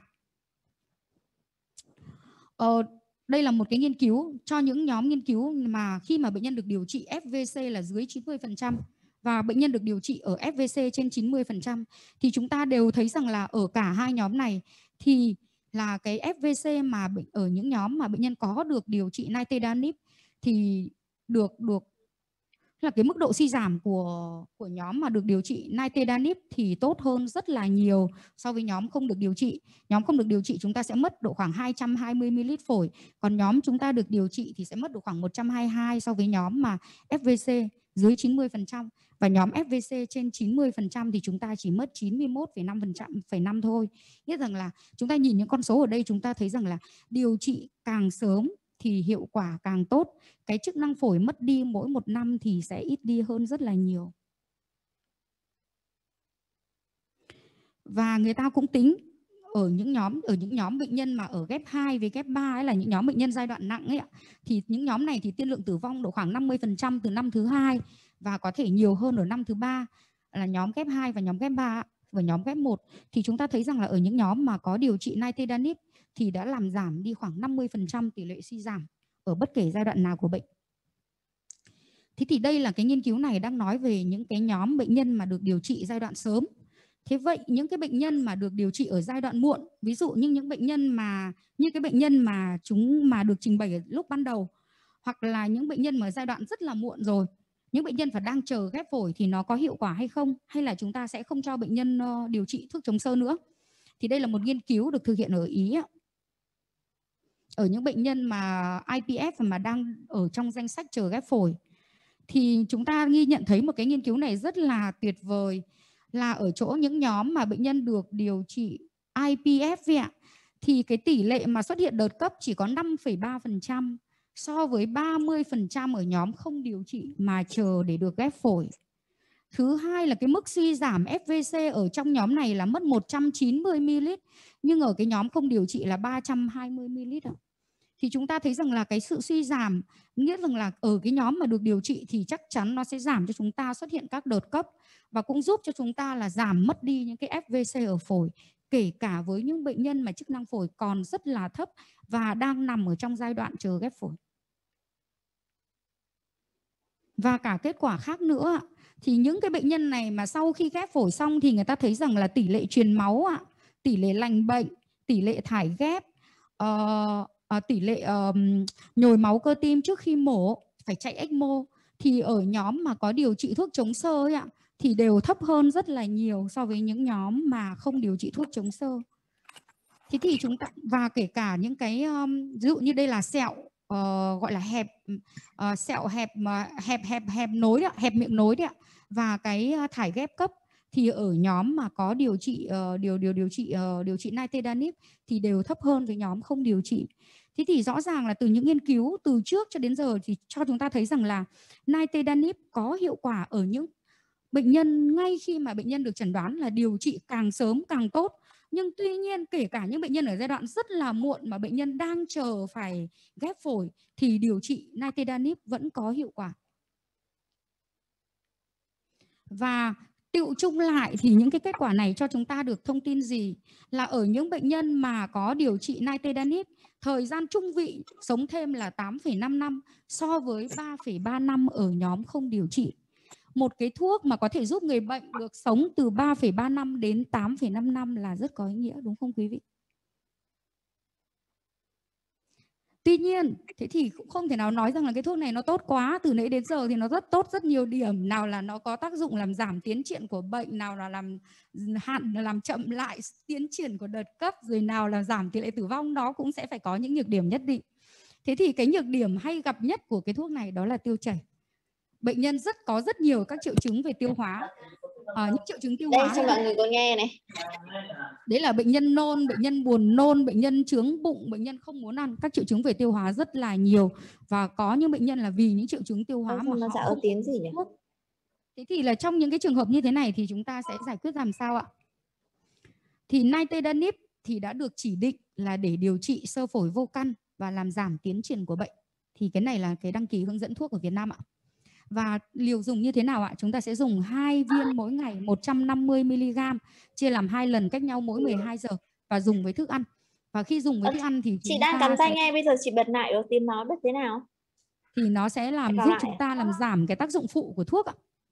Ờ, đây là một cái nghiên cứu cho những nhóm nghiên cứu mà khi mà bệnh nhân được điều trị ép vê xê là dưới chín mươi phần trăm và bệnh nhân được điều trị ở ép vê xê trên chín mươi phần trăm, thì chúng ta đều thấy rằng là ở cả hai nhóm này thì là cái ép vê xê mà bệnh, ở những nhóm mà bệnh nhân có được điều trị Nintedanib thì được được là cái mức độ suy giảm của của nhóm mà được điều trị Nintedanib thì tốt hơn rất là nhiều so với nhóm không được điều trị. Nhóm không được điều trị chúng ta sẽ mất độ khoảng hai trăm hai mươi mi-li-lít phổi, còn nhóm chúng ta được điều trị thì sẽ mất độ khoảng một trăm hai mươi hai so với nhóm mà ép vê xê dưới chín mươi phần trăm, và nhóm ép vê xê trên chín mươi phần trăm thì chúng ta chỉ mất chín mươi mốt phẩy năm phần trăm phẩy năm thôi. Nghĩa rằng là chúng ta nhìn những con số ở đây chúng ta thấy rằng là điều trị càng sớm thì hiệu quả càng tốt. Cái chức năng phổi mất đi mỗi một năm thì sẽ ít đi hơn rất là nhiều. Và người ta cũng tính ở những nhóm ở những nhóm bệnh nhân mà ở ghép hai với ghép ba ấy, là những nhóm bệnh nhân giai đoạn nặng ấy ạ, thì những nhóm này thì tiên lượng tử vong độ khoảng năm mươi phần trăm từ năm thứ hai và có thể nhiều hơn ở năm thứ ba, là nhóm ghép hai và nhóm ghép ba. Và nhóm ghép một thì chúng ta thấy rằng là ở những nhóm mà có điều trị Nintedanib thì đã làm giảm đi khoảng năm mươi phần trăm tỷ lệ suy giảm ở bất kể giai đoạn nào của bệnh. Thế thì đây là cái nghiên cứu này đang nói về những cái nhóm bệnh nhân mà được điều trị giai đoạn sớm. Thế vậy những cái bệnh nhân mà được điều trị ở giai đoạn muộn, ví dụ như những bệnh nhân mà như cái bệnh nhân mà chúng mà được trình bày ở lúc ban đầu, hoặc là những bệnh nhân mà giai đoạn rất là muộn rồi, những bệnh nhân phải đang chờ ghép phổi thì nó có hiệu quả hay không, hay là chúng ta sẽ không cho bệnh nhân điều trị thuốc chống xơ nữa. Thì đây là một nghiên cứu được thực hiện ở Ý ạ. Ở những bệnh nhân mà i pê ép mà đang ở trong danh sách chờ ghép phổi, thì chúng ta ghi nhận thấy một cái nghiên cứu này rất là tuyệt vời, là ở chỗ những nhóm mà bệnh nhân được điều trị i pê ép vậy ạ, thì cái tỷ lệ mà xuất hiện đợt cấp chỉ có năm phẩy ba phần trăm so với ba mươi phần trăm ở nhóm không điều trị mà chờ để được ghép phổi. Thứ hai là cái mức suy giảm ép vê xê ở trong nhóm này là mất một trăm chín mươi mi-li-lít, nhưng ở cái nhóm không điều trị là ba trăm hai mươi mi-li-lít ạ. Thì chúng ta thấy rằng là cái sự suy giảm, nghĩa rằng là ở cái nhóm mà được điều trị thì chắc chắn nó sẽ giảm cho chúng ta xuất hiện các đợt cấp và cũng giúp cho chúng ta là giảm mất đi những cái ép vê xê ở phổi, kể cả với những bệnh nhân mà chức năng phổi còn rất là thấp và đang nằm ở trong giai đoạn chờ ghép phổi. Và cả kết quả khác nữa, thì những cái bệnh nhân này mà sau khi ghép phổi xong thì người ta thấy rằng là tỷ lệ truyền máu, tỷ lệ lành bệnh, tỷ lệ thải ghép, uh, À, tỷ lệ uh, nhồi máu cơ tim trước khi mổ phải chạy ếch mô thì ở nhóm mà có điều trị thuốc chống xơ ấy ạ, thì đều thấp hơn rất là nhiều so với những nhóm mà không điều trị thuốc chống xơ. Thế thì chúng ta, và kể cả những cái um, ví dụ như đây là sẹo uh, gọi là hẹp uh, sẹo hẹp mà hẹp hẹp hẹp nối đấy, hẹp miệng nối đấy ạ, và cái thải ghép cấp thì ở nhóm mà có điều trị uh, điều điều điều trị uh, điều trị Nintedanib thì đều thấp hơn với nhóm không điều trị. Thế thì rõ ràng là từ những nghiên cứu từ trước cho đến giờ thì cho chúng ta thấy rằng là Nintedanib có hiệu quả ở những bệnh nhân ngay khi mà bệnh nhân được chẩn đoán là điều trị càng sớm càng tốt. Nhưng tuy nhiên kể cả những bệnh nhân ở giai đoạn rất là muộn mà bệnh nhân đang chờ phải ghép phổi thì điều trị Nintedanib vẫn có hiệu quả. Và tựu chung lại thì những cái kết quả này cho chúng ta được thông tin gì? Là ở những bệnh nhân mà có điều trị Nintedanib, thời gian trung vị sống thêm là tám phẩy năm năm so với ba phẩy ba năm ở nhóm không điều trị. một cái thuốc mà có thể giúp người bệnh được sống từ ba phẩy ba năm đến tám phẩy năm năm là rất có ý nghĩa, đúng không quý vị? Tuy nhiên, thế thì cũng không thể nào nói rằng là cái thuốc này nó tốt quá. Từ nãy đến giờ thì nó rất tốt, rất nhiều điểm. Nào là nó có tác dụng làm giảm tiến triển của bệnh, nào là làm hạn làm chậm lại tiến triển của đợt cấp, rồi nào là giảm tỷ lệ tử vong, đó cũng sẽ phải có những nhược điểm nhất định. Thế thì cái nhược điểm hay gặp nhất của cái thuốc này đó là tiêu chảy. Bệnh nhân rất có rất nhiều các triệu chứng về tiêu hóa. À, những triệu chứng tiêu Đây hóa cho mọi người có nghe này. Đấy là bệnh nhân nôn, bệnh nhân buồn nôn, bệnh nhân chướng bụng, bệnh nhân không muốn ăn. Các triệu chứng về tiêu hóa rất là nhiều. Và có những bệnh nhân là vì những triệu chứng tiêu hóa Ôi, mà nó họ dạ không tiếng gì nhỉ? thuốc. Thế thì là trong những cái trường hợp như thế này thì chúng ta sẽ giải quyết làm sao ạ? Thì Nintedanib thì đã được chỉ định là để điều trị xơ phổi vô căn và làm giảm tiến triển của bệnh. Thì cái này là cái đăng ký hướng dẫn thuốc ở Việt Nam ạ. Và liều dùng như thế nào ạ? Chúng ta sẽ dùng hai viên mỗi ngày một trăm năm mươi mi li gam, chia làm hai lần cách nhau mỗi mười hai giờ và dùng với thức ăn. Và khi dùng với thức ăn thì chị đang cắm tai nghe, bây giờ chị bật lại được tiếng nói bật thế nào? Thì nó sẽ làm giúp chúng ta làm giảm cái tác dụng phụ của thuốc ạ.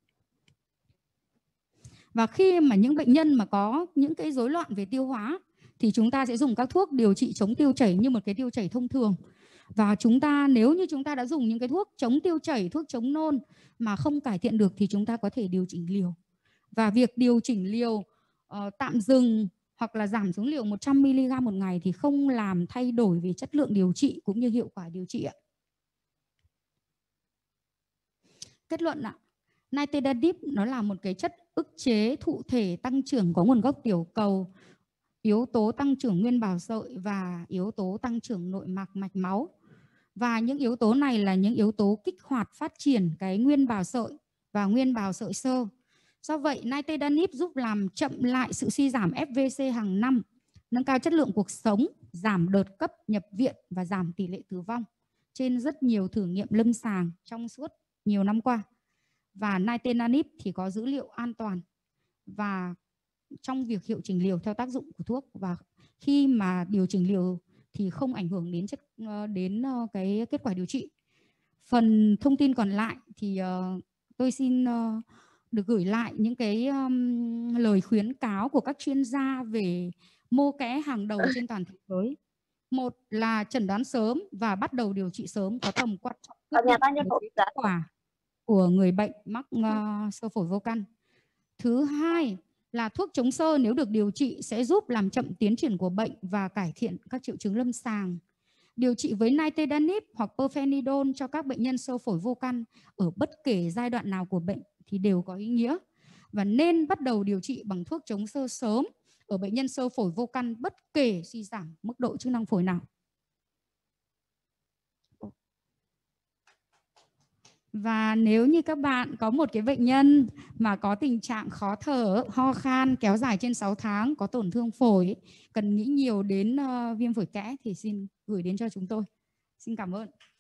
Và khi mà những bệnh nhân mà có những cái rối loạn về tiêu hóa thì chúng ta sẽ dùng các thuốc điều trị chống tiêu chảy như một cái tiêu chảy thông thường. Và chúng ta nếu như chúng ta đã dùng những cái thuốc chống tiêu chảy, thuốc chống nôn mà không cải thiện được thì chúng ta có thể điều chỉnh liều. Và việc điều chỉnh liều uh, tạm dừng hoặc là giảm xuống liều một trăm mi li gam một ngày thì không làm thay đổi về chất lượng điều trị cũng như hiệu quả điều trị ạ. Kết luận ạ, Nintedanib nó là một cái chất ức chế thụ thể tăng trưởng có nguồn gốc tiểu cầu, yếu tố tăng trưởng nguyên bào sợi và yếu tố tăng trưởng nội mạc mạch máu. Và những yếu tố này là những yếu tố kích hoạt phát triển cái nguyên bào sợi và nguyên bào sợi xơ. Do vậy, Nintedanib giúp làm chậm lại sự suy giảm ép vê xê hàng năm, nâng cao chất lượng cuộc sống, giảm đợt cấp nhập viện và giảm tỷ lệ tử vong trên rất nhiều thử nghiệm lâm sàng trong suốt nhiều năm qua. Và Nintedanib thì có dữ liệu an toàn và trong việc hiệu chỉnh liều theo tác dụng của thuốc, và khi mà điều chỉnh liều thì không ảnh hưởng đến chất đến cái kết quả điều trị. Phần thông tin còn lại thì uh, tôi xin uh, được gửi lại những cái um, lời khuyến cáo của các chuyên gia về mô kẽ hàng đầu trên toàn thế giới. Một là chẩn đoán sớm và bắt đầu điều trị sớm có tầm quan trọng quyết định với kết quả của người bệnh mắc uh, xơ phổi vô căn. Thứ hai là thuốc chống xơ nếu được điều trị sẽ giúp làm chậm tiến triển của bệnh và cải thiện các triệu chứng lâm sàng. Điều trị với Nintedanib hoặc Pirfenidone cho các bệnh nhân xơ phổi vô căn ở bất kể giai đoạn nào của bệnh thì đều có ý nghĩa. Và nên bắt đầu điều trị bằng thuốc chống xơ sớm ở bệnh nhân xơ phổi vô căn bất kể suy giảm mức độ chức năng phổi nào. Và nếu như các bạn có một cái bệnh nhân mà có tình trạng khó thở, ho khan kéo dài trên sáu tháng, có tổn thương phổi, cần nghĩ nhiều đến uh, viêm phổi kẽ thì xin gửi đến cho chúng tôi. Xin cảm ơn.